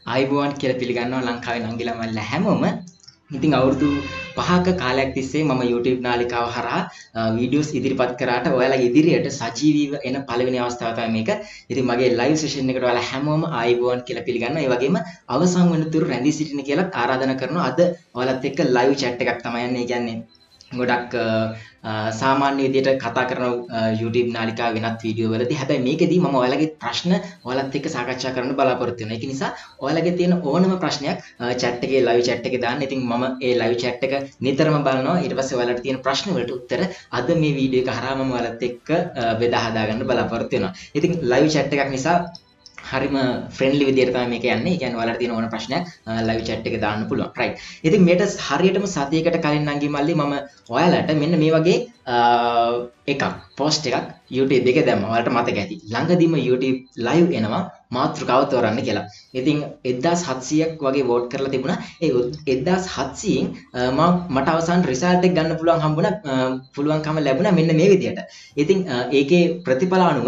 ආයිබෝවන් කියලා පිළිගන්නවා ලංකාවේ නංගිලා මල්ලා හැමෝම. ඉතින් අවුරුදු 5ක කාලයක් තිස්සේ මම YouTube නාලිකාව හරහා වීඩියෝස් ඉදිරිපත් කරාට ඔයාලගේ ඉදිරියට සජීවීව එන පළවෙනි අවස්ථාව තමයි මේක. ඉතින් මගේ ලයිව් සෙෂන් එකට ඔයාලා හැමෝම ආයිබෝවන් කියලා පිළිගන්නවා. ඒ වගේම අවසන් වෙනතුරු රැඳී සිටින කියලා ආරාධනා කරනවා. අද ඔයාලත් එක්ක ලයිව් chat එකක් තමයි යන්නේ. ඒ කියන්නේ ගොඩක් සාමාන්‍ය විදිහට කතා කරන YouTube නාලිකාව වෙනත් වීඩියෝ වලදී හැබැයි මේකෙදී මම ඔයාලගේ ප්‍රශ්න ඔයාලත් එක්ක සාකච්ඡා කරන්න බලාපොරොත්තු වෙනවා. ඒක නිසා ඔයාලගේ තියෙන ඕනම ප්‍රශ්නයක් chat එකේ live chat එකේ දාන්න. ඉතින් මම ඒ live chat එක නිතරම බලනවා. ඊට පස්සේ ඔයාලට තියෙන ප්‍රශ්න වලට උත්තර අද මේ වීඩියෝ එක හරහා මම ඔයාලත් එක්ක බෙදා හදා ගන්න බලාපොරොත්තු වෙනවා. ඉතින් live chat එකක් නිසා හරිම ෆ්‍රෙන්ඩ්ලි විදියට තමයි මේක යන්නේ. ඒ කියන්නේ ඔයාලට තියෙන ඕන ප්‍රශ්නයක් ලයිව් chat එකේ දාන්න පුළුවන්. රයිට්. ඉතින් මේට හරියටම සතියකට කලින් නංගි මල්ලි මම ඔයාලට මෙන්න මේ වගේ එකක් පෝස්ට් එකක් YouTube එකේ දැම්මා. ඔයාලට මතක ඇති. ළඟදීම YouTube live එනවා මාතෘකාව තෝරන්න කියලා. ඉතින් 1700ක් වගේ වෝට් කරලා තිබුණා. ඒ 1700න් මට අවසාන රිසල්ට් එක ගන්න පුළුවන්කම ලැබුණා මෙන්න මේ විදියට. ඉතින් ඒකේ ප්‍රතිඵල අනුව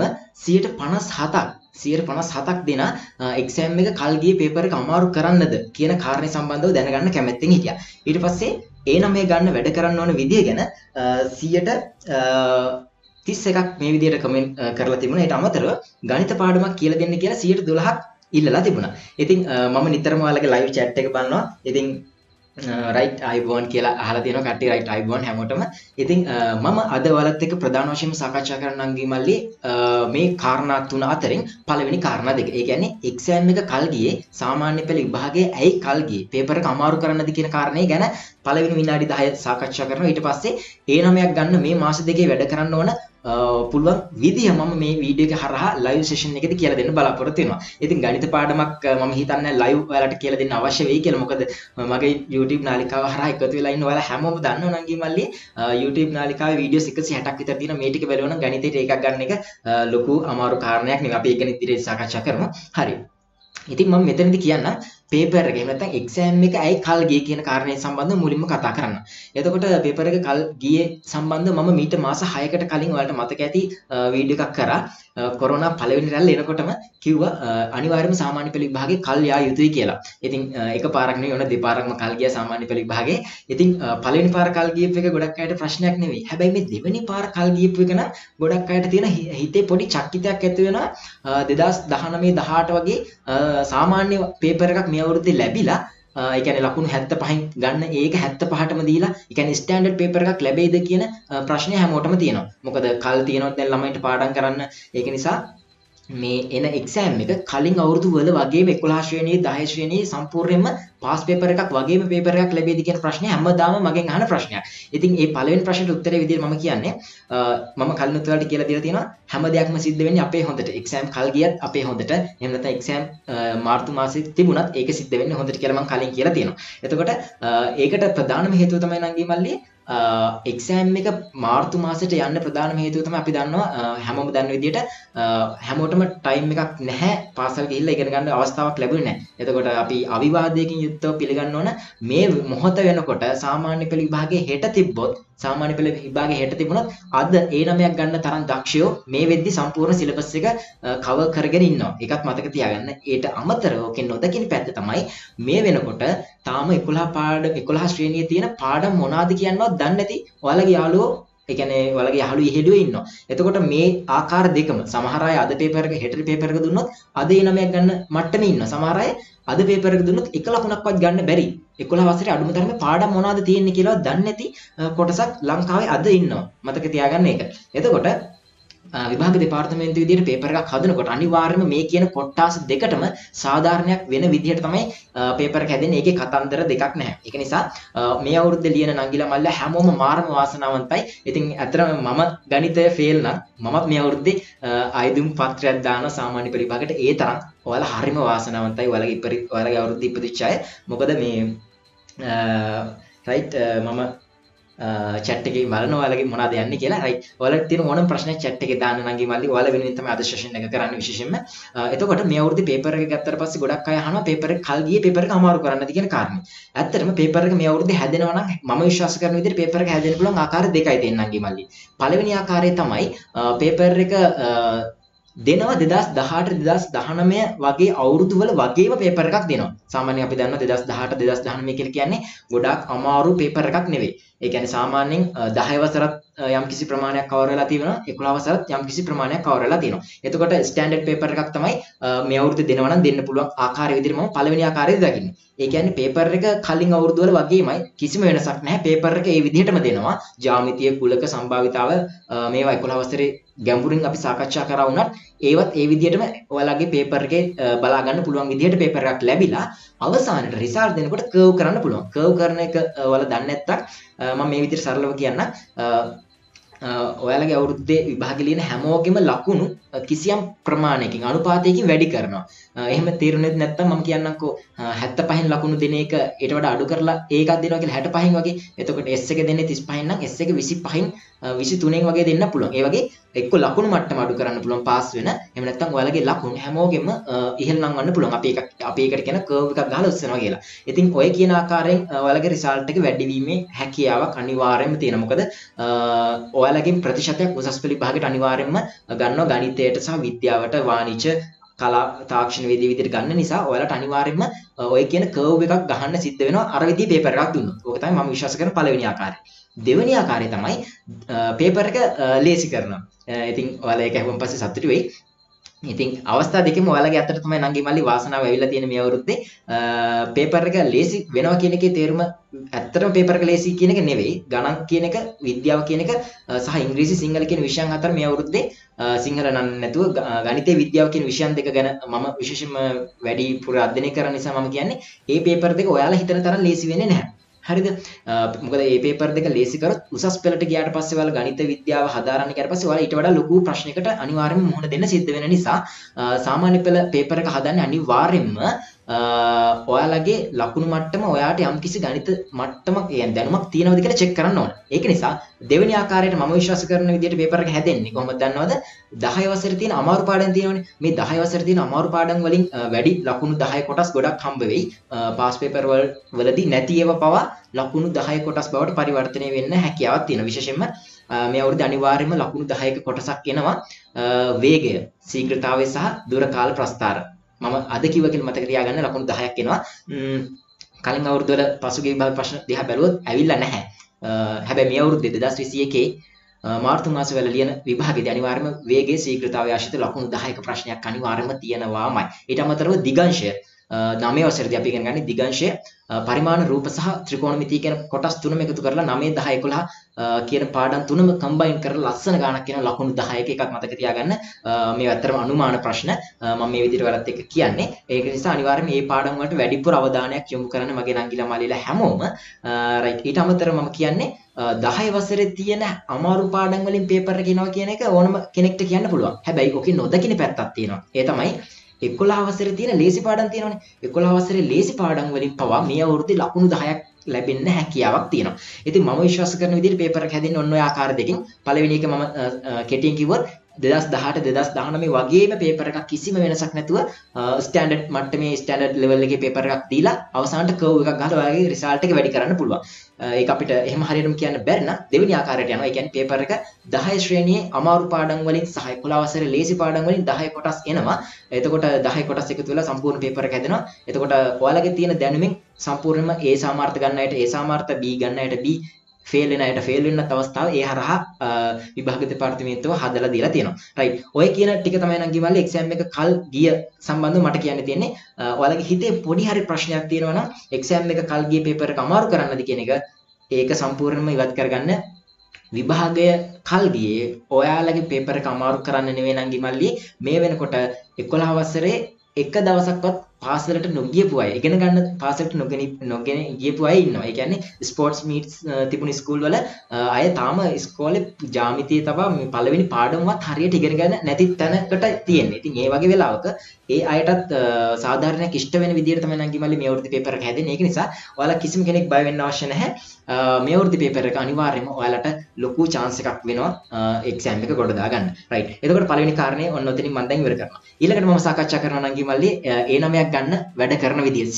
157ක් දෙන එක්සෑම් එක කල් ගියේ පේපර් එක අමාරු කරන්නද කියන කාරණේ සම්බන්ධව දැනගන්න කැමැත්තෙන් හිටියා. ඊට පස්සේ ඒ නමේ ගන්න වැඩ කරන්න ඕන විදිය ගැන 131ක් මේ විදියට කමෙන්ට් කරලා තිබුණා. ඊට අමතරව ගණිත පාඩමක් කියලා දෙන්න කියලා 112ක් ඉල්ලලා තිබුණා. ඉතින් මම නිතරම ඔයාලගේ live chat එක බලනවා. ඉතින් right අයිබෝන් කියලා අහලා තියෙනවා කට්ටිය right අයිබෝන් හැමෝටම. ඉතින් මම අද ඔයාලත් එක්ක ප්‍රධාන වශයෙන්ම සාකච්ඡා කරන්න අංගී මල්ලි මේ කාරණා තුන අතරින් පළවෙනි කාරණා දෙක. ඒ කියන්නේ එක්සෑම් එක කල් ගියේ සාමාන්‍ය පෙළ විභාගයේ ඇයි කල් ගියේ පේපර් එක අමාරු කරන්නද කියන කාරණේ ගැන පළවෙනි විනාඩි 10 සාකච්ඡා කරනවා. ඊට පස්සේ ඒ නමයක් ගන්න මේ මාස දෙකේ වැඩ කරන්න ඕන පුළුවන් විදිහ මම මේ වීඩියෝ එක හරහා ලයිව් සෙෂන් එකේදී කියලා දෙන්න බලාපොරොත්තු වෙනවා. ඉතින් ගණිත පාඩමක් මම හිතන්නේ ලයිව් ඔයාලට කියලා දෙන්න අවශ්‍ය වෙයි කියලා. මොකද මගේ YouTube නාලිකාව හරහා එකතු වෙලා ඉන්න ඔයාලා හැමෝම දන්නව නංගි මල්ලි YouTube නාලිකාවේ වීඩියෝස් 160ක් විතර තියෙනවා. මේ ටික බලනවා නම් ගණිතේට එකක් ගන්න එක ලොකු අමාරු කාරණයක් නෙවෙයි. අපි ඒක ඉදිරියට සාකච්ඡා කරමු. හරි. ඉතින් මම මෙතනදී කියන්න පේපර් එක එහෙම නැත්නම් එක්සෑම් එක ඇයි කල් ගියේ කියන කාරණේ සම්බන්ධව මුලින්ම කතා කරන්න. එතකොට පේපර් එක කල් ගියේ සම්බන්ධව මම මීට මාස 6කට කලින් ඔයාලට මතක ඇති වීඩියෝ එකක් කරා. කොරෝනා පළවෙනි රැල්ල එනකොටම කිව්වා අනිවාර්යයෙන්ම සාමාන්‍ය පෙළ විභාගේ කල් යා යුතුයි කියලා. ඉතින් එකපාරක් නෙවෙයි ඕන දෙපාරක්ම කල් ගියා සාමාන්‍ය පෙළ විභාගේ. ඉතින් පළවෙනි පාර කල් ගියපු එක ගොඩක් අයට ප්‍රශ්නයක් නෙවෙයි. හැබැයි මේ දෙවෙනි පාර කල් ගියපු එක නම් ගොඩක් අයට තියෙන හිතේ පොඩි චක්කිතයක් ඇති වෙනවා. 2019 18 වගේ සාමාන්‍ය පේපර් එකක් මේ අවුරුද්දේ ලැබිලා ඒ කියන්නේ ලකුණු 75න් ගන්න ඒක 75ටම දීලා ඒ කියන්නේ ස්ටෑන්ඩඩ් පේපර් එකක් ලැබෙයිද කියන ප්‍රශ්නේ හැමෝටම තියෙනවා. මොකද කල් තියෙනවත් දැන් ළමයින්ට පාඩම් කරන්න. ඒක නිසා මේ එන එක්සෑම් එක කලින් අවුරුදු වල වගේම 11 ශ්‍රේණියේ 10 ශ්‍රේණියේ සම්පූර්ණයෙන්ම පාස් පේපර් එකක් වගේම පේපර් එකක් ලැබෙයිද කියන ප්‍රශ්නේ හැමදාම මගෙන් අහන ප්‍රශ්නයක්. ඉතින් මේ පළවෙනි ප්‍රශ්නෙට උත්තරේ විදිහට මම කියන්නේ මම කලින් උත්තරවලට කියලා දීලා තියෙනවා හැම දෙයක්ම සිද්ධ වෙන්නේ අපේ හොඳට. එක්සෑම් කල් ගියත් අපේ හොඳට. එහෙම නැත්නම් එක්සෑම් මාර්තු මාසෙ තිබුණත් ඒක සිද්ධ වෙන්නේ හොඳට කියලා මම කලින් කියලා තියෙනවා. එතකොට ඒකට ප්‍රධානම හේතුව තමයි නංගී මල්ලි එක්සෑම් එක මාර්තු මාසෙට යන්න ප්‍රධානම හේතුව තමයි අපි දන්නවා හැමෝම දන්න විදිහට හැමෝටම ටයිම් එකක් නැහැ පාසල් ගිහිල්ලා ඉගෙන ගන්න අවස්ථාවක් ලැබුණේ නැහැ. එතකොට අපි අවිවාදයකින් යුක්තව පිළිගන්න ඕන මේ මොහොත වෙනකොට සාමාන්‍ය පෙළ විභාගයේ හෙට තිබ්බොත් සාමාන්‍ය පෙළ විභාගයේ හෙට තිබුණොත් අද ඒ නමයක් ගන්න තරම් දක්ෂයෝ මේ වෙද්දි සම්පූර්ණ සිලබස් එක කවර් කරගෙන ඉන්නවා. ඒකත් මතක තියාගන්න. ඊට අමතරව ඔකෙන් නොදකින පැත්ත තමයි මේ වෙනකොට තාම 11 ශ්‍රේණියේ තියෙන පාඩම් මොනවාද කියනවත් දන්නේ නැති ඔයාලගේ යාළුවෝ ඒ කියන්නේ ඔයාලගේ යාළුවෝ ඉහෙළුවේ ඉන්නවා. එතකොට මේ ආකාර දෙකම සමහර අය අද පේපර් එක හෙට පේපර් එක දුන්නොත් අද ඒ නමයක් ගන්න මට්ටමේ ඉන්නවා. සමහර අය අද පේපර් එක දුන්නොත් එක ලකුණක්වත් ගන්න බැරි 11 වසරේ අඩුම තරමේ පාඩම් මොනවද තියෙන්නේ කියලා දන්නේ නැති කොටසක් ලංකාවේ අද ඉන්නවා. මතක තියාගන්න ඒක. එතකොට විභාග දෙපාර්තමේන්තුව විදිහට පේපර් එකක් හදනකොට අනිවාර්යයෙන්ම මේ කියන කොටස් දෙකටම සාධාරණයක් වෙන විදිහට තමයි පේපර් එක හැදෙන්නේ. ඒකේ කතන්දර දෙකක් නැහැ. ඒක නිසා මේ අවුරුද්දේ ලියන නංගිලා මල්ලා හැමෝම මාරම වාසනාවන්තයි. ඉතින් ඇත්තටම මම ගණිතය ෆේල් නම් මමත් මේ අවුරුද්දේ ආයුධම් පත්‍රයක් දානවා සාමාන්‍ය පෙළ විභාගයට. ඒ තරම් ඔයාලා හරිම වාසනාවන්තයි. ඔයාලගේ අවුරුද්දේ ඉපදිච්ච අය. මොකද මේ රයිට් මම chat එකේ බලනවා ඔයාලගේ මොනවද යන්නේ කියලා. right ඔයාලට තියෙන ඕනම ප්‍රශ්නයක් chat එකේ දාන්න නංගි මල්ලි. ඔයාලා වෙනුවෙන් තමයි අද සෙෂන් එක කරන්නේ විශේෂයෙන්ම. එතකොට මේ අවුරුද්දේ පේපර් එක ගත්තට පස්සේ ගොඩක් අය අහනවා පේපර් එක කල් ගියේ පේපර් එක අමාරු කරන්නද කියන කාරණේ. ඇත්තටම පේපර් එක මේ අවුරුද්දේ හැදෙනවා නම් මම විශ්වාස කරන විදිහට පේපර් එක හැදෙන්න පුළුවන් ආකාර දෙකයි තියෙන නංගි මල්ලි. පළවෙනි ආකාරය තමයි පේපර් එක දෙනවා 2018 2019 වගේ අවුරුදු වල වගේම පේපර් එකක් දෙනවා. සාමාන්‍යයෙන් අපි දන්නවා 2018 2019 කියලා කියන්නේ ගොඩාක් අමාරු පේපර් එකක් නෙවෙයි. ඒ කියන්නේ සාමාන්‍යයෙන් 10 වසරත් යම් කිසි ප්‍රමාණයක් කවර් වෙලා තියෙනවා 11 වසරත් යම් කිසි ප්‍රමාණයක් කවර් වෙලා තියෙනවා. එතකොට ස්ටෑන්ඩඩ් පේපර් එකක් තමයි මේ අවුරුද්ද දෙනවා නම් දෙන්න පුළුවන් ආකාරය විදිහට මම පළවෙනි ආකාරයේදී දකින්නේ. ඒ කියන්නේ පේපර් එක කලින් අවුරුදු වල වගේමයි කිසිම වෙනසක් නැහැ. පේපර් එක ඒ විදිහටම දෙනවා. ජ්‍යාමිතිය කුලක සම්භාවිතාව මේවා 11 වසරේ ගැඹුරින් අපි සාකච්ඡා කරා වුණත් ඒවත් ඒ විදිහටම ඔයාලගේ පේපර් එකේ බලා ගන්න පුළුවන් විදිහට පේපර් එකක් ලැබිලා අවසානයේ රිසල්ට් දෙනකොට කර්ව් කරන්න පුළුවන්. කර්ව් කරන එක ඔයාලා දන්නේ නැත්තම් මම මේ විදිහට සරලව කියන්න. ඔයාලගේ අවුරුද්දේ විභාගෙ ලියන හැමෝගෙම ලකුණු කිසියම් ප්‍රමාණයකින් අනුපාතයකින් වැඩි කරනවා. එහෙම තේරුණෙත් නැත්නම් මම කියන්නම්කෝ 75න් ලකුණු දෙන එක ඊට වඩා අඩු කරලා ඒකක් දෙනවා කියලා 65න් වගේ. එතකොට S එක දෙන්නේ 35න් නම් S එක 25න් 23න් වගේ දෙන්න පුළුවන්. ඒ වගේ එක්ක ලකුණු මට්ටම අඩු කරන්න පුළුවන් පාස් වෙන. එහෙම නැත්නම් ඔයාලගේ ලකුණු හැමෝගෙම ඉහළ නංවන්න පුළුවන්. අපි ඒකට කියන කර්ව් එකක් ගහලා උස්සනවා කියලා. ඉතින් ඔය කියන ආකාරයෙන් ඔයාලගේ රිසල්ට් එක වැඩි වීමේ හැකියාවක් අනිවාර්යයෙන්ම තියෙනවා. මොකද ඔයාලගේ ප්‍රතිශතයක් උසස් පෙළ විභාගයට අනිවාර්යයෙන්ම ගන්නවා ගණිතයට සහ විද්‍යාවට වාණිජ කලා තාක්ෂණ වේදිකේ විදිහට ගන්න නිසා ඔයාලට අනිවාර්යයෙන්ම ඔය කියන කර්ව් එකක් ගහන්න සිද්ධ වෙනවා අර විදිහේ පේපර් එකක් දුන්නොත්. ඕක තමයි මම විශ්වාස කරන පළවෙනි ආකාරය. දෙවෙනි ආකාරය තමයි පේපර් එක ලේසි කරනවා. ඉතින් ඔයාලා ඒක අහුවන් පස්සේ සතුටු වෙයි. ඉතින් අවස්ථා දෙකෙම ඔයාලගේ අතට තමයි නංගි මල්ලි වාසනාව ඇවිල්ලා තියෙන මේ අවුරුද්දේ පේපර් එක ලේසි වෙනවා කියන එකේ තේරුම ඇත්තටම පේපර් එක ලේසි කියන එක නෙවෙයි. ගණන් කියන එක, විද්‍යාව කියන එක සහ ඉංග්‍රීසි සිංහල කියන විෂයන් අතර මේ අවුරුද්දේ සිංහල නම් නැතුව ගණිතේ විද්‍යාව කියන විෂයන් දෙක ගැන මම විශේෂයෙන්ම වැඩි පුර අධ්‍යයනය කරන නිසා මම කියන්නේ මේ පේපර් දෙක ඔයාලා හිතන තරම් ලේසි වෙන්නේ නැහැ. හරිද? මොකද මේ පේපර් දෙක ලේසි කරොත් උසස් පෙළට ගියාට පස්සේ ඔයාලා ගණිත විද්‍යාව හදාරන්න ගියාට පස්සේ ඔයාලා ඊට වඩා ලොකු ප්‍රශ්නයකට අනිවාර්යයෙන්ම මුහුණ දෙන්න සිද්ධ වෙන නිසා සාමාන්‍ය පෙළ පේපර් එක හදන්නේ අනිවාර්යයෙන්ම ඔයාලගේ ලකුණු මට්ටම ඔයාට යම්කිසි ගණිත මට්ටමක් يعني දැනුමක් තියෙනවද කියලා චෙක් කරන්න ඕන. ඒක නිසා දෙවෙනි ආකාරයට මම විශ්වාස කරන විදිහට පේපර් එක හැදෙන්නේ කොහොමද දන්නවද? 10 වසරේ තියෙන අමාරු පාඩම් තියෙනවනේ. මේ 10 වසරේ තියෙන අමාරු පාඩම් වලින් වැඩි ලකුණු 10 කොටස් ගොඩක් හම්බ වෙයි. පාස් පේපර් වලදී නැති ඒවා පවා ලකුණු 10 කොටස් බවට පරිවර්තනය වෙන්න හැකියාවක් තියෙනවා. විශේෂයෙන්ම මේ අවුරුද්දේ අනිවාර්යයෙන්ම ලකුණු 10ක කොටසක් එනවා වේගය, ශීඝ්‍රතාවය සහ දුර කාල ප්‍රස්ථාර. මම අද කිව්ව කියලා මතක තියාගන්න ලකුණු 10ක් එනවා. කලින් අවුරුද්ද වල පසුගිය විභාග ප්‍රශ්න දිහා බැලුවොත් ඇවිල්ලා නැහැ. හැබැයි මේ අවුරුද්දේ 2021 මාර්තු මාසවල ලියන විභාගයේදී අනිවාර්යයෙන්ම වේගයේ ශීඝ්‍රතාවය ආශ්‍රිත ලකුණු 10ක ප්‍රශ්නයක් අනිවාර්යයෙන්ම තියෙනවාමයි. ඊට අමතරව දිගංශය 9 වසරේදී අපි ඉගෙන ගන්නේ දිගංශය පරිමාණ රූප සහ ත්‍රිකෝණමිතිය කියන කොටස් තුනම එකතු කරලා 9 10 11 කියන පාඩම් තුනම කම්බයින් කරලා ලස්සන ගාණක් කියන ලකුණු 10ක එකක් මතක තියාගන්න. මේ ඇත්තටම අනුමාන ප්‍රශ්න මම මේ විදිහට වලත් එක්ක කියන්නේ. ඒක නිසා අනිවාර්යයෙන් මේ පාඩම් වලට වැඩිපුර අවධානයක් යොමු කරන්න මගේ නංගිලා මාලිලා හැමෝම රයිට්. ඊට අමතරව මම කියන්නේ 10 වසරේ තියෙන අමාරු පාඩම් වලින් පේපර් එක එනවා කියන එක ඕනම කෙනෙක්ට කියන්න පුළුවන්. හැබැයි ඔකේ නොදකින පැත්තක් තියෙනවා. ඒ තමයි 11 වසරේ තියෙන ලේසි පාඩම් තියෙනවනේ. 11 වසරේ ලේසි පාඩම් වලින් පවා මේ අවුරුද්දේ ලකුණු 10ක් ලැබෙන්න හැකියාවක් තියෙනවා. ඉතින් මම විශ්වාස කරන විදිහට පේපර් එක හැදෙන්නේ ඔන්න ඔය ආකාර දෙකකින්. පළවෙනි එක මම කෙටියෙන් කිව්වොත් 2018 2019 වගේම පේපර් එකක් කිසිම වෙනසක් නැතුව ස්ටෑන්ඩඩ් මට්ටමේ ස්ටෑන්ඩඩ් ලෙවල් එකේ පේපර් එකක් දීලා අවසානට කර්ව් එකක් ගහලා ඔයාගේ රිසල්ට් එක වැඩි කරන්න පුළුවන්. ඒක අපිට එහෙම හරියටම කියන්න බැරි නම් දෙවෙනි ආකාරයට යනවා. ඒ කියන්නේ පේපර් එක 10 ශ්‍රේණියේ අමාරු පාඩම් වලින් සහ 11 වසරේ ලේසි පාඩම් වලින් 10 කොටස් එනවා. එතකොට 10 කොටස් එකතු වෙලා සම්පූර්ණ පේපර් එක හැදෙනවා. එතකොට ඔයාලගේ තියෙන දැනුමින් සම්පූර්ණයෙන්ම A සාමාර්ථ ගන්න අයට A සාමාර්ථ, B ගන්න අයට B, ෆේල් වෙන අයට ෆේල් වෙන්නත් අවස්ථාව ඒ හරහා විභාග දෙපාර්තමේන්තුව හදලා දීලා තියෙනවා. රයිට්. ඔය කියන ටික තමයි නම් කිව්වල්ලේ එක්සෑම් එක කල් ගිය සම්බන්ධව මට කියන්න තියෙන්නේ. ඔයාලගේ හිතේ පොඩි හරි ප්‍රශ්නයක් තියෙනවා නම් එක්සෑම් එක කල් ගිය පේපර් එක අමාරු කරන්නද කියන එක ඒක සම්පූර්ණයෙන්ම ඉවත් කරගන්න. විභාගය කල් ගියේ ඔයාලගේ පේපර් එක අමාරු කරන්න නෙවෙයි නම් ගිමල්ලි මේ වෙනකොට 11 වසරේ එක දවසක්වත් පාසලට නොගියපු අය ඉගෙන ගන්න පාසලට නොගෙන ගියපු අය ඉන්නවා. ඒ කියන්නේ ස්පෝර්ට්ස් මීට්ස් තිබුණු ස්කූල් වල අය තාම ඉස්කෝලේ ජ්‍යාමිතිය තබා මේ පළවෙනි පාඩමවත් හරියට ඉගෙන ගන්න නැති තැනකට තියෙන්නේ. ඉතින් ඒ වගේ වෙලාවක ඒ අයටත් සාධාරණයක් ඉෂ්ට වෙන විදිහට තමයි නම් කිමල්ලි මේ අවුරුද්දේ පේපර් එක හැදෙන්නේ. ඒක නිසා ඔයාලා කිසිම කෙනෙක් බය වෙන්න අවශ්‍ය නැහැ. මේ අවුරුද්දේ පේපර් එක අනිවාර්යයෙන්ම ඔයාලට ලොකු chance එකක් වෙනවා එක්සෑම් එක ගොඩ දාගන්න. රයිට්. එතකොට පළවෙනි කාරණේ ඔන්න ඔතනින් මම දැන් ඉවර කරනවා. ඊළඟට මම සාකච්ඡා කරනවා නම් කිමල්ලි A9ක් නමයක් ගන්න වැඩ කරන විදිය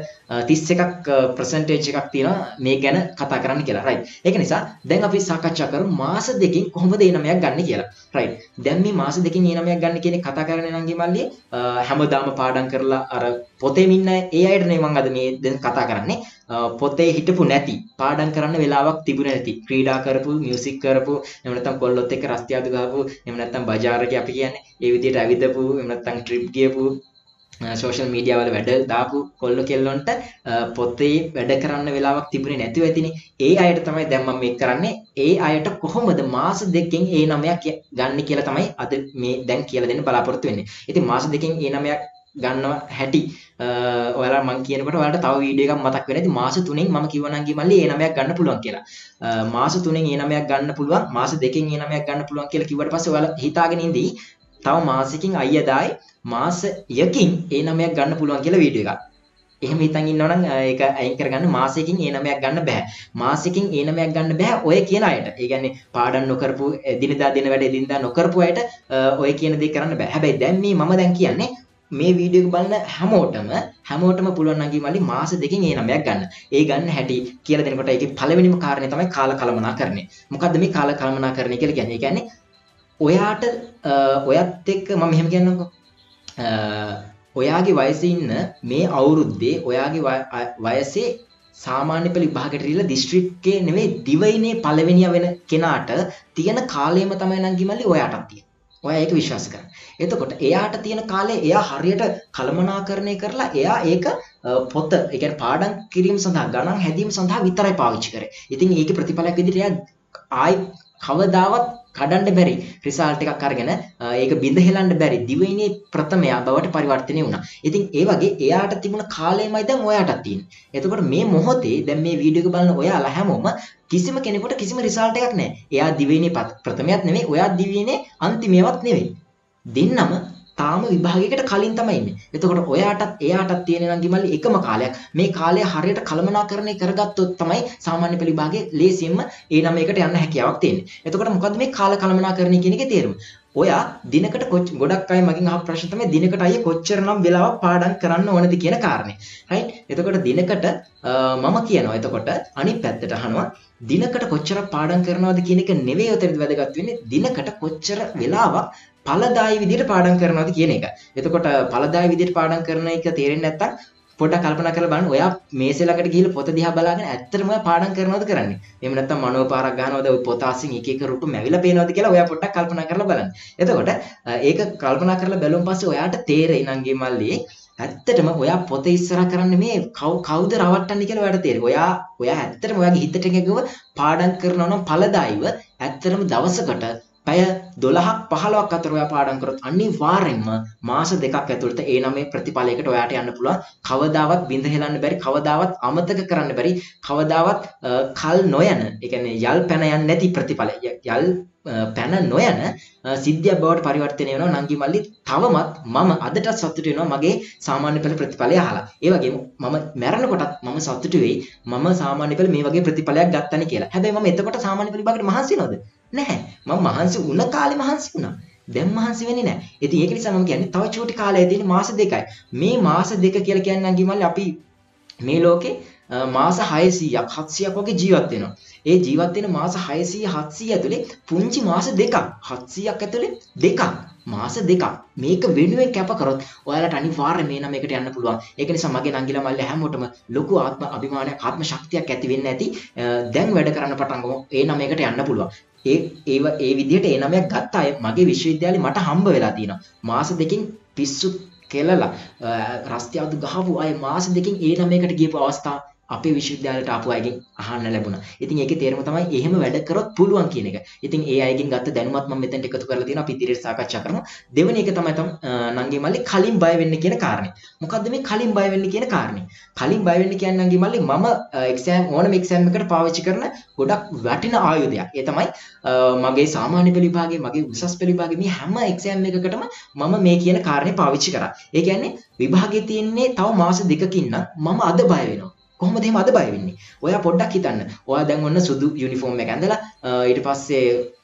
31% එකක් තියෙනවා මේ ගැන කතා කරන්න කියලා. රයිට්. ඒක නිසා දැන් අපි සාකච්ඡා කරමු මාස දෙකකින් කොහොමද මේ නමයක් ගන්න කියලා. රයිට්. දැන් මේ මාස දෙකකින් මේ නමයක් ගන්න කියන එක කතා කරන්නේ නම් මල්ලි හැමදාම පාඩම් කරලා අර පොතේම ඉන්න ඒ අයට නේ මම අද මේ දැන් කතා කරන්නේ. පොතේ හිටපු නැති පාඩම් කරන්න වෙලාවක් තිබුණේ නැති ක්‍රීඩා කරපු මියුසික් කරපු එහෙම නැත්නම් කොල්ලොත් එක්ක රස්තියාදු ගහපු එහෙම නැත්නම් බજાર එකේ අපි කියන්නේ ඒ විදිහට ඇවිදපු එහෙම නැත්නම් ට්‍රිප් ගියපු සෝෂල් මීඩියා වල වැඩ දාපු කොල්ල කෙල්ලොන්ට පොතේ වැඩ කරන්න වෙලාවක් තිබුණේ නැතිව ඇතිනේ. ඒ අයට තමයි දැන් මම මේක කරන්නේ. ඒ අයට කොහොමද මාස දෙකකින් ඒ නමයක් ගන්න කියලා තමයි අද මේ දැන් කියලා දෙන්න බලාපොරොත්තු වෙන්නේ. ඉතින් මාස දෙකකින් ඒ නමයක් ගන්නවා හැටි ඔයාලා මම කියනකොට ඔයාලට තව වීඩියෝ එකක් මතක් වෙනවා. ඉතින් මාස 3න් මම කිව්වනම් මල්ලි ඒ නමයක් ගන්න පුළුවන් කියලා. මාස 3න් ඒ නමයක් ගන්න පුළුවන්. මාස 2කින් ඒ නමයක් ගන්න පුළුවන් කියලා කිව්වට පස්සේ ඔයාලා හිතාගෙන ඉඳී තව මාසෙකින් අයියදායි මාස යකින් ඒ නමයක් ගන්න පුළුවන් කියලා වීඩියෝ එකක්. එහෙම හිතන් ඉන්නවනම් ඒක අයින් කරගන්න මාසෙකින් ඒ නමයක් ගන්න බෑ. මාසෙකින් ඒ නමයක් ගන්න බෑ ඔය කියන අයට. ඒ කියන්නේ පාඩම් නොකරපු දිනදා දින වැඩ දිනදා නොකරපු අයට ඔය කියන දේ කරන්න බෑ. හැබැයි දැන් මේ මම දැන් කියන්නේ මේ වීඩියෝ එක බලන හැමෝටම පුළුවන් නම් මල්ලි මාස දෙකකින් ඒ නමයක් ගන්න. ඒ ගන්න හැටි කියලා දෙනකොට ඒකේ පළවෙනිම කාරණේ තමයි කාල කළමනාකරණය. මොකද්ද මේ කාල කළමනාකරණය කියලා කියන්නේ? ඒ කියන්නේ ඔයාට ඔයත් එක්ක මම මෙහෙම කියන්නම්කෝ. ඔයාගේ වයසේ ඉන්න මේ අවුරුද්දේ ඔයාගේ වයසේ සාමාන්‍ය පෙළ විභාගයට ඉරිලා දිස්ත්‍රික්කේ නෙවෙයි දිවයිනේ පළවෙනියා වෙන කෙනාට තියෙන කාලයම තමයි නම් කිමල්ලි ඔයාටත් තියෙන්නේ. ඔයා ඒක විශ්වාස කරන්න. එතකොට එයාට තියෙන කාලේ එයා හරියට කළමනාකරණය කරලා එයා ඒක පොත ඒ කියන්නේ පාඩම් කිරීම සඳහා ගණන් හැදීම සඳහා විතරයි පාවිච්චි කරේ. ඉතින් ඒකේ ප්‍රතිඵලයක් විදිහට එයා ආයි කවදාවත් කඩන්න බැරි රිසල්ට් එකක් අරගෙන ඒක බිඳ හෙලන්න බැරි දිවයිනේ ප්‍රථමයා බවට පරිවර්තනය වුණා. ඉතින් ඒ වගේ එයාට තිබුණ කාලයමයි දැන් ඔයාටත් තියෙන්නේ. එතකොට මේ මොහොතේ දැන් මේ වීඩියෝ එක බලන ඔයාලා හැමෝම කිසිම කෙනෙකුට කිසිම රිසල්ට් එකක් නැහැ. එයා දිවයිනේ ප්‍රථමයක් නෙමෙයි, ඔයා දිවයිනේ අන්තිමයවත් නෙමෙයි. දෙන්නම තාම විභාගයකට කලින් තමයි ඉන්නේ. එතකොට ඔයාටත් එයාටත් තියෙන නම් කිමල්ලි එකම කාලයක්. මේ කාලය හරියට කළමනාකරණය කරගත්තොත් තමයි සාමාන්‍ය පෙළ විභාගයේ ලේසියෙන්ම ඒ නමයකට යන්න හැකියාවක් තියෙන්නේ. එතකොට මොකද්ද මේ කාල කළමනාකරණය කියන එකේ තේරුම? ඔයා දිනකට ගොඩක් අය මගෙන් අහපු ප්‍රශ්න තමයි දිනකට අය කොච්චරනම් වෙලාවක් පාඩම් කරන්න ඕනද කියන කාරණේ. රයිට්? එතකොට දිනකට මම කියනවා එතකොට අනිත් පැත්තට අහනවා දිනකට කොච්චර පාඩම් කරනවද කියන එක නෙවෙයි උතනදි වැදගත් වෙන්නේ දිනකට කොච්චර වෙලාවක් ඵලදායී විදිහට පාඩම් කරනවද කියන එක. එතකොට ඵලදායී විදිහට පාඩම් කරන එක තේරෙන්නේ නැත්තම් පොඩ්ඩක් කල්පනා කරලා බලන්න. ඔයා මේසෙ ළඟට ගිහිල්ලා පොත දිහා බලාගෙන ඇත්තටම ඔයා පාඩම් කරනවද කරන්නේ? එහෙම නැත්තම් මනෝපාරක් ගන්නවද? ඔය පොත අසින් එක එක රුටු මැවිලා පේනවද කියලා ඔයා පොඩ්ඩක් කල්පනා කරලා බලන්න. එතකොට ඒක කල්පනා කරලා බැලුවන් පස්සේ ඔයාට තේරෙයි නංගී මල්ලි ඇත්තටම ඔයා පොත ඉස්සරහ කරන්නේ මේ කවුද රවට්ටන්නේ කියලා ඔයාට තේරෙයි. ඔයා ඇත්තටම ඔයාගේ හිතට එකගව පාඩම් කරනවා නම් ඵලදායීව ඇත්තටම දවසකට පැය 12ක් 15ක් අතර ඔයා පාඩම් කරොත් අනිවාර්යෙන්ම මාස දෙකක් ඇතුළත ඒ නමේ ප්‍රතිඵලයකට ඔයාට යන්න පුළුවන්. කවදාවත් බිඳ හෙලන්න බැරි, කවදාවත් අමතක කරන්න බැරි, කවදාවත් කල් නොයන, ඒ කියන්නේ යල් පැන යන්නේ නැති ප්‍රතිඵලය. යල් පැන නොයන සිද්ධියක් බවට පරිවර්තනය වෙනවා නංගි මල්ලි. තවමත් මම අදටත් සතුටු වෙනවා මගේ සාමාන්‍ය පෙළ ප්‍රතිඵලය අහලා. ඒ වගේම මම මැරෙනකොටත් මම සතුටු වෙයි මම සාමාන්‍ය පෙළ මේ වගේ ප්‍රතිඵලයක් ගත්තනේ කියලා. හැබැයි මම එතකොට සාමාන්‍ය පෙළ විභාගයට මහන්සි වෙනවද? නැහැ. මම මහන්සි වුණ කාලේ මහන්සි වුණා. දැන් මහන්සි වෙන්නේ නැහැ. ඉතින් ඒක නිසා මම කියන්නේ තව චූටි කාලයක් තියෙන මාස දෙකයි. මේ මාස දෙක කියලා කියන්නේ නංගි මල්ලි අපි මේ ලෝකේ මාස 600ක් 700ක් වගේ ජීවත් වෙනවා. ඒ ජීවත් වෙන මාස 600 700 ඇතුලේ පුංචි මාස දෙකක් 700ක් ඇතුලේ දෙකක් මාස දෙකක් මේක වෙනුවෙන් කැප කරොත් ඔයාලට අනිවාර්යයෙන් මේ නමයකට යන්න පුළුවන්. ඒක නිසා මගේ නංගිලා මල්ලි හැමෝටම ලොකු ආත්ම අභිමානයක් ආත්ම ශක්තියක් ඇති වෙන්න ඇති. දැන් වැඩ කරන්න පටන් ගමු. ඒ නමයකට යන්න පුළුවන්. ඒ විදිහට ඒ නමයක් ගත්ත අය මගේ විශ්වවිද්‍යාලේ මට හම්බ වෙලා තියෙනවා. මාස දෙකකින් පිස්සු කෙලලා රස්තියාදු ගහපු අය මාස දෙකකින් ඒ නමයකට ගියපු අවස්ථා අපේ විශ්වවිද්‍යාලයට ආපු අයගෙන් අහන්න ලැබුණා. ඉතින් ඒකේ තේරුම තමයි එහෙම වැඩ කරොත් පුළුවන් කියන එක. ඉතින් ඒ අයගෙන් ගත්ත දැනුමත් මම මෙතෙන්ට එකතු කරලා තියෙනවා. අපි ඉදිරියට සාකච්ඡා කරමු. දෙවෙනි එක තමයි නංගි මල්ලි කලින් බය වෙන්න කියන කාරණේ. මොකද්ද මේ කලින් බය වෙන්න කියන කාරණේ? කලින් බය වෙන්න කියන්නේ නංගි මල්ලි මම ඕනම එක්සෑම් එකකට පාවිච්චි කරන ගොඩක් වටින ආයුධයක්. ඒ තමයි මගේ සාමාන්‍ය පෙළ විභාගයේ මගේ උසස් පෙළ විභාගයේ මේ හැම එක්සෑම් එකකටම මම මේ කියන කාරණේ පාවිච්චි කරා. ඒ කියන්නේ විභාගයේ තියෙන්නේ තව මාස දෙකකින් නම් මම අද බය වෙනවා. කොහොමද එහෙම අද බය වෙන්නේ? ඔයා පොඩ්ඩක් හිතන්න. ඔයා දැන් ඔන්න සුදු යුනිෆෝම් එක ඇඳලා ඊට පස්සේ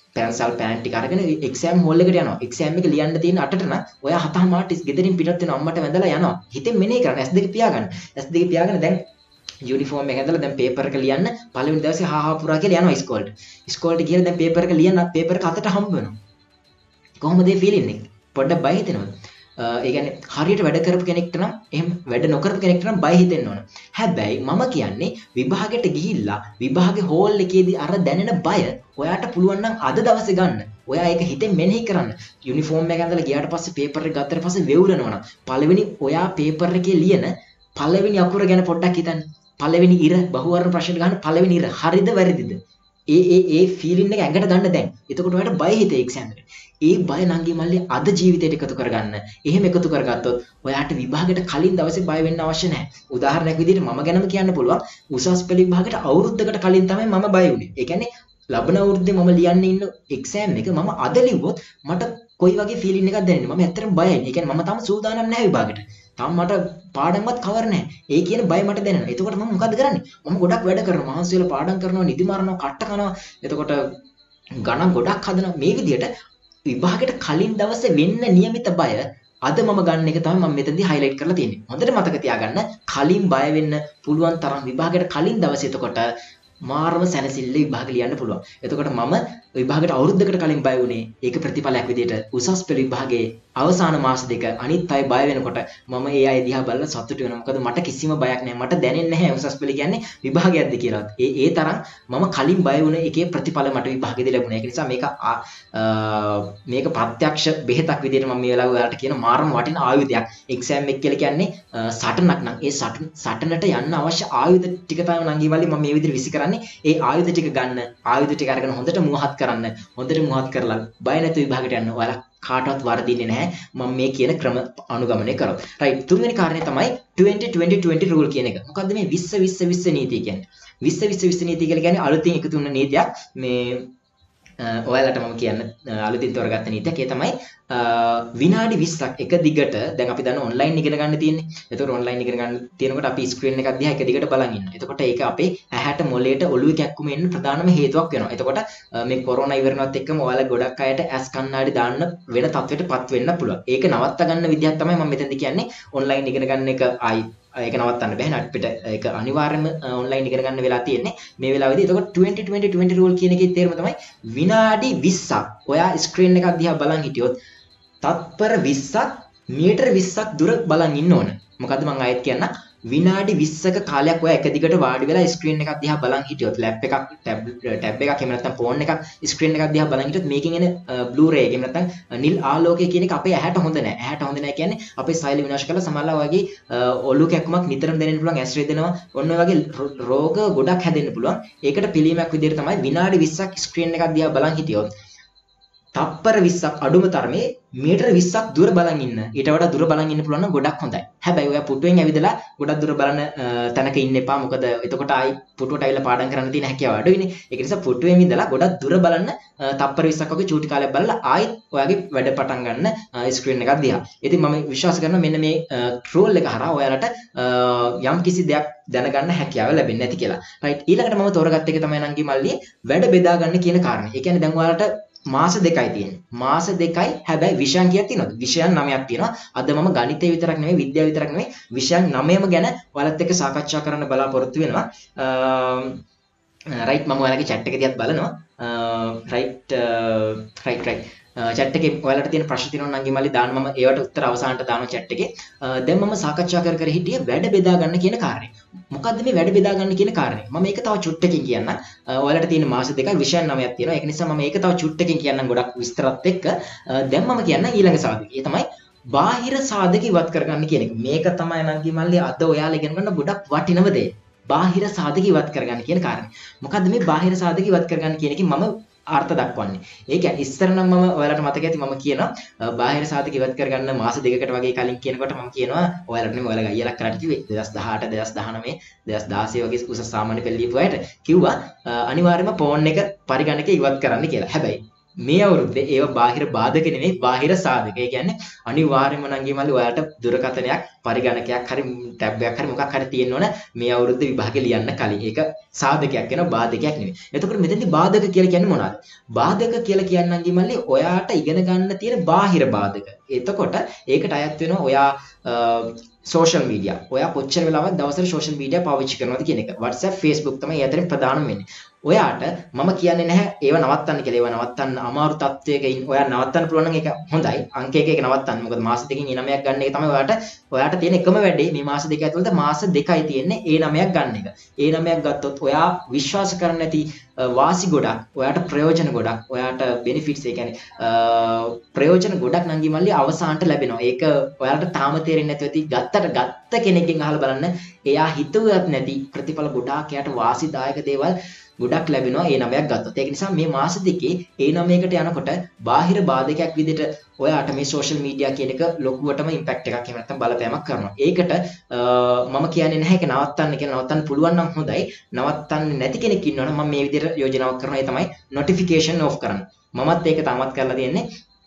පැන්සල් පෑන් ටික අරගෙන එක්සෑම් හෝල් එකට යනවා. එක්සෑම් එක ලියන්න තියෙන 8ට නම් ඔයා 7:00ට ගෙදරින් පිටත් වෙන අම්මට වැඳලා යනවා. හිතෙන් මෙනෙහි කරන්න S2 පියාගන්න. S2 පියාගෙන දැන් යුනිෆෝම් එක ඇඳලා දැන් පේපර් එක ලියන්න පළවෙනි දවසේ හා පුරා කියලා යනවා ඉස්කෝලේට. ඉස්කෝලේට ගිහලා දැන් පේපර් එක ලියන්න පේපර් එක අතට හම්බ වෙනවා. කොහොමද ඒ ෆීලින් එක? පොඩ්ඩක් බය හිතෙනවද? ඒ කියන්නේ හරියට වැඩ කරපු කෙනෙක්ට නම් එහෙම වැඩ නොකරපු කෙනෙක්ට නම් බය හිතෙන්න ඕන. හැබැයි මම කියන්නේ විභාගෙට ගිහිල්ලා විභාගේ හෝල් එකේදී අර දැනෙන බය ඔයාට පුළුවන් නම් අද දවසේ ගන්න. ඔයා ඒක හිතෙන් මෙනෙහි කරන්න. යුනිෆෝම් එක ඇඳලා ගියාට පස්සේ පේපර් එක ගත්තට පස්සේ වෙවුලනවා නම් පළවෙනි ඔයා පේපර් එකේ ලියන පළවෙනි අකුර ගැන පොඩ්ඩක් හිතන්න. පළවෙනි ඉර බහුවර්ණ ප්‍රශ්නෙට ගන්න පළවෙනි ඉර හරිද වැරදිද? ඒ ෆීලින් එක ඇඟට ගන්න දැන්. එතකොට ඔයාලට බය හිතේ එක්සෑම් එකට. ඒ බය නංගි මල්ලි අද ජීවිතයට එකතු කරගන්න. එහෙම එකතු කරගත්තොත් ඔයාට විභාගයට කලින් දවසේ බය වෙන්න අවශ්‍ය නැහැ. උදාහරණයක් විදිහට මම ගැනම කියන්න පුළුවන්. උසස් පෙළ විභාගයට අවුරුද්දකට කලින් තමයි මම බය වුනේ. ඒ කියන්නේ ලබන අවුරුද්දේ මම ලියන්න ඉන්න එක්සෑම් එක මම අද ලිව්වොත් මට කොයි වගේ ෆීලින් එකක්ද දැනෙන්නේ? මම ඇත්තටම බයයි. ඒ කියන්නේ මම තාම සූදානම් නැහැ විභාගයට. තාම මට පාඩම්වත් කවර් නැහැ. ඒ කියන බය මට දැනෙනවා. එතකොට මම මොකද්ද කරන්නේ? මම ගොඩක් වැඩ කරනවා. මහන්සි වෙලා පාඩම් කරනවා, නිදි මරනවා, කට්ට කනවා. එතකොට ගණන් ගොඩක් හදනවා. මේ විදිහට විභාගයට කලින් දවසේ වෙන්න નિયમિત බය අද මම ගන්න එක තමයි මම මෙතනදී highlight කරලා තියෙන්නේ. හොඳට මතක තියාගන්න කලින් බය වෙන්න පුළුවන් තරම් විභාගයට කලින් දවසේ එතකොට මාරම සැනසෙල්ල විභාග ලියන්න පුළුවන්. එතකොට මම විභාගයට අවුරුද්දකට කලින් බය වුණේ ඒක ප්‍රතිඵලයක් විදිහට උසස් පෙළ විභාගයේ අවසාන මාස දෙක අනිත් අය බය වෙනකොට මම ඒ අය දිහා බලලා සතුටු වෙනවා. මොකද මට කිසිම බයක් නැහැ. මට දැනෙන්නේ නැහැ උසස් පෙළ කියන්නේ විභාගයක්ද කියලා. ඒ තරම් මම කලින් බය වුණ එකේ ප්‍රතිඵල මට විභාගෙදී ලැබුණා. ඒක නිසා මේක ප්‍රත්‍යක්ෂ බෙහෙතක් විදිහට මම මේ වෙලාවේ ඔයාලට කියන මාරම වටින ආයුධයක්. එක්සෑම් එක කියලා කියන්නේ සටනක් නම් ඒ සටනට යන්න අවශ්‍ය ආයුධ ටික තමයි නංගි මල්ලි මම මේ විදිහට විසි කරන්නේ. ඒ ආයුධ ටික ගන්න. ආයුධ ටික අරගෙන හොඳට මුවහත් කරන්න. හොඳට මුවහත් කරලා බය නැතුව විභාගයට යන්න. ඔයාලා කාටවත් වරදින්නේ නැහැ. මම මේ කියන ක්‍රම අනුගමනය කරොත්. රයිට්. තුන්වෙනි කාරණේ තමයි 20-20-20 රූල් කියන එක. මොකද්ද මේ 20-20-20 නීතිය කියන්නේ? 20-20-20 නීතිය කියලා කියන්නේ අලුතින් එකතු වුණ නීතියක්. මේ ඔයාලට මම කියන්න අලුතින් තෝරගත්ත නීතියක්. ඒ තමයි විනාඩි 20ක් එක දිගට දැන් අපි දන්න ඔන්ලයින් ඉගෙන ගන්න තියෙන්නේ. ඒතකොට ඔන්ලයින් ඉගෙන ගන්න තියෙනකොට අපි ස්ක්‍රීන් එකක් දිහා එක දිගට බලන් ඉන්නවා. එතකොට ඒක අපේ ඇහැට මොළයට ඔළුවේ කැක්කුම එන්න ප්‍රධානම හේතුවක් වෙනවා. එතකොට මේ කොරෝනා ඉවරනවත් එක්කම ඔයාලා ගොඩක් අයට ඇස් කණ්ණාඩි දාන්න වෙන තත්ත්වයකටපත් වෙන්න පුළුවන්. ඒක නවත්ත ගන්න විදිහක් තමයි මම මෙතනදී කියන්නේ ඔන්ලයින් ඉගෙන ගන්න එක ඒක නවත්තන්න බෑ. අපිට ඒක අනිවාර්යයෙන්ම ඔන්ලයින් ඉගෙන ගන්න වෙලා තියෙන්නේ මේ වෙලාවේදී. එතකොට 20-20-20 රූල් කියන එකේ තේරුම තමයි විනාඩි 20ක් ඔයා ස්ක්‍රීන් එකක් දිහා බලන් හිටියොත් තත්පර 20ක් මීටර 20ක් දුර බලන් ඉන්න ඕන. මොකද්ද මම ආයෙත් කියන්න විනාඩි 20ක කාලයක් ඔයා එක දිගට වාඩි වෙලා ස්ක්‍රීන් එකක් දිහා බලන් හිටියොත් ලැප් එකක් ටැබ් එකක් එහෙම නැත්නම් ෆෝන් එකක් ස්ක්‍රීන් එකක් දිහා බලන් හිටියොත් මේකෙන් එන බ්ලූ රේ එක එහෙම නැත්නම් නිල් ආලෝකය කියන එක අපේ ඇහැට හොඳ නැහැ. ඇහැට හොඳ නැහැ කියන්නේ අපේ සෛල විනාශ කරලා සමහරවල් වගේ ඔලු කැක්කුමක් නිතරම දැනෙන්න පුළුවන්, ඇස් රෙදෙනවා, ඔන්න ඔය වගේ රෝග ගොඩක් හැදෙන්න පුළුවන්. ඒකට පිළියමක් විදිහට තමයි විනාඩි 20ක් ස්ක්‍රීන් එකක් දිහා බලන් හිටියොත් තප්පර 20ක් අඩුම තරමේ මීටර 20ක් දුර බලන් ඉන්න. ඊට වඩා දුර බලන් ඉන්න පුළුවන් නම් ගොඩක් හොඳයි. හැබැයි ඔයා පුටුවෙන් ඇවිදලා ගොඩක් දුර බලන තැනක ඉන්න එපා. මොකද එතකොට ආයි පුටුවට ඇවිල්ලා පාඩම් කරන්න තියෙන හැකියාව අඩුයිනේ. ඒක නිසා පුටුවෙන් ඉඳලා ගොඩක් දුර බලන්න තප්පර 20ක් වගේ චූටි කාලයක් බලලා ආයිත් ඔයාගේ වැඩ පටන් ගන්න ස්ක්‍රීන් එකක් දිහා. ඉතින් මම විශ්වාස කරනවා මෙන්න මේ රෝල් එක හරහා ඔයාලට යම් කිසි දෙයක් දැනගන්න හැකියාව ලැබෙන්නේ නැති කියලා. රයිට්. ඊළඟට මම තෝරගත්ත එක තමයි නංගි මල්ලි වැඩ බෙදා ගන්න කියන කාරණේ. ඒ කියන්නේ දැන් ඔයාලට මාස දෙකයි තියෙන්නේ. මාස දෙකයි හැබැයි විෂයන් කීයක් තියෙනවද? විෂයන් 9ක් තියෙනවා. අද මම ගණිතය විතරක් නෙමෙයි විද්‍යාව විතරක් නෙමෙයි විෂයන් 9ම ගැන ඔයාලත් එක්ක සාකච්ඡා කරන්න බලාපොරොත්තු වෙනවා. රයිට් මම ඔයාලගේ chat එක දිහාත් බලනවා. රයිට් chat එකේ ඔයාලට තියෙන ප්‍රශ්න තියෙනවා නම් මල්ලි දාන්න මම ඒවට උත්තර අවසානට දානවා chat එකේ. දැන් මම සාකච්ඡා කර හිටියේ වැඩ බෙදා ගන්න කියන කාරණේ. මොකද්ද මේ වැඩ බෙදා ගන්න කියන කාරණේ? මම මේක තව චුට්ටකින් කියන්නම්. ඔයාලට තියෙන මාස දෙකයි විෂයන් 9ක් තියෙනවා. ඒක නිසා මම මේක තව චුට්ටකින් කියන්නම් ගොඩක් විස්තරත් එක්ක. දැන් මම කියන්නම් ඊළඟ සාධකය. ඒ තමයි බාහිර සාධක ඉවත් කරගන්න කියන එක. මේක තමයි නංගි මල්ලි අද ඔයාලා ඉගෙන ගන්න ගොඩක් වටිනම දේ. බාහිර සාධක ඉවත් කරගන්න කියන කාරණේ. මොකද්ද මේ බාහිර සාධක ඉවත් කරගන්න කියන එකෙන් මම අර්ථ දක්වන්නේ. ඒ කියන්නේ ඉස්සර නම් මම ඔයාලට මතක ඇති මම කියනවා බාහිර සාධක ඉවත් කරගන්න මාස දෙකකට වගේ කලින් කියනකොට මම කියනවා ඔයාලට නෙමෙයි ඔයාලා අයියලා කරාට කිව්වේ 2018 2019 2016 වගේ උසස් සාමාන්‍ය පෙළ ලියපු අයට කිව්වා අනිවාර්යයෙන්ම ෆෝන් එක පරිගණකේ ඉවත් කරන්න කියලා. හැබැයි මේ අවුරුද්දේ ඒව බාහිර බාධක නෙමෙයි බාහිර සාධක. ඒ කියන්නේ අනිවාර්යයෙන්ම නංගි මල්ලි ඔයාලට දුරකථනයක් පරිගණකයක් හරි ටැබ් එකක් හරි මොකක් හරි තියෙන්න ඕන මේ අවුරුද්දේ විභාගේ ලියන්න කලින්. ඒක සාධකයක් වෙනවා බාධකයක් නෙමෙයි. එතකොට මෙතෙන්දී බාධක කියලා කියන්නේ මොනවද? බාධක කියලා කියන්නේ නංගි මල්ලි ඔයාට ඉගෙන ගන්න තියෙන බාහිර බාධක. එතකොට ඒකට අයත් වෙනවා ඔයා social media. ඔයා කොච්චර වෙලාවක් දවසට social media පාවිච්චි කරනවද කියන එක. WhatsApp, Facebook තමයි අතරින් ප්‍රධානම වෙන්නේ. ඔයාට මම කියන්නේ නැහැ ඒව නවත්තන්න කියලා. ඒව නවත්තන්න අමාරු තත්වයක ඔයා නවත්තන්න පුළුවන් නම් ඒක හොඳයි. අංක එක නවත්තන්න. මොකද මාස දෙකකින් ඒ 9ක් ගන්න එක තමයි ඔයාට තියෙන එකම වැඩේ. මේ මාස දෙක ඇතුළත මාස දෙකයි තියෙන්නේ ඒ 9ක් ගන්න එක. ඒ 9ක් ගත්තොත් ඔයා විශ්වාස කරන්නේ නැති වාසි ගොඩක්, ඔයාට ප්‍රයෝජන ගොඩක්, ඔයාට benefits ඒ කියන්නේ ප්‍රයෝජන ගොඩක් නංගි මල්ලි අවසානට ලැබෙනවා. ඒක ඔයාලට තාම තේරෙන්නේ නැතුව ඇති. ගත්ත කෙනෙක්ගෙන් අහලා බලන්න. එයා හිතුවත් නැති ප්‍රතිඵල ගොඩාක් එයාට වාසිදායක දේවල් ගොඩක් ලැබෙනවා ඒ 9ක් ගත්තොත්. ඒක නිසා මේ මාස දෙකේ ඒ 9කට යනකොට බාහිර බාධකයක් විදිහට ඔයාට මේ social media කියන එක ලොකුවටම impact එකක් එහෙම නැත්නම් බලපෑමක් කරනවා. ඒකට මම කියන්නේ නැහැ ඒක නවත්තන්න කියලා. නවත්තන්න පුළුවන් නම් හොඳයි. නවත්තන්න නැති කෙනෙක් ඉන්නවනම් මම මේ විදිහට යෝජනාවක් කරනවා. ඒ තමයි notification off කරන්න. මමත් ඒක තාමත් කරලා තියෙන්නේ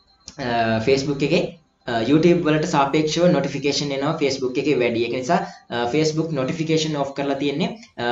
Facebook එකේ YouTube වලට සාපේක්ෂව notification එනවා Facebook එකේ වැඩි. ඒක නිසා Facebook notification off කරලා තියෙන්නේ.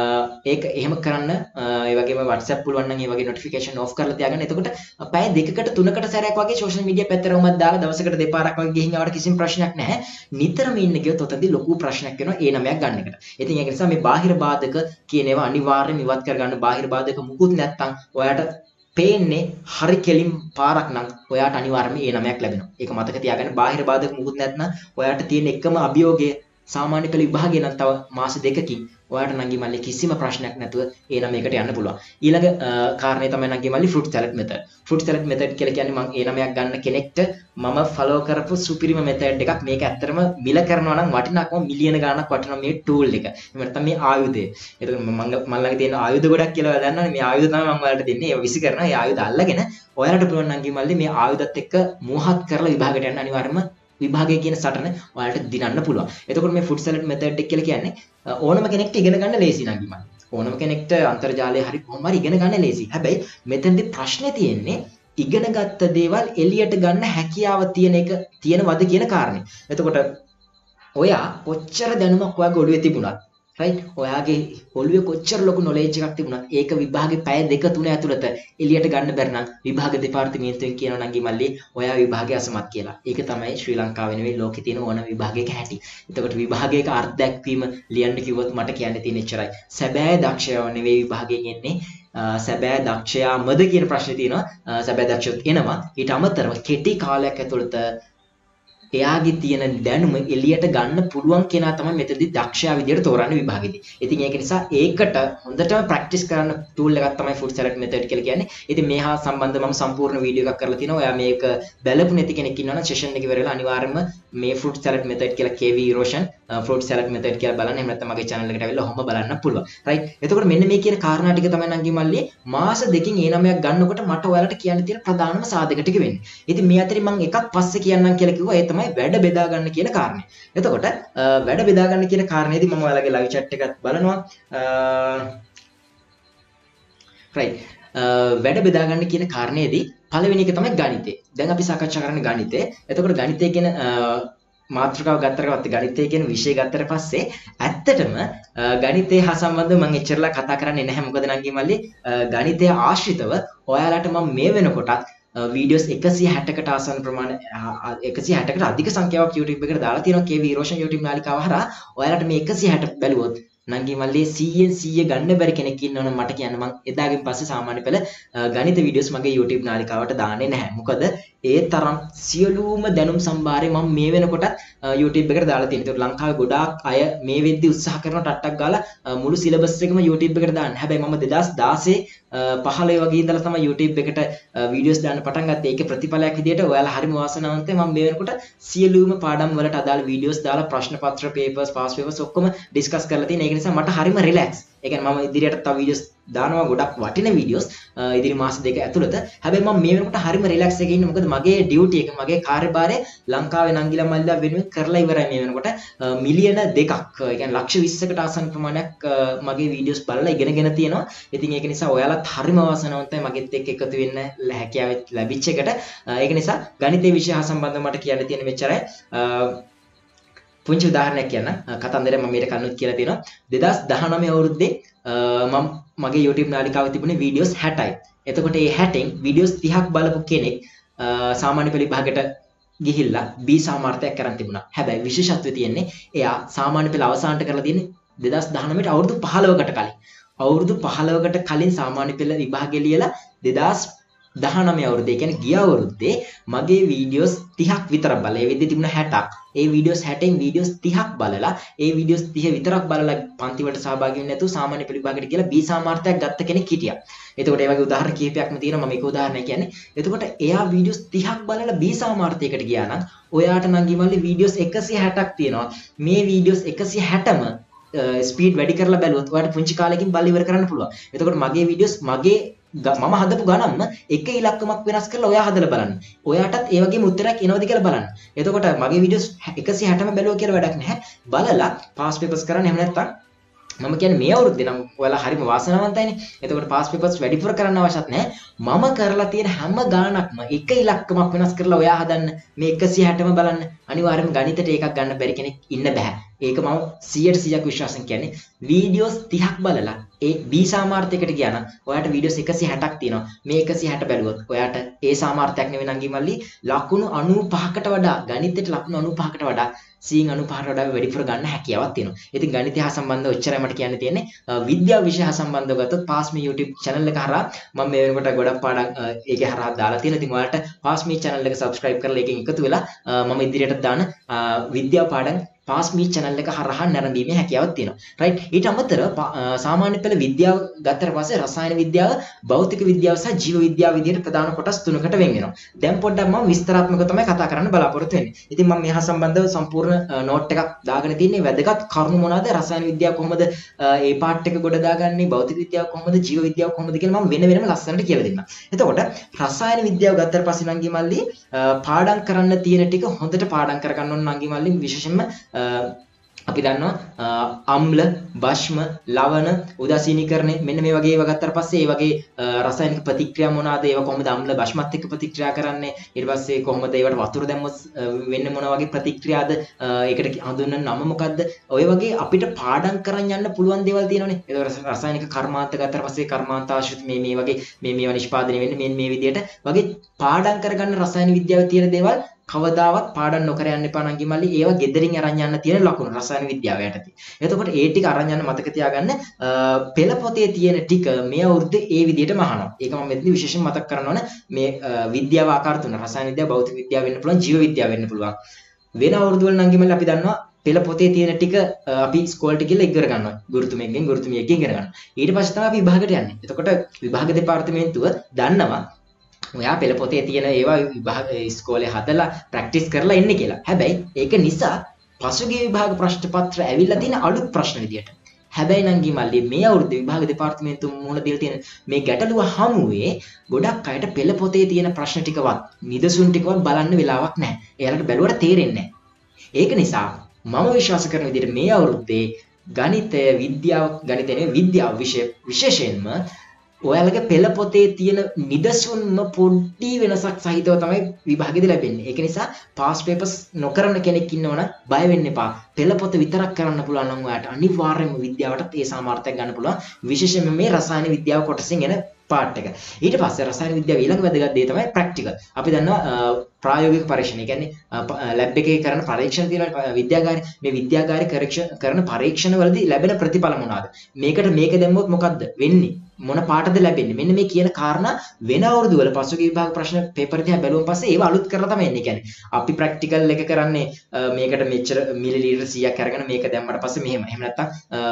ඒක එහෙම කරන්න. ඒ වගේම WhatsApp පුළුවන් නම් ඒ වගේ notification off කරලා තියාගන්න. එතකොට පැය දෙකකට තුනකට සැරයක් වගේ social media පැත්තටම දාලා දවසකට දෙපාරක් වගේ ගිහින් ආවට කිසිම ප්‍රශ්නයක් නැහැ. නිතරම ඉන්න ගියොත් ඔතනදී ලොකු ප්‍රශ්නයක් වෙනවා ඒ 9ක් ගන්න එකට. ඉතින් ඒක නිසා මේ බාහිර බාධක කියන ඒවා අනිවාර්යයෙන් ඉවත් කරගන්න. බාහිර බාධක මුකුත් නැත්තම් ඔයාට පේන්නේ හරි කෙලින් පාරක් නම් ඔයාට අනිවාර්යයෙන්ම ඒ 9ක් ලැබෙනවා. ඒක මතක තියාගන්න. බාහිර බාධක මුකුත් නැත්නම් ඔයාට තියෙන එකම අභියෝගය සාමාන්‍ය පෙළ විභාගය නම් තව මාස දෙකකින් ඔයාට නංගි මල්ලි කිසිම ප්‍රශ්නයක් නැතුව ඒ 9කට යන්න පුළුවන්. ඊළඟ කාරණේ තමයි නංගි මල්ලි fruit salad method. fruit salad method කියලා කියන්නේ මම ඒ 9ක් ගන්න කෙනෙක්ට මම follow කරපු සුපිරිම method එකක්. මේක ඇත්තටම මිල කරනවා නම් වටිනාකම මිලියන ගාණක් වටිනා මේ tool එක. එහෙම නැත්නම් මේ ආයුධය. ඒක මම ළඟ තියෙන ආයුධ ගොඩක් කියලා දන්නවනේ. මේ ආයුධ තමයි මම ඔයාලට දෙන්නේ. ඒවා විසි කරනවා. ඒ ආයුධ අල්ලගෙන ඔයාලට පුළුවන් නංගි මල්ලි මේ ආයුධත් එක්ක මෝහත් කරලා විභාගයට යන්න අනිවාර්යයෙන්ම විභාගය කියන සටන ඔයාලට දිනන්න පුළුවන්. එතකොට මේ fruit salad method එක කියලා කියන්නේ ඕනම කෙනෙක්ට ඉගෙන ගන්න ලේසි නංගි මල්ලි. ඕනම කෙනෙක්ට අන්තර්ජාලය හරි කොහොම හරි ඉගෙන ගන්න ලේසි. හැබැයි මෙතනදී ප්‍රශ්නේ තියෙන්නේ ඉගෙනගත්ත දේවල් එළියට ගන්න හැකියාව තියෙනවද කියන කාරණේ. එතකොට ඔයා කොච්චර දැනුමක් ඔයාගේ ඔළුවේ තිබුණත් right ඔයාගේ ඔළුවේ කොච්චර ලොකු knowledge එකක් තිබුණත් ඒක විභාගේ පැය 2-3 ඇතුළත එළියට ගන්න බැරි නම් විභාග දෙපාර්තමේන්තුවෙන් කියනවා නංගි මල්ලි ඔයා විභාගය අසමත් කියලා. ඒක තමයි ශ්‍රී ලංකාවේ නෙවෙයි ලෝකේ තියෙන ඕනම විභාගයක හැටි. එතකොට විභාගයක අර්ථ දැක්වීම ලියන්න කිව්වොත් මට කියන්න තියෙන එච්චරයි. සැබෑ දක්ෂයව නෙවෙයි විභාගයෙන් එන්නේ. සැබෑ දක්ෂයාමද කියන ප්‍රශ්නේ තියෙනවා. සැබෑ දක්ෂයොත් එනවා. ඊට අමතරව කෙටි කාලයක් ඇතුළත එයාගේ තියෙන දැනුම එළියට ගන්න පුළුවන් කෙනා තමයි මෙතනදී දක්ෂයා විදියට තෝරන්නේ විභාගෙදී. ඉතින් ඒක නිසා ඒකට හොඳටම ප්‍රැක්ටිස් කරන්න ටූල් එකක් තමයි fruit salad method කියලා කියන්නේ. ඉතින් මේ හා සම්බන්ධව මම සම්පූර්ණ වීඩියෝ එකක් කරලා තිනවා. ඔයා මේක බලපු නැති කෙනෙක් ඉන්නවනම් සෙෂන් එක ඉවර වෙලා අනිවාර්යයෙන්ම මේ fruit salad method කියලා KV Roshan fruit salad method කියලා බලන්න. එහෙම නැත්නම් මගේ channel එකට ඇවිල්ලා ඔහොම බලන්න පුළුවන්. right. එතකොට මෙන්න මේ කියන කාරණා ටික තමයි නංගි මල්ලි මාස දෙකකින් ඒ 9ක් ගන්නකොට මට ඔයාලට කියන්න තියෙන ප්‍රධානම සාධක ටික වෙන්නේ. ඉතින් මේ අතරින් මම එකක් පස්සේ කියන්නම් කියලා කිව්වා. ඒ තමයි වැඩ බෙදා ගන්න කියන කාරණේ. එතකොට වැඩ බෙදා ගන්න කියන කාරණේදී මම ඔයාලගේ live chat එකත් බලනවා. right. වැඩ බෙදා ගන්න කියන කාරණේදී පළවෙනි එක තමයි ගණිතය. දැන් අපි සාකච්ඡා කරන්නේ ගණිතය. එතකොට ගණිතය කියන මාතෘකාව ගත්තට ගණිතය කියන විෂය ගත්තට පස්සේ ඇත්තටම ගණිතය හා සම්බන්ධව මම එච්චරලා කතා කරන්නේ නැහැ. මොකද නංගි මල්ලි ගණිතය ආශ්‍රිතව ඔයාලට මම මේ වෙනකොටත් වීඩියෝස් 160කට ආසන්න ප්‍රමාණ 160කට අධික සංඛ්‍යාවක් YouTube එකට දාලා තියෙනවා. KV Roshan YouTube නාලිකාව හරහා ඔයාලට මේ 160 බැලුවොත් නංගි මල්ලි 100 ගන්න බැරි කෙනෙක් ඉන්නවනම් මට කියන්න මම එදාගෙන් පස්සේ සාමාන්‍ය පෙළ ගණිත වීඩියෝස් මගේ YouTube නාලිකාවට දාන්නේ නැහැ. මොකද ඒ තරම් සියලුම දැනුම් සම්භාරය මම මේ වෙනකොටත් YouTube එකට දාලා තියෙනවා. ඒකට ලංකාවේ ගොඩාක් අය මේ වෙද්දි උත්සාහ කරන ටට්ටක් ගාලා මුළු සිලබස් එකම YouTube එකට දාන්න. හැබැයි මම 2016 15 වගේ ඉඳලා තමයි YouTube එකට වීඩියෝස් දාන්න පටන් ගත්තේ. ඒකේ ප්‍රතිඵලයක් විදියට ඔයාලා හරිම වාසනාවන්තයි. මම මේ වෙනකොට සියලුම පාඩම් වලට අදාළ වීඩියෝස් දාලා ප්‍රශ්න පත්‍ර, papers, past papers ඔක්කොම ඩිස්කස් කරලා තියෙනවා. ඒක නිසා මට හරිම රිලැක්ස්. ඒ කියන්නේ මම ඉදිරියට තව වීඩියෝස් දානවා ගොඩක් වටින වීඩියෝස් ඉදිරි මාස දෙක ඇතුළත. හැබැයි මම මේ වෙනකොට හරිම රිලැක්ස් එකේ ඉන්නේ. මොකද මගේ ඩියුටි එක මගේ කාර්යභාරය ලංකාවේ නංගිලා මල්ලිලා වෙනුවෙන් කරලා ඉවරයි මේ වෙනකොට. මිලියන දෙකක් ඒ කියන්නේ ලක්ෂ 20කට ආසන්න ප්‍රමාණයක් මගේ වීඩියෝස් බලලා ඉගෙනගෙන තියෙනවා. ඉතින් ඒක නිසා ඔයාලත් හරිම වාසනාවන්තයි මගෙත් එක්ක එකතු වෙන්න හැකියාව ලැබිච්ච එකට. ඒක නිසා ගණිතයේ විෂය හා සම්බන්ධව මට කියන්න තියෙන මෙච්චරයි. පුංචි උදාහරණයක් කියන්න. කතන්දරේ මම මේක කන්නොත් කියලා තියෙනවා. 2019 අවුරුද්දේ මම මගේ YouTube නාලිකාවේ තිබුණේ වීඩියෝස් 60යි. එතකොට මේ 60න් වීඩියෝස් 30ක් බලපු කෙනෙක් සාමාන්‍ය පෙළ විභාගයට ගිහිල්ලා B සාමාර්ථයක් කරන් තිබුණා. හැබැයි විශේෂත්වය තියෙන්නේ එයා සාමාන්‍ය පෙළ අවසානට කරලා තියෙන්නේ 2019 අවුරුදු 15කට කලින්. අවුරුදු 15කට කලින් සාමාන්‍ය පෙළ විභාගෙ ලියලා 2019 අවුරුද්දේ කියන්නේ ගිය අවුරුද්දේ මගේ වීඩියෝස් 30ක් විතරක් බලලා ඒ වෙද්දි තිබුණ 60ක්. ඒ වීඩියෝස් 60න් වීඩියෝස් 30ක් බලලා ඒ වීඩියෝස් 30 විතරක් බලලා පන්ති වලට සහභාගී වෙන්නේ නැතුව සාමාන්‍ය පෙළ විභාගයට කියලා B සාමාර්ථයක් ගත්ත කෙනෙක් හිටියා. එතකොට ඒ වගේ උදාහරණ කිහිපයක්ම තියෙනවා. මම එක උදාහරණයක් කියන්නේ. එතකොට එයා වීඩියෝස් 30ක් බලලා B සාමාර්ථයකට ගියා නම් ඔයාට නම් ගිමල්ලි වීඩියෝස් 160ක් තියෙනවා. මේ වීඩියෝස් 160ම ස්පීඩ් වැඩි කරලා බැලුවොත් ඔයාලට පුංචි කාලෙකින් බලලා ඉවර කරන්න පුළුවන්. එතකොට මගේ වීඩියෝස් මම හදපු ගණන්ම එක ඉලක්කමක් වෙනස් කරලා ඔයා හදලා බලන්න. ඔයාටත් ඒ වගේම උත්තරයක් එනවද කියලා බලන්න. එතකොට මගේ වීඩියෝස් 160ම බැලුවා කියලා වැඩක් නැහැ. බලලා පාස් පේපර්ස් කරන්න. එහෙම නැත්නම් මම කියන්නේ මේ අවුරුද්දේ නම් ඔයාලා හරිම වාසනාවන්තයිනේ. එතකොට පාස් පේපර්ස් වැඩිපුර කරන්න අවශ්‍යත් නැහැ. මම කරලා තියෙන හැම ගානක්ම එක ඉලක්කමක් වෙනස් කරලා ඔයා හදන්න. මේ 160ම බලන්න. අනිවාර්යයෙන්ම ගණිතයට ඒකක් ගන්න බැරි කෙනෙක් ඉන්න බෑ. ඒක මම 100% විශ්වාසයෙන් කියන්නේ. වීඩියෝස් 30ක් බලලා ඒ B සාමාර්ථයකට ගියා නම් ඔයාට වීඩියෝස් 160ක් තියෙනවා. මේ 160 බැලුවොත් ඔයාට ඒ සාමාර්ථයක් නෙවෙයි නංගි මල්ලි ලකුණු 95කට වඩා ගණිතයට ලකුණු 95කට වඩා 95ට වඩා වැඩිපුර ගන්න හැකියාවක් තියෙනවා. ඉතින් ගණිතය හා සම්බන්ධව ඔච්චරයි මට කියන්න තියෙන්නේ. විද්‍යාව විෂය හා සම්බන්ධව ගත්තොත් පාස් මේ YouTube channel එක හරහා මම මේ වෙනකොට ගොඩක් පාඩම් ඒකේ හරහා දාලා තියෙනවා. ඉතින් ඔයාලට පාස් මේ channel එක subscribe කරලා ඒකෙන් එකතු වෙලා මම ඉදිරියට දාන විද්‍යාව පාඩම් පාස් මේ channel එක හරහා නැරඹීමේ හැකියාවක් තියෙනවා. right ඊට අමතරව සාමාන්‍ය පෙළ විද්‍යාව ගත්තට පස්සේ රසායන විද්‍යාව, භෞතික විද්‍යාව සහ ජීව විද්‍යාව විදිහට ප්‍රධාන කොටස් තුනකට වෙන් වෙනවා. දැන් පොඩ්ඩක් මම විස්තරාත්මකව තමයි කතා කරන්න බලාපොරොත්තු වෙන්නේ. ඉතින් මම මේ හා සම්බන්ධව සම්පූර්ණ නෝට් එකක් දාගෙන තින්නේ. වැදගත් කරුණු මොනවාද? රසායන විද්‍යාව කොහොමද ඒ පාර්ට් එක ගොඩ දාගන්නේ? භෞතික විද්‍යාව කොහොමද? ජීව විද්‍යාව කොහොමද කියලා මම වෙනම ලස්සනට කියලා දෙන්නම්. එතකොට රසායන විද්‍යාව ගත්තට පස්සේ නංගි මල්ලි පාඩම් කරන්න තියෙන ටික හොඳට පාඩම් කරගන්න ඕන නංගි මල්ලි. විශේෂයෙන්ම අපි දන්නවා අම්ල, භෂ්ම, ලවණ, උදාසීනීකරණය මෙන්න මේ වගේ ඒවා ගත්තාට පස්සේ ඒ වගේ රසායනික ප්‍රතික්‍රියා මොනවාද? ඒවා කොහොමද අම්ල භෂ්මත් එක්ක ප්‍රතික්‍රියා කරන්නේ? ඊට පස්සේ කොහොමද ඒවට වතුර දැම්මොත් වෙන්නේ මොන වගේ ප්‍රතික්‍රියාද? ඒකට හඳුන්වන නම මොකද්ද? ඔය වගේ අපිට පාඩම් කරන් යන්න පුළුවන් දේවල් තියෙනවනේ. ඒක රසායනික කර්මාන්ත ගත්තාට පස්සේ කර්මාන්ත ආශ්‍රිත මේ වගේ මේවා නිෂ්පාදනය වෙන්නේ මේ විදිහට වගේ පාඩම් කරගන්න රසායන විද්‍යාවේ තියෙන දේවල් කවදාවත් පාඩම් නොකර යන්න එපා නංගි මල්ලි. ඒවා ගෙදරින් අරන් යන්න තියෙන ලකුණු රසායන විද්‍යාව යටතේ. එතකොට ඒ ටික අරන් යන්න මතක තියාගන්න. පෙළ පොතේ තියෙන ටික මේ අවුරුද්දේ ඒ විදිහටම අහනවා. ඒක මම මෙතන විශේෂයෙන් මතක් කරන්න ඕන. මේ විද්‍යාව ආකාර තුන රසායන විද්‍යාව, භෞතික විද්‍යාව වෙන්න පුළුවන්, ජීව විද්‍යාව වෙන්න පුළුවන්. වෙන අවුරුදු වල නංගි මල්ලි අපි දන්නවා පෙළ පොතේ තියෙන ටික අපි ඉස්කෝලේට ගිහලා ඉගෙන ගන්නවා. ගුරුතුමෙක්ගෙන් ගුරුතුමියකින් ඉගෙන ගන්නවා. ඊට පස්සේ තමයි අපි විභාගයට යන්නේ. එතකොට විභාග දෙපාර්තමේන්තුව දන්නවා ඔයා පෙළ පොතේ තියෙන ඒවා විභාග ඉස්කෝලේ හදලා ප්‍රැක්ටිස් කරලා එන්නේ කියලා. හැබැයි ඒක නිසා පසුගිය විභාග ප්‍රශ්න පත්‍ර ඇවිල්ලා තියෙන අලුත් ප්‍රශ්න විදියට. හැබැයි නංගි මල්ලි මේ අවුරුද්දේ විභාග දෙපාර්තමේන්තුව මුහුණ දීලා තියෙන මේ ගැටලුව හමුවේ ගොඩක් අයට පෙළ පොතේ තියෙන ප්‍රශ්න ටිකවත් නිදසුන් ටිකවත් බලන්න වෙලාවක් නැහැ. එයාලට බැලුවට තේරෙන්නේ නැහැ. ඒක නිසා මම විශ්වාස කරන විදිහට මේ අවුරුද්දේ ගණිතය විද්‍යාව විෂය විශේෂයෙන්ම ඔයාලගේ පෙළ පොතේ තියෙන නිදසුන්ම පොඩි වෙනසක් සහිතව තමයි විභාගෙදි ලැබෙන්නේ. ඒක නිසා පාස් පේපර්ස් නොකරන කෙනෙක් ඉන්නවනම් බය වෙන්න එපා. පෙළ පොත විතරක් කරන්න පුළුවන් නම් ඔයාට අනිවාර්යයෙන්ම විද්‍යාවටත් ඒ සාමාර්ථයක් ගන්න පුළුවන්. විශේෂයෙන්ම මේ රසායන විද්‍යාව කොටසින් එන පාර්ට් එක. ඊට පස්සේ රසායන විද්‍යාව ඊළඟ වැදගත් දේ තමයි ප්‍රැක්ටිකල්. අපි දන්නවා ප්‍රායෝගික පරීක්ෂණ. ඒ කියන්නේ ලැබ් එකේ කරන පරීක්ෂණ තියෙනවා විද්‍යාගාරේ. මේ විද්‍යාගාරේ කරන පරීක්ෂණ වලදී ලැබෙන ප්‍රතිඵල මොනවාද? මේකට මේක දැම්මොත් මොකද්ද වෙන්නේ? මොන පාටද ලැබෙන්නේ? මෙන්න මේ කියන කාරණා වෙන අවුරුදු වල පසුගිය විභාග ප්‍රශ්න පේපර් දිහා බැලුවම පස්සේ ඒව අලුත් කරලා තමයි එන්නේ. කියන්නේ අපි ප්‍රැක්ටිකල් එක කරන්නේ මේකට මෙච්චර මිලිලීටර් 100ක් අරගෙන මේක දැම්මට පස්සේ මෙහෙම. එහෙම නැත්නම්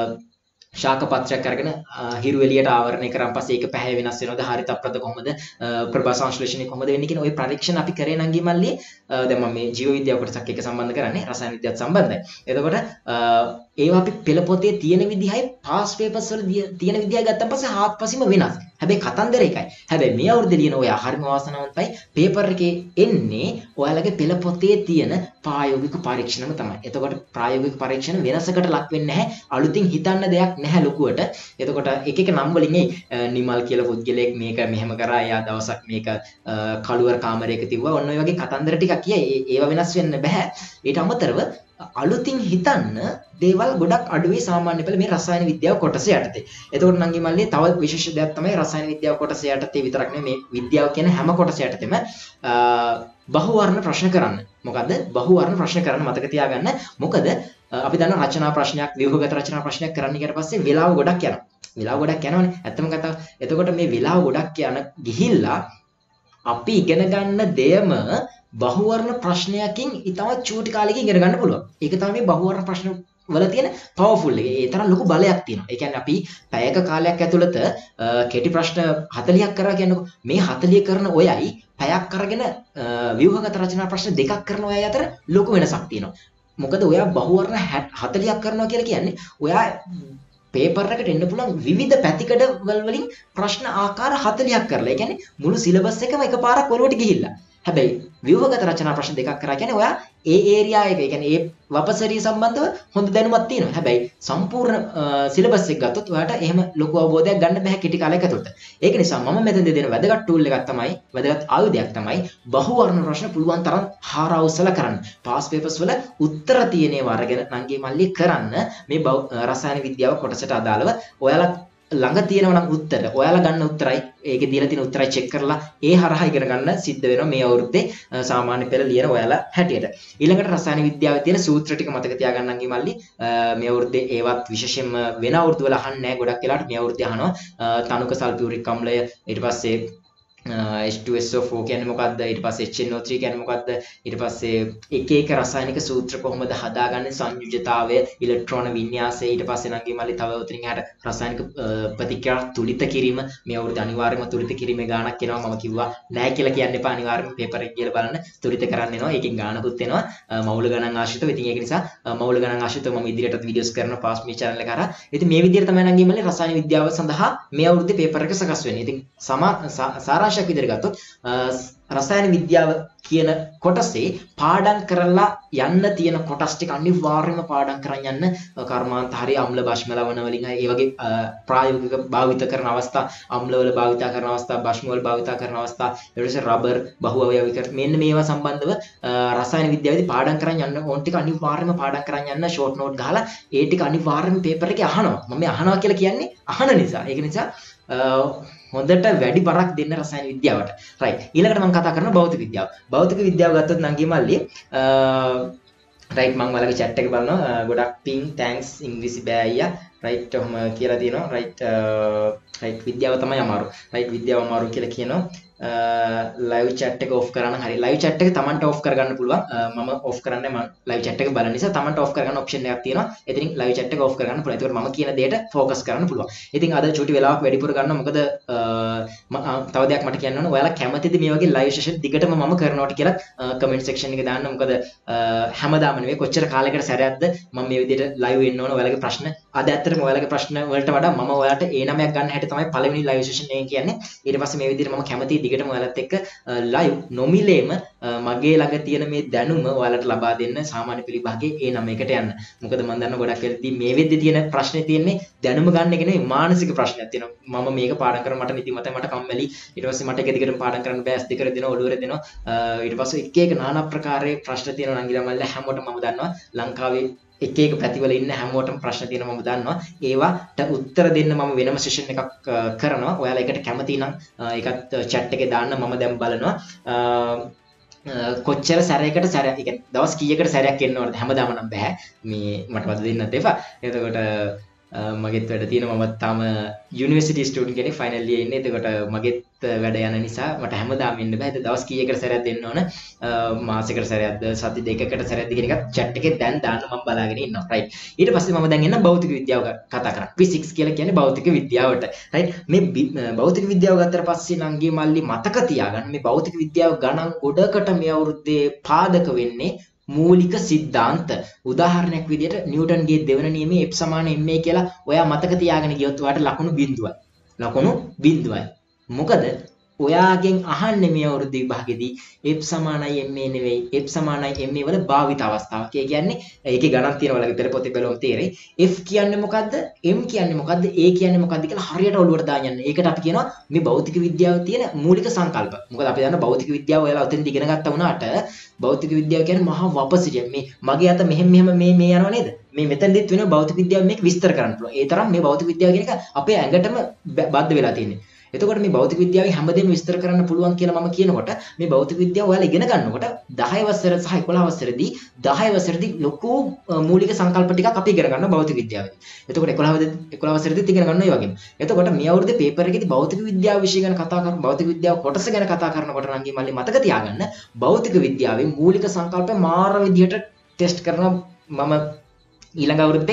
ශාක පත්‍රයක් අරගෙන හිරු එළියට ආවරණය කරන් පස්සේ ඒක පැහැ වෙනස් වෙනවද? හරිත අප්‍රද කොහොමද? ප්‍රභා සංශ්ලේෂණය කොහොමද වෙන්නේ කියන ওই පරීක්ෂණ අපි කරේ නංගි මල්ලි. දැන් මම මේ ජීව විද්‍යාව කොටසක් එක්ක සම්බන්ධ කරන්නේ රසායන විද්‍යාවත් සම්බන්ධයි. එතකොට ඒවා අපි පෙළ පොතේ තියෙන විදිහයි පාස් පේපර්ස් වල තියෙන විදිහයි ගත්තන් පස්සේ හාත්පසින්ම වෙනස්. හැබැයි කතන්දර එකයි. හැබැයි මේ අවුරුද්දේ ලියන ඔය හරිම වාසනාවන්තයි පේපර් එකේ එන්නේ ඔයාලගේ පෙළ පොතේ තියෙන ප්‍රායෝගික පරීක්ෂණම තමයි. එතකොට ප්‍රායෝගික පරීක්ෂණ වෙනසකට ලක් වෙන්නේ නැහැ. අලුතින් හිතන්න දෙයක් නැහැ ලොකුවට. එතකොට එක එක නම් වලින් නිමල් කියලා පුද්ගලයෙක් මේක මෙහෙම කරා. එයා දවසක් මේක කළුවර කාමරයක තිබ්බා. ඔන්න ඔය වගේ කතන්දර ටිකක් කියයි. ඒවා වෙනස් වෙන්න බෑ. ඊට අමතරව අලුතින් හිතන්න දේවල් ගොඩක් අඩුවේ සාමාන්‍ය පෙළ මේ රසායන විද්‍යාව කොටස යටතේ. එතකොට නංගි මල්ලි තව විශේෂ දෙයක් තමයි රසායන විද්‍යාව කොටස යටතේ විතරක් නෙමෙයි මේ විද්‍යාව කියන හැම කොටස යටතේම බහුවර්ණ ප්‍රශ්න කරන්න. මොකද්ද? බහුවර්ණ ප්‍රශ්න කරන්න මතක තියාගන්න. මොකද අපි දන්නවා රචනා ප්‍රශ්නයක්, ව්‍යුහගත රචනා ප්‍රශ්නයක් කරන්න ඊට පස්සේ වෙලාව ගොඩක් යනවා. වෙලාව ගොඩක් යනවනේ. ඇත්තම කතාව. එතකොට මේ වෙලාව ගොඩක් යන ගිහිල්ලා අපි ඉගෙන ගන්න දෙයම බහුවර්ණ ප්‍රශ්නයකින් ඉතවත් චූටි කාලෙකින් ඉගෙන ගන්න පුළුවන්. ඒක තමයි මේ බහුවර්ණ ප්‍රශ්න වල තියෙන පවර්ෆුල් එක. ඒ තරම් ලොකු බලයක් තියෙනවා. ඒ කියන්නේ අපි පැයක කාලයක් ඇතුළත කෙටි ප්‍රශ්න 40ක් කරා කියන්නකො. මේ 40 කරන ඔයයි පැයක් අරගෙන ව්‍යුහගත රචනා ප්‍රශ්න දෙකක් කරන ඔයයි අතර ලොකු වෙනසක් තියෙනවා. මොකද ඔයා බහුවර්ණ 40ක් කරනවා කියලා කියන්නේ ඔයා පේපර් එකට එන්න පුළුවන් විවිධ පැතිකඩ වලින් ප්‍රශ්න ආකාර 40ක් කරලා. ඒ කියන්නේ මුළු සිලබස් එකම එකපාරක් ඔලුවට ගිහිල්ලා. හැබැයි ව්‍යුහගත රචනා ප්‍රශ්න දෙකක් කරා කියන්නේ ඔයා ඒ ඒරියා එක, ඒ කියන්නේ ඒ වපසරිය සම්බන්ධව හොඳ දැනුමක් තියෙනවා. හැබැයි සම්පූර්ණ සිලබස් එක ගත්තොත් ඔයාට එහෙම ලොකු අවබෝධයක් ගන්න බෑ කෙටි කාලයක ඇතුළත. ඒක නිසා මම මෙතනදී දෙන වැදගත් ටූල් එකක් තමයි, වැදගත් ආයුධයක් තමයි බහුවර්ණ ප්‍රශ්න පුළුවන් තරම් හාරවුස්සලා කරන්න. පාස් පේපර්ස් වල උත්තර තියෙන ඒවා අරගෙන නංගී මල්ලි කරන්න මේ රසායන විද්‍යාව කොටසට අදාළව ඔයාලා ළඟ තියෙනවා නම් උත්තර ඔයාලා ගන්න උත්තරයි ඒකේ දීලා තියෙන උත්තරයි චෙක් කරලා ඒ හරහා ඉගෙන ගන්න සිද්ධ වෙනවා මේ අවුරුද්දේ සාමාන්‍ය පෙළ ලියන ඔයාලා හැටියට. ඊළඟට රසායන විද්‍යාවේ තියෙන සූත්‍ර ටික මතක තියාගන්න අංගි මල්ලි. මේ අවුරුද්දේ ඒවත් විශේෂයෙන්ම වෙන අවුරුදු වල අහන්නේ නැහැ. ගොඩක් වෙලාවට මේ අවුරුද්දේ අහනවා තනුක සල්ෆියුරික් අම්ලය, ඊට පස්සේ H2SO4 කියන්නේ මොකද්ද, ඊට පස්සේ HNO3 කියන්නේ මොකද්ද, ඊට පස්සේ එක එක රසායනික සූත්‍ර කොහොමද හදාගන්නේ, සංයුජතාවය, ඉලෙක්ට්‍රෝන වින්‍යාසය, ඊට පස්සේ නංගි මල්ලි තව උතරින් එහාට රසායනික ප්‍රතික්‍රියා තුලිත කිරීම. මේ අවුරුද්ද අනිවාර්යයෙන්ම තුලිත කිරීමේ ගාණක් එනවා. මම කිව්වා නෑ කියලා කියන්න එපා. අනිවාර්යයෙන්ම පේපර් එක කියලා බලන්න තුලිත කරන්න එනවා. ඒකෙන් ගාණකුත් එනවා මවුල ගණන් ආශ්‍රිතව. ඉතින් ඒක නිසා මවුල ගණන් ආශ්‍රිතව මම ඉදිරියටත් වීඩියෝස් කරනවා පාස් මේ channel එක හරහා. ඉතින් මේ විදිහට තමයි නංගි මල්ලි රසායන විද්‍යාව සඳහා මේ අවුරුද්දේ පේපර් එක සකස් වෙන්නේ. ඉතින් සාරාංශයක් විදිහට ගත්තොත් රසායන විද්‍යාව කියන කොටසේ පාඩම් කරලා යන්න තියෙන කොටස් ටික අනිවාර්යයෙන්ම පාඩම් කරන් යන්න. කර්මාන්ත හරිය අම්ල භස්ම ලවණ වලින් ඒ වගේ ප්‍රායෝගික භාවිත කරන අවස්ථා, අම්ල වල භාවිත කරන අවස්ථා, භස්ම වල භාවිත කරන අවස්ථා, ඊට පස්සේ රබර් බහුවයවික මෙන්න මේවා සම්බන්ධව රසායන විද්‍යාවේදී පාඩම් කරන් යන්න ඕන ටික අනිවාර්යයෙන්ම පාඩම් කරන් යන්න. ෂෝට් නෝට් ගහලා ඒ ටික අනිවාර්යයෙන්ම පේපර් එකේ අහනවා. මම මේ අහනවා කියලා කියන්නේ අහන නිසා. ඒක නිසා හොඳට වැඩි බරක් දෙන්න රසායන විද්‍යාවට. රයිට්. ඊළඟට මම කතා කරනවා භෞතික විද්‍යාව. භෞතික විද්‍යාව ගත්තොත් නංගි මල්ලි රයිට් මම ඔයාලගේ chat එක බලනවා. ගොඩක් පිං thanks ඉංග්‍රීසි බෑ අයියා. රයිට් ඔහම කියලා තියෙනවා. රයිට් විද්‍යාව තමයි අමාරු. රයිට් විද්‍යාව අමාරු කියලා කියනවා. ලයිව් chat එක off කරන්න. හරි. ලයිව් chat එක Tamanට off කරගන්න පුළුවන්. මම off කරන්නේ මම ලයිව් chat එක බලන නිසා Tamanට off කරගන්න option එකක් තියෙනවා. එතනින් ලයිව් chat එක off කරගන්න පුළුවන්. ඒකට මම කියන දෙයට focus කරන්න පුළුවන්. ඉතින් අද චුටි වෙලාවක් වැඩිපුර ගන්නවා. මොකද තව දෙයක් මට කියන්න ඕන. ඔයාලා කැමතිද මේ වගේ live session දිගටම මම කරනවට කියලා comment section එකේ දාන්න. මොකද හැමදාම නෙවෙයි කොච්චර කාලයකට සැරයක්ද මම මේ විදිහට live වෙන්න ඕන. ඔයාලගේ ප්‍රශ්න අද ඇත්තටම ඔයාලගේ ප්‍රශ්න වලට වඩා මම ඔයාලට A9ක් ගන්න හැටි තමයි පළවෙනි live session එක කියන්නේ. ඊට පස්සේ මේ විදිහට මම කැමතියි දිගටම ඔයාලත් එක්ක live නොමිලේම මගේ ළඟ තියෙන මේ දැනුම ඔයාලට ලබා දෙන්න සාමාන්‍ය පිළිභාගයේ A9කට යන්න. මොකද මම දන්නවා ගොඩක් වෙලදී මේ වෙද්දී තියෙන ප්‍රශ්නේ තියෙන්නේ දැනුම ගන්න එක නෙවෙයි මානසික ප්‍රශ්නයක් තියෙනවා. මම මේක පාඩම් කරා මට නිදිමතයි මට කම්මැලි. ඊට පස්සේ මට එක දිගටම පාඩම් කරන්න බෑ. S2 දෙනවා ඔළුවර දෙනවා. ඊට පස්සේ එක එක নানা ප්‍රකාරයේ ප්‍රශ්න තියෙනවා නංගිලා මල්ලා හැමෝටම මම දන්නවා ලංකාවේ එක එක පැතිවල ඉන්න හැමෝටම ප්‍රශ්න තියෙනවා මම දන්නවා. ඒවට උත්තර දෙන්න මම වෙනම සෙෂන් එකක් කරනවා. ඔයාලා ඒකට කැමති නම් ඒකත් chat එකේ දාන්න. මම දැන් බලනවා කොච්චර සැරයකට සැරයක්, ඒ කියන්නේ දවස් කීයකට සැරයක් එන්න ඕනද? හැමදාම නම් බෑ. මේ මට වද දෙන්නත් එපා. එතකොට මගෙත් වැඩ තියෙනවා. මමත් තාම යුනිවර්සිටි ස්ටුඩන්ට් කෙනෙක් ෆයිනල් ඉයර් ඉන්නේ. එතකොට මගෙත් වැඩ යන නිසා මට හැමදාම එන්න බෑ. ඒක දවස් කීයකට සැරයක් දෙන්න ඕන? මාසෙකට සැරයක්ද, සති දෙකකට සැරයක්ද කියන එකත් chat එකේ දැන් දාන්න මම බලාගෙන ඉන්නවා. රයිට්. ඊට පස්සේ මම දැන් එන්න භෞතික විද්‍යාව කතා කරා. physics කියලා කියන්නේ භෞතික විද්‍යාවට. රයිට්. මේ භෞතික විද්‍යාව ගත්තට පස්සේ නංගී මල්ලි මතක තියාගන්න මේ භෞතික විද්‍යාව ගණන් ගොඩකට මේ අවුරුද්දේ පාදක වෙන්නේ මූලික සිද්ධාන්ත. උදාහරණයක් විදිහට නිව්ටන්ගේ දෙවන නියමයේ F = ma කියලා ඔයා මතක තියාගෙන ගියොත් ඔයාට ලකුණු 0යි. ලකුණු 0යි. මොකද ඔයාගෙන් අහන්නේ මේ අවුරුදු විභාගෙදී F = ma නෙවෙයි F = ma වල භාවිත අවස්ථාවක්. ඒ කියන්නේ ඒකේ ගණන් තියෙනවා වලගේ පෙර පොතේ බලවම තේරෙයි. F කියන්නේ මොකද්ද? M කියන්නේ මොකද්ද? A කියන්නේ මොකද්ද කියලා හරියට ඔළුවට දාන්න යන්න. ඒකට අපි කියනවා මේ භෞතික විද්‍යාවේ තියෙන මූලික සංකල්ප. මොකද අපි දන්න භෞතික විද්‍යාව ඔයාලා ඔතෙන්ද ඉගෙන ගත්තා වුණාට භෞතික විද්‍යාව කියන්නේ මහා වපසිරිය. මේ මගේ අත මෙහෙම මේ යනවා නේද? මේ මෙතනදිත් වෙන භෞතික විද්‍යාව මේක විස්තර කරන්න පුළුවන්. ඒ තරම් මේ භෞතික විද්‍යාව කියන එක අපේ ඇඟටම බද්ධ වෙලා තියෙන්නේ. එතකොට මේ භෞතික විද්‍යාවේ හැමදේම විස්තර කරන්න පුළුවන් කියලා මම කියනකොට මේ භෞතික විද්‍යාව ඔයාලා ඉගෙන ගන්නකොට 10 වසර සහ 11 වසරේදී 10 වසරේදී ලොකු මූලික සංකල්ප ටිකක් අපි ඉගෙන ගන්නවා භෞතික විද්‍යාවේදී. එතකොට 11 වසරේදීත් ඉගෙන ගන්නවා ඒ වගේම. එතකොට මේ අවුරුද්දේ පේපර් එකේදී භෞතික විද්‍යාව විෂය ගැන කතා කරන භෞතික විද්‍යාව කොටස ගැන කතා කරනකොට නංගි මල්ලි මතක තියාගන්න භෞතික විද්‍යාවේ මූලික සංකල්ප මාර විදිහට ටෙස්ට් කරනවා මම ඊළඟ අවුරුද්දේ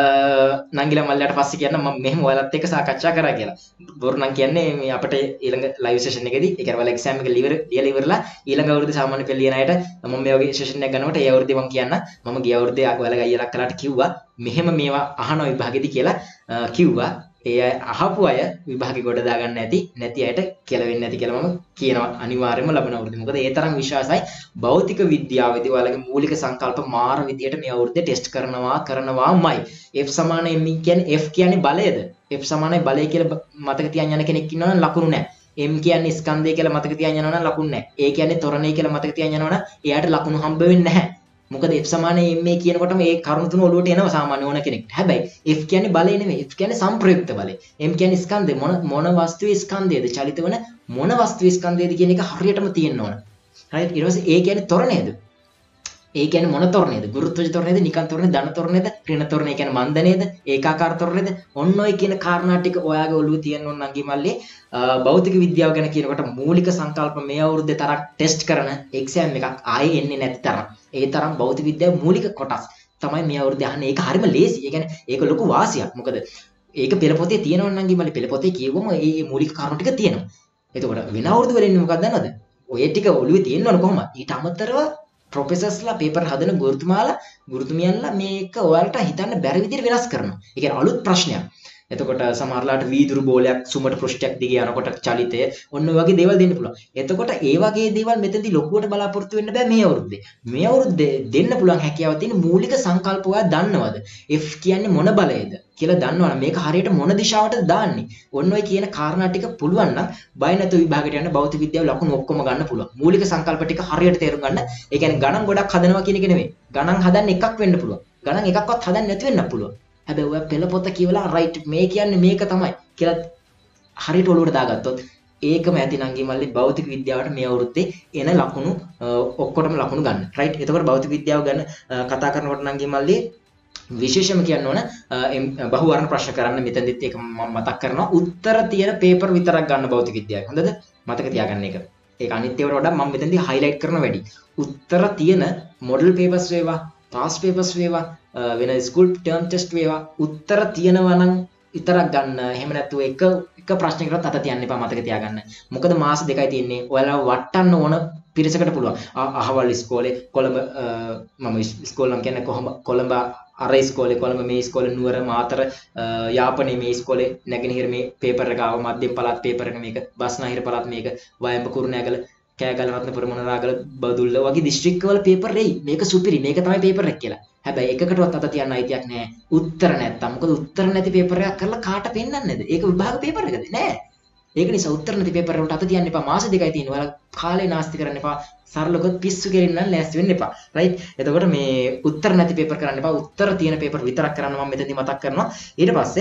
නංගිලා මල්ලයට පස්සේ කියන්න මම මෙහෙම ඔයාලත් එක්ක සාකච්ඡා කරා කියලා. බොරු නම් කියන්නේ මේ අපිට ඊළඟ ලයිව් සෙෂන් එකේදී ඒ කියන්නේ ඔයාලා එක්සෑම් එක ලියලා ඉවරලා ඊළඟ අවුරුද්දේ සාමාන්‍ය පෙළ ලියන අයට මම මේ වගේ සෙෂන් එකක් ගන්නකොට ඒ අවුරුද්දේ මම කියන්න මම ගිය අවුරුද්දේ ඔයාලා අයියලා කලාට කිව්වා මෙහෙම මේවා අහනවා විභාගෙදී කියලා කිව්වා. ඒ අහපු අය විභාගෙ ගොඩ දාගන්න නැති අයට කියලා වෙන්නේ නැති කියලා මම කියනවා අනිවාර්යයෙන්ම ලබන අවුරුද්දේ. මොකද ඒ තරම් විශ්වාසයි භෞතික විද්‍යාවේදී ඔයාලගේ මූලික සංකල්ප මාර විදියට මේ අවුරුද්දේ ටෙස්ට් කරනවාමයි. F = m කියන්නේ F කියන්නේ බලයද? F = බලය කියලා මතක තියාගෙන යන කෙනෙක් ඉන්නවනම් ලකුණු නැහැ. M කියන්නේ ස්කන්ධය කියලා මතක තියාගෙන යනවනම් ලකුණු නැහැ. A කියන්නේ ත්වරණය කියලා මතක තියාගෙන යනවනම් එයාට ලකුණු හම්බ වෙන්නේ නැහැ. මොකද F = ma කියනකොටම ඒ කරුණු තුන ඔලුවට එනවා සාමාන්‍ය ඕන කෙනෙක්ට. හැබැයි F කියන්නේ බලය නෙමෙයි. F කියන්නේ සංප්‍රයුක්ත බලය. M කියන්නේ ස්කන්ධය. මොන වස්තුවේ ස්කන්ධයද? චලිත වෙන මොන වස්තුවේ ස්කන්ධයද කියන එක හරියටම තියෙන්න ඕන. right? ඊට පස්සේ A කියන්නේ ත්වරණයද? ඒ කියන්නේ මොන ත්වරණයද? ගුරුත්වජ ත්වරණයද? නිකන් ත්වරණයද? ධන ත්වරණයද? ඍණ ත්වරණය කියන්නේ මන්දනයද? ඒකාකාර ත්වරණයද? ඔන්න ඔය කියන කාරණා ටික ඔයාගේ ඔළුවේ තියෙන්න ඕන නංගි මල්ලේ. භෞතික විද්‍යාව ගැන කියනකොට මූලික සංකල්ප මේ අවුරුද්දේ තරක් ටෙස්ට් කරන එක්සෑම් එකක් ආයේ එන්නේ නැති තරම්. ඒ තරම් භෞතික විද්‍යාවේ මූලික කොටස් තමයි මේ අවුරුද්දේ අහන්නේ. ඒක හරිම ලේසි. ඒ කියන්නේ ඒක ලොකු වාසියක්. මොකද ඒක පෙළ පොතේ තියෙනවා නංගි මල්ලේ. පෙළ පොතේ කියවම මේ මූලික කාරණා ටික තියෙනවා. එතකොට වෙන අවුරුදු වල ඉන්නේ මොකක්ද දන්නවද? ඔය ටික ඔළුවේ තියෙනවනේ කොහොමද? ඊට අමතරව ප්‍රොෆෙසර්ස්ලා පේපර් හදන ගුරුතුමියන්ලා මේක ඔයාලට හිතන්න බැරි විදිහට වෙනස් කරනවා. ඒ කියන්නේ අලුත් ප්‍රශ්නයක්. එතකොට සමහරලාට වීදුරු බෝලයක් සුමට පෘෂ්ඨයක් දිගේ යනකොට චලිතය ඔන්න වගේ දේවල් දෙන්න පුළුවන්. එතකොට ඒ වගේ දේවල් මෙතනදී ලොකුවට බලාපොරොත්තු වෙන්න බෑ මේ අවුරුද්දේ. මේ අවුරුද්දේ දෙන්න පුළුවන් හැකියාව තියෙන මූලික සංකල්ප ඔයා දන්නවද? F කියන්නේ මොන බලයද කියලා දන්නවනම් මේක හරියට මොන දිශාවටද දාන්නේ? ඔන්න ඔය කියන කාරණා ටික පුළුවන් නම් බය නැතුව විභාගයට යන්න භෞතික විද්‍යාව ලකුණු ඔක්කොම ගන්න පුළුවන්. මූලික සංකල්ප ටික හරියට තේරුම් ගන්න. ඒ කියන්නේ ගණන් ගොඩක් හදනවා කියන එක නෙමෙයි. ගණන් හදන්න එකක් වෙන්න පුළුවන්. ගණන් එකක්වත් හදන්න නැති වෙන්නත් පුළුවන්. හැබැයි ඔය පෙළ පොත කියවලා රයිට් මේ කියන්නේ මේක තමයි කියලා හරියට ඔලුවට දාගත්තොත් ඒකම ඇති නංගි මල්ලි භෞතික විද්‍යාවට මේ අවුරුද්දේ එන ලකුණු ඔක්කොටම ලකුණු ගන්න. රයිට්. එතකොට භෞතික විද්‍යාව ගැන කතා කරනකොට නංගි මල්ලි විශේෂම කියන්න ඕන බහුවර්ණ ප්‍රශ්න කරන්න මෙතනදිත් ඒක මම මතක් කරනවා. උත්තර තියෙන පේපර් විතරක් ගන්න භෞතික විද්‍යාවේ. හොඳද? මතක තියාගන්න ඒක. ඒක අනිත් ඒවාට වඩා මම මෙතනදී හයිලයිට් කරන වැඩි. උත්තර තියෙන මොඩල් පේපර්ස් වේවා පාස් පේපර්ස් වේවා වෙන ස්කූල් ටර්ම් ටෙස්ට් වේවා උත්තර තියෙනවා නම් විතරක් ගන්න. එහෙම නැත්නම් එක ප්‍රශ්නයකටත් අත තියන්න එපා. මතක තියාගන්න. මොකද මාස දෙකයි තියෙන්නේ. ඔයාලා වටන්න ඕන පිරිසකට පුළුවන්. අහවල් ඉස්කෝලේ කොළඹ මම ඉස්කෝල නම් කියන්නේ කොළඹ අර ඉස්කෝලේ කොළඹ මේ ඉස්කෝලේ නුවර මාතර යාපනයේ මේ ඉස්කෝලේ නැගෙනහිර මේ පේපර් එක ආව මධ්‍යම පළාත් පේපර් එක මේක බස්නාහිර පළාත් මේක වයඹ කුරුණෑගල කෑගල රත්නපුර මොනරාගල බදුල්ල වගේ දිස්ත්‍රික්ක වල පේපර් එයි. මේක සුපිරි. මේක තමයි පේපර් එක කියලා. හැබැයි එකකටවත් අත තියන්න අයිතියක් නැහැ. උත්තර නැත්තම්. මොකද උත්තර නැති පේපර් එකක් කරලා කාට පෙන්නන්නේ නැද? ඒක විභාග පේපර් එකද? නෑ. ඒක නිසා උත්තර නැති පේපර් වලට අත තියන්න එපා. මාස දෙකයි තියෙන්නේ. ඔයාලා කාලේ නාස්ති කරන්න එපා. සරලව පිස්සු කෙලින්න නම් ලෑස්ති වෙන්න එපා. රයිට්. එතකොට මේ උත්තර නැති පේපර් කරන්න එපා. උත්තර තියෙන පේපර් විතරක් කරන්න මම මෙතනදී මතක් කරනවා. ඊට පස්සේ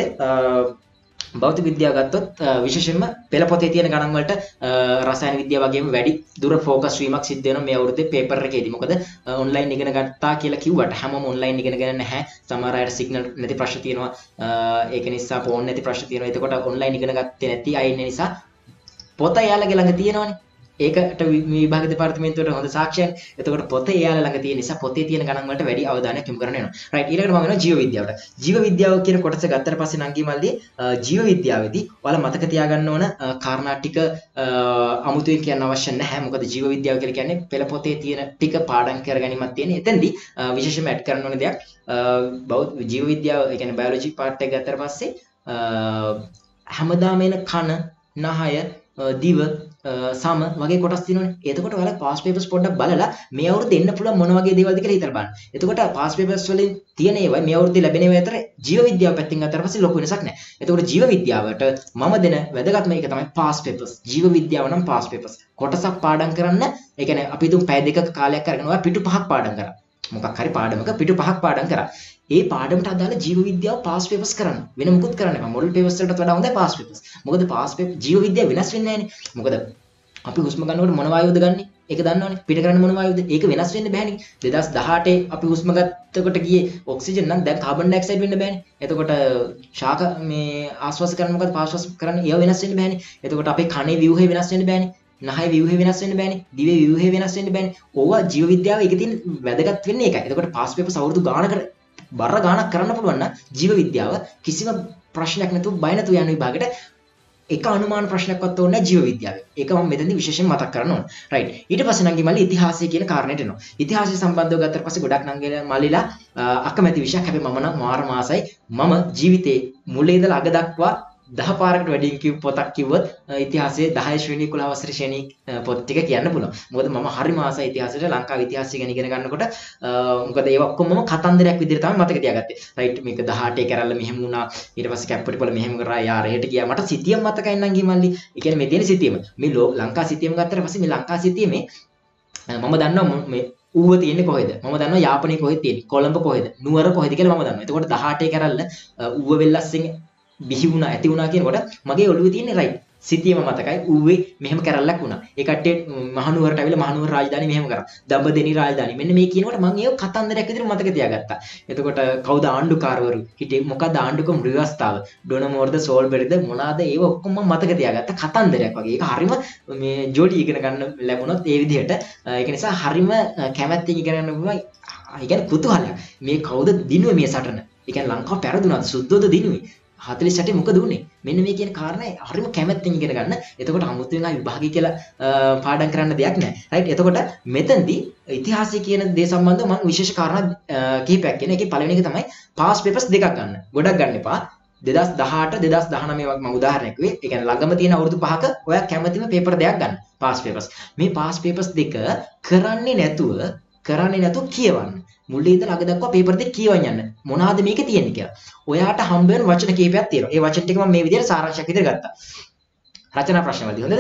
භෞතික විද්‍යාව ගත්තොත් විශේෂයෙන්ම පෙළ පොතේ තියෙන ගණන් වලට රසායන විද්‍යාව වගේම වැඩි දුර ફોකස් වීමක් සිද්ධ වෙනවා මේ අවුරුද්දේ පේපර් එකේදී. මොකද ඔන්ලයින් ඉගෙන ගත්තා කියලා කිව්වට හැමෝම ඔන්ලයින් ඉගෙනගෙන නැහැ. සමහර අයට සිග්නල් නැති ප්‍රශ්න තියෙනවා. ඒක නිසා ෆෝන් නැති ප්‍රශ්න තියෙනවා. එතකොට ඔන්ලයින් ඉගෙන ගත්තේ නැති අය ඉන්න නිසා පොත යාළගේ ළඟ තියෙනවනේ. ඒකට විභාග දෙපාර්තමේන්තුවට හොඳ සාක්ෂියක්. එතකොට පොත එයාලා ළඟ තියෙන නිසා පොතේ තියෙන ගණන් වලට වැඩි අවධානයක් යොමු කරන්න වෙනවා. රයිට්. ඊළඟට මම යනවා ජීව විද්‍යාවට. ජීව විද්‍යාව කියන කොටස ගත්තට පස්සේ නංගි මල්ලි ජීව විද්‍යාවේදී ඔයාලා මතක තියාගන්න ඕන කාරණා ටික අමුතුවෙන් කියන්න අවශ්‍ය නැහැ. මොකද ජීව විද්‍යාව කියලා කියන්නේ පෙළ පොතේ තියෙන ටික පාඩම් කරගැනීමක් තියෙන. එතෙන්දී විශේෂයෙන්ම ඇඩ් කරන්න ඕන දෙයක් ජීව විද්‍යාව, ඒ කියන්නේ බයොලොජි පාර්ට් එක ගත්තට පස්සේ හැමදාම එන කන, නහය, දිව, සම වගේ කොටස් තියෙනවනේ. එතකොට ඔයාලා පාස් පේපර්ස් පොඩ්ඩක් බලලා මේ අවුරුද්ද එන්න පුළුවන් මොන වගේ දේවල්ද කියලා හිතලා බලන්න. එතකොට පාස් පේපර්ස් වලින් තියෙන ඒවා මේ අවුරුද්දේ ලැබෙන ඒවා අතර ජීව විද්‍යාව පැත්තෙන් ගත්තට පස්සේ ලොකු වෙනසක් නැහැ. එතකොට ජීව විද්‍යාවට මම දෙන වැදගත්ම එක තමයි පාස් පේපර්ස්. ජීව විද්‍යාව නම් පාස් පේපර්ස්. කොටසක් පාඩම් කරන්න, ඒ කියන්නේ අපි තුන් පැය දෙකක කාලයක් අරගෙන ඔයා පිටු 5ක් පාඩම් කරා. මොකක් හරි පාඩමක පිටු 5ක් පාඩම් කරා. ඒ පාඩමට අදාළ ජීව විද්‍යාව පාස් පේපර්ස් කරන්න. වෙන මොකුත් කරන්න එපා. මොඩල් පේපර්ස් වලට වඩා හොඳයි පාස් පේපර්ස්. මොකද පාස් පේපර් ජීව විද්‍යාව වෙනස් වෙන්නේ නැහැනේ. මොකද අපි හුස්ම ගන්නකොට මොන වායුවද ගන්නෙ? ඒක දන්නවනේ. පිට කරන්නේ මොන වායුවද? ඒක වෙනස් වෙන්න බෑනේ. 2018 අපි හුස්ම ගත්තකොට ගියේ ඔක්සිජන් නම් දැන් කාබන් ඩයොක්සයිඩ් වෙන්න බෑනේ. එතකොට ශාක මේ ආශ්වාස කරන මොකද පාශ්වාස කරන්නේ? ඒව වෙනස් වෙන්න බෑනේ. එතකොට අපේ කනේ ව්‍යුහය වෙනස් වෙන්න බෑනේ. නහය ව්‍යුහය වෙනස් වෙන්න බෑනේ. දිවේ ව්‍යුහය වෙනස් වෙන්න බෑනේ. ඕවා ජීව විද්‍යාව එකේ තියෙන වැදගත් වෙන්නේ ඒකයි. එතකොට පාස් පේපර්ස් අවුරුදු ගානකට බර ගානක් කරන්න පුළුවන් නම් ජීව විද්‍යාව කිසිම ප්‍රශ්නයක් නැතුව බය නැතුව යන විභාගයට එක අනුමාන ප්‍රශ්නයක්වත් ඕනේ නැහැ ජීව විද්‍යාවේ. ඒක මම මෙතනදී විශේෂයෙන් මතක් කරන්න ඕන. රයිට්. ඊට පස්සේ නංගි මල්ලි ඉතිහාසය කියන කාරණේට එනවා. ඉතිහාසය සම්බන්ධව ගත්තට පස්සේ ගොඩක් නංගි මල්ලිලා අකමැති විෂයක්. හැබැයි මම නම් මාර මාසයි. මම ජීවිතේ මුල ඉඳලා අග දක්වා 10 පාරකට වැඩි කිව් පොතක් කිව්වොත් ඉතිහාසයේ 10 ශ්‍රේණි 11 වසරේ ශ්‍රේණි පොත් ටික කියන්න පුළුවන්. මොකද මම හරි මාසයි ඉතිහාසයට ලංකාවේ ඉතිහාසය ගැන ඉගෙන ගන්නකොට මොකද ඒවා ඔක්කොම මම කතන්දරයක් විදිහට තමයි මතක තියාගත්තේ. රයිට් මේක 18 කැරල්ල මෙහෙම වුණා. ඊට පස්සේ කැප්පටිපොළ මෙහෙම කරා. යා රේට ගියා. මට සිතියම මතකයි නංගි මල්ලි. ඒ කියන්නේ මේ තියෙන සිතියම. මේ ලංකා සිතියම ගත්තට පස්සේ මේ ලංකා සිතියමේ මම දන්නවා මේ ඌව තියෙන්නේ කොහෙද? මම දන්නවා යාපනයේ කොහෙද තියෙන්නේ? කොළඹ කොහෙද? නුවර කොහෙද කියලා මම දන්නවා. එතකොට 18 කැරල්ල ඌව වෙල්ලස්සෙන් බිහි වුණා ඇති වුණා කියනකොට මගේ ඔළුවේ තියෙන්නේ රයිට් සිතියම මතකයි ඌවේ මෙහෙම කැරල්ලක් වුණා. ඒ කට්ටිය මහනුවරට ඇවිල්ලා මහනුවර රාජධානිය මෙහෙම කරා. දඹදෙණි රාජධානිය. මෙන්න මේ කියනකොට මම ඒක කතන්දරයක් විදිහට මතක තියාගත්තා. එතකොට කවුද ආණ්ඩුකාරවරු හිටියේ? මොකද ආණ්ඩුක්‍රම ව්‍යවස්ථාව? ඩොනමෝර්ද සෝල්බෙරිද මොනවාද? ඒව ඔක්කොම මම මතක තියාගත්තා. කතන්දරයක් වගේ. ඒක හරිම මේ ජෝඩි ඉගෙන ගන්න ලැබුණොත් ඒ විදිහට ඒක නිසා හරිම කැමැත්තෙන් ඉගෙන ගන්න පුළුවන්. ඒ කියන්නේ කුතුහලයක්. මේ කවුද දිනුවේ මේ සටන? ඒ කියන්නේ ලංකාව පෙරදුනාද? සුද්ධෝද දිනුවේ? 48 මොකද උනේ? මෙන්න මේ කියන කාරණේ හරිම කැමැත්තෙන් ඉගෙන ගන්න. එතකොට අමුතුවෙන් ආ විභාගය කියලා පාඩම් කරන්න දෙයක් නැහැ. රයිට්. එතකොට මෙතෙන්දී ඉතිහාසය කියන දේ සම්බන්ධව මම විශේෂ කාරණා කිහිපයක් කියන. ඒකේ පළවෙනි එක තමයි පාස් පේපර්ස් දෙකක් ගන්න. ගොඩක් ගන්න එපා. 2018 2019 වගේ මම උදාහරණයක් කිව්වේ. ඒ කියන්නේ ළඟම තියෙන අවුරුදු 5ක ඔයා කැමතිම පේපර් දෙකක් ගන්න. Past papers. මේ පාස් පේපර්ස් දෙක කරන්නේ නැතුව කියවන්න. මුලින් ඉඳලා අග දක්වා පේපර් දෙක කියවන්න යන්න. මොනවාද මේකේ තියෙන්නේ කියලා. ඔයාට හම්බ වෙන වචන කීපයක් තියෙනවා. ඒ වචන ටික මම මේ විදිහට සාරාංශයක් විදිහට ගත්තා. රචනා ප්‍රශ්න වලදී හොඳද?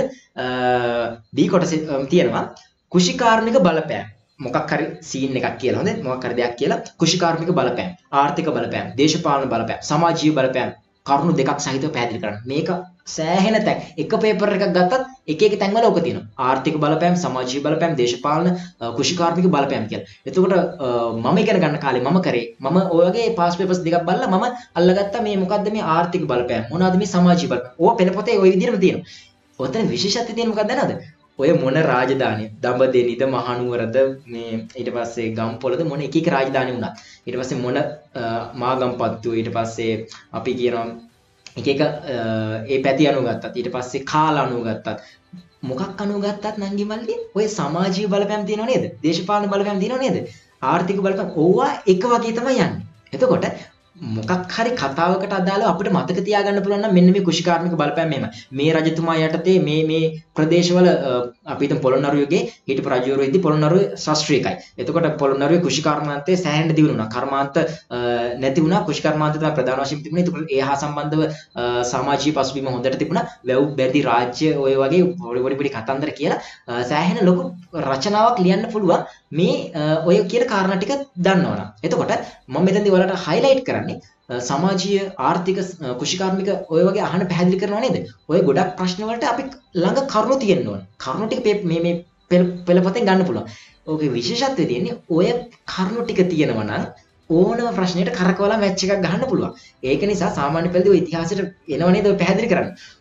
B කොටසේ තියෙනවා කුෂිකාර්මික බලපෑම්. මොකක් හරි සීන් එකක් කියලා හොඳද? මොකක් හරි දෙයක් කියලා කුෂිකාර්මික බලපෑම්, ආර්ථික බලපෑම්, දේශපාලන බලපෑම්, සමාජීය බලපෑම් කරුණු දෙකක් සහිතව පැහැදිලි කරන්න. මේක සෑහෙන තැන් එක පේපර් එකක් ගත්තත් එක තැන්වල ඕක තියෙනවා. ආර්ථික බලපෑම්, සමාජීය බලපෑම්, දේශපාලන, කුෂිකාර්මික බලපෑම් කියලා. එතකොට මම ඉගෙන ගන්න කාලේ මම ඔය වගේ පාස් පේපර්ස් දෙකක් බලලා මම අල්ලගත්තා මේ මොකද්ද මේ ආර්ථික බලපෑම්, මොනවද මේ සමාජීය බලපෑම්. ඕවා පෙළ පොතේ ওই විදිහටම තියෙනවා. ඔතන විශේෂත්වය තියෙන මොකක්ද දන්නවද? ඔය මොන රාජධානිය දඹදෙණිද මහනුවරද මේ ඊට පස්සේ ගම්පොළද මොන එක එක රාජධානි වුණා. ඊට පස්සේ මොන මාගම්පත්තු ඊට පස්සේ අපි කියනවා එක එක ඒ පැති අනුව ගත්තත් ඊට පස්සේ කාල අනුව ගත්තත් මොකක් අනුව ගත්තත් නංගි මල්ලි ඔය සමාජීය බලපෑම් තියෙනව නේද? දේශපාලන බලපෑම් තියෙනව නේද? ආර්ථික බලපෑම් ඕවා එක වගේ තමයි යන්නේ. එතකොට මොකක් හරි කතාවකට අදාළව අපිට මතක තියාගන්න පුළුවන් නම් මෙන්න මේ කුෂිකාර්මික බලපෑම මෙහෙම. මේ රජතුමා යටතේ මේ ප්‍රදේශවල අපි හිතමු පොළොන්නරු යුගයේ හිටපු රජවරු වෙද්දී පොළොන්නරු ශාස්ත්‍රීයකයි. එතකොට පොළොන්නරුවේ කුෂිකර්මාන්තයේ සෑහෙන දියුණු වුණා. කර්මාන්ත නැති වුණා. කුෂිකර්මාන්තය තමයි ප්‍රධාන වශයෙන් තිබුණේ. ඒකට ඒ හා සම්බන්ධව සමාජීය පසුබිම හොඳට තිබුණා. වැව් බැරි රාජ්‍ය ඔය වගේ පොඩි කතන්දර කියලා සෑහෙන ලොකු රචනාවක් ලියන්න පුළුවන්. මේ ඔය කියන කාරණා ටික දන්නවනම්. එතකොට මම මෙතනදී ඔයාලට highlight කරන්නේ සමාජීය ආර්ථික කුෂිකාර්මික ඔය වගේ අහන්න පැහැදිලි කරනවා නේද? ඔය ගොඩක් ප්‍රශ්න වලට අපි ළඟ කරුණු තියෙන්න ඕන. කරුණු ටික මේ පෙළපතෙන් ගන්න පුළුවන්. ඕකේ විශේෂත්වය තියෙන්නේ ඔය කරුණු ටික තියෙනවා නම් ඕනම ප්‍රශ්නයකට කරකවලා මැච් එකක් ගහන්න පුළුවන්. ඒක නිසා සාමාන්‍ය පෙළදී ඔය ඉතිහාසයට එනව නේද ඔය පැහැදිලි කරන්නේ.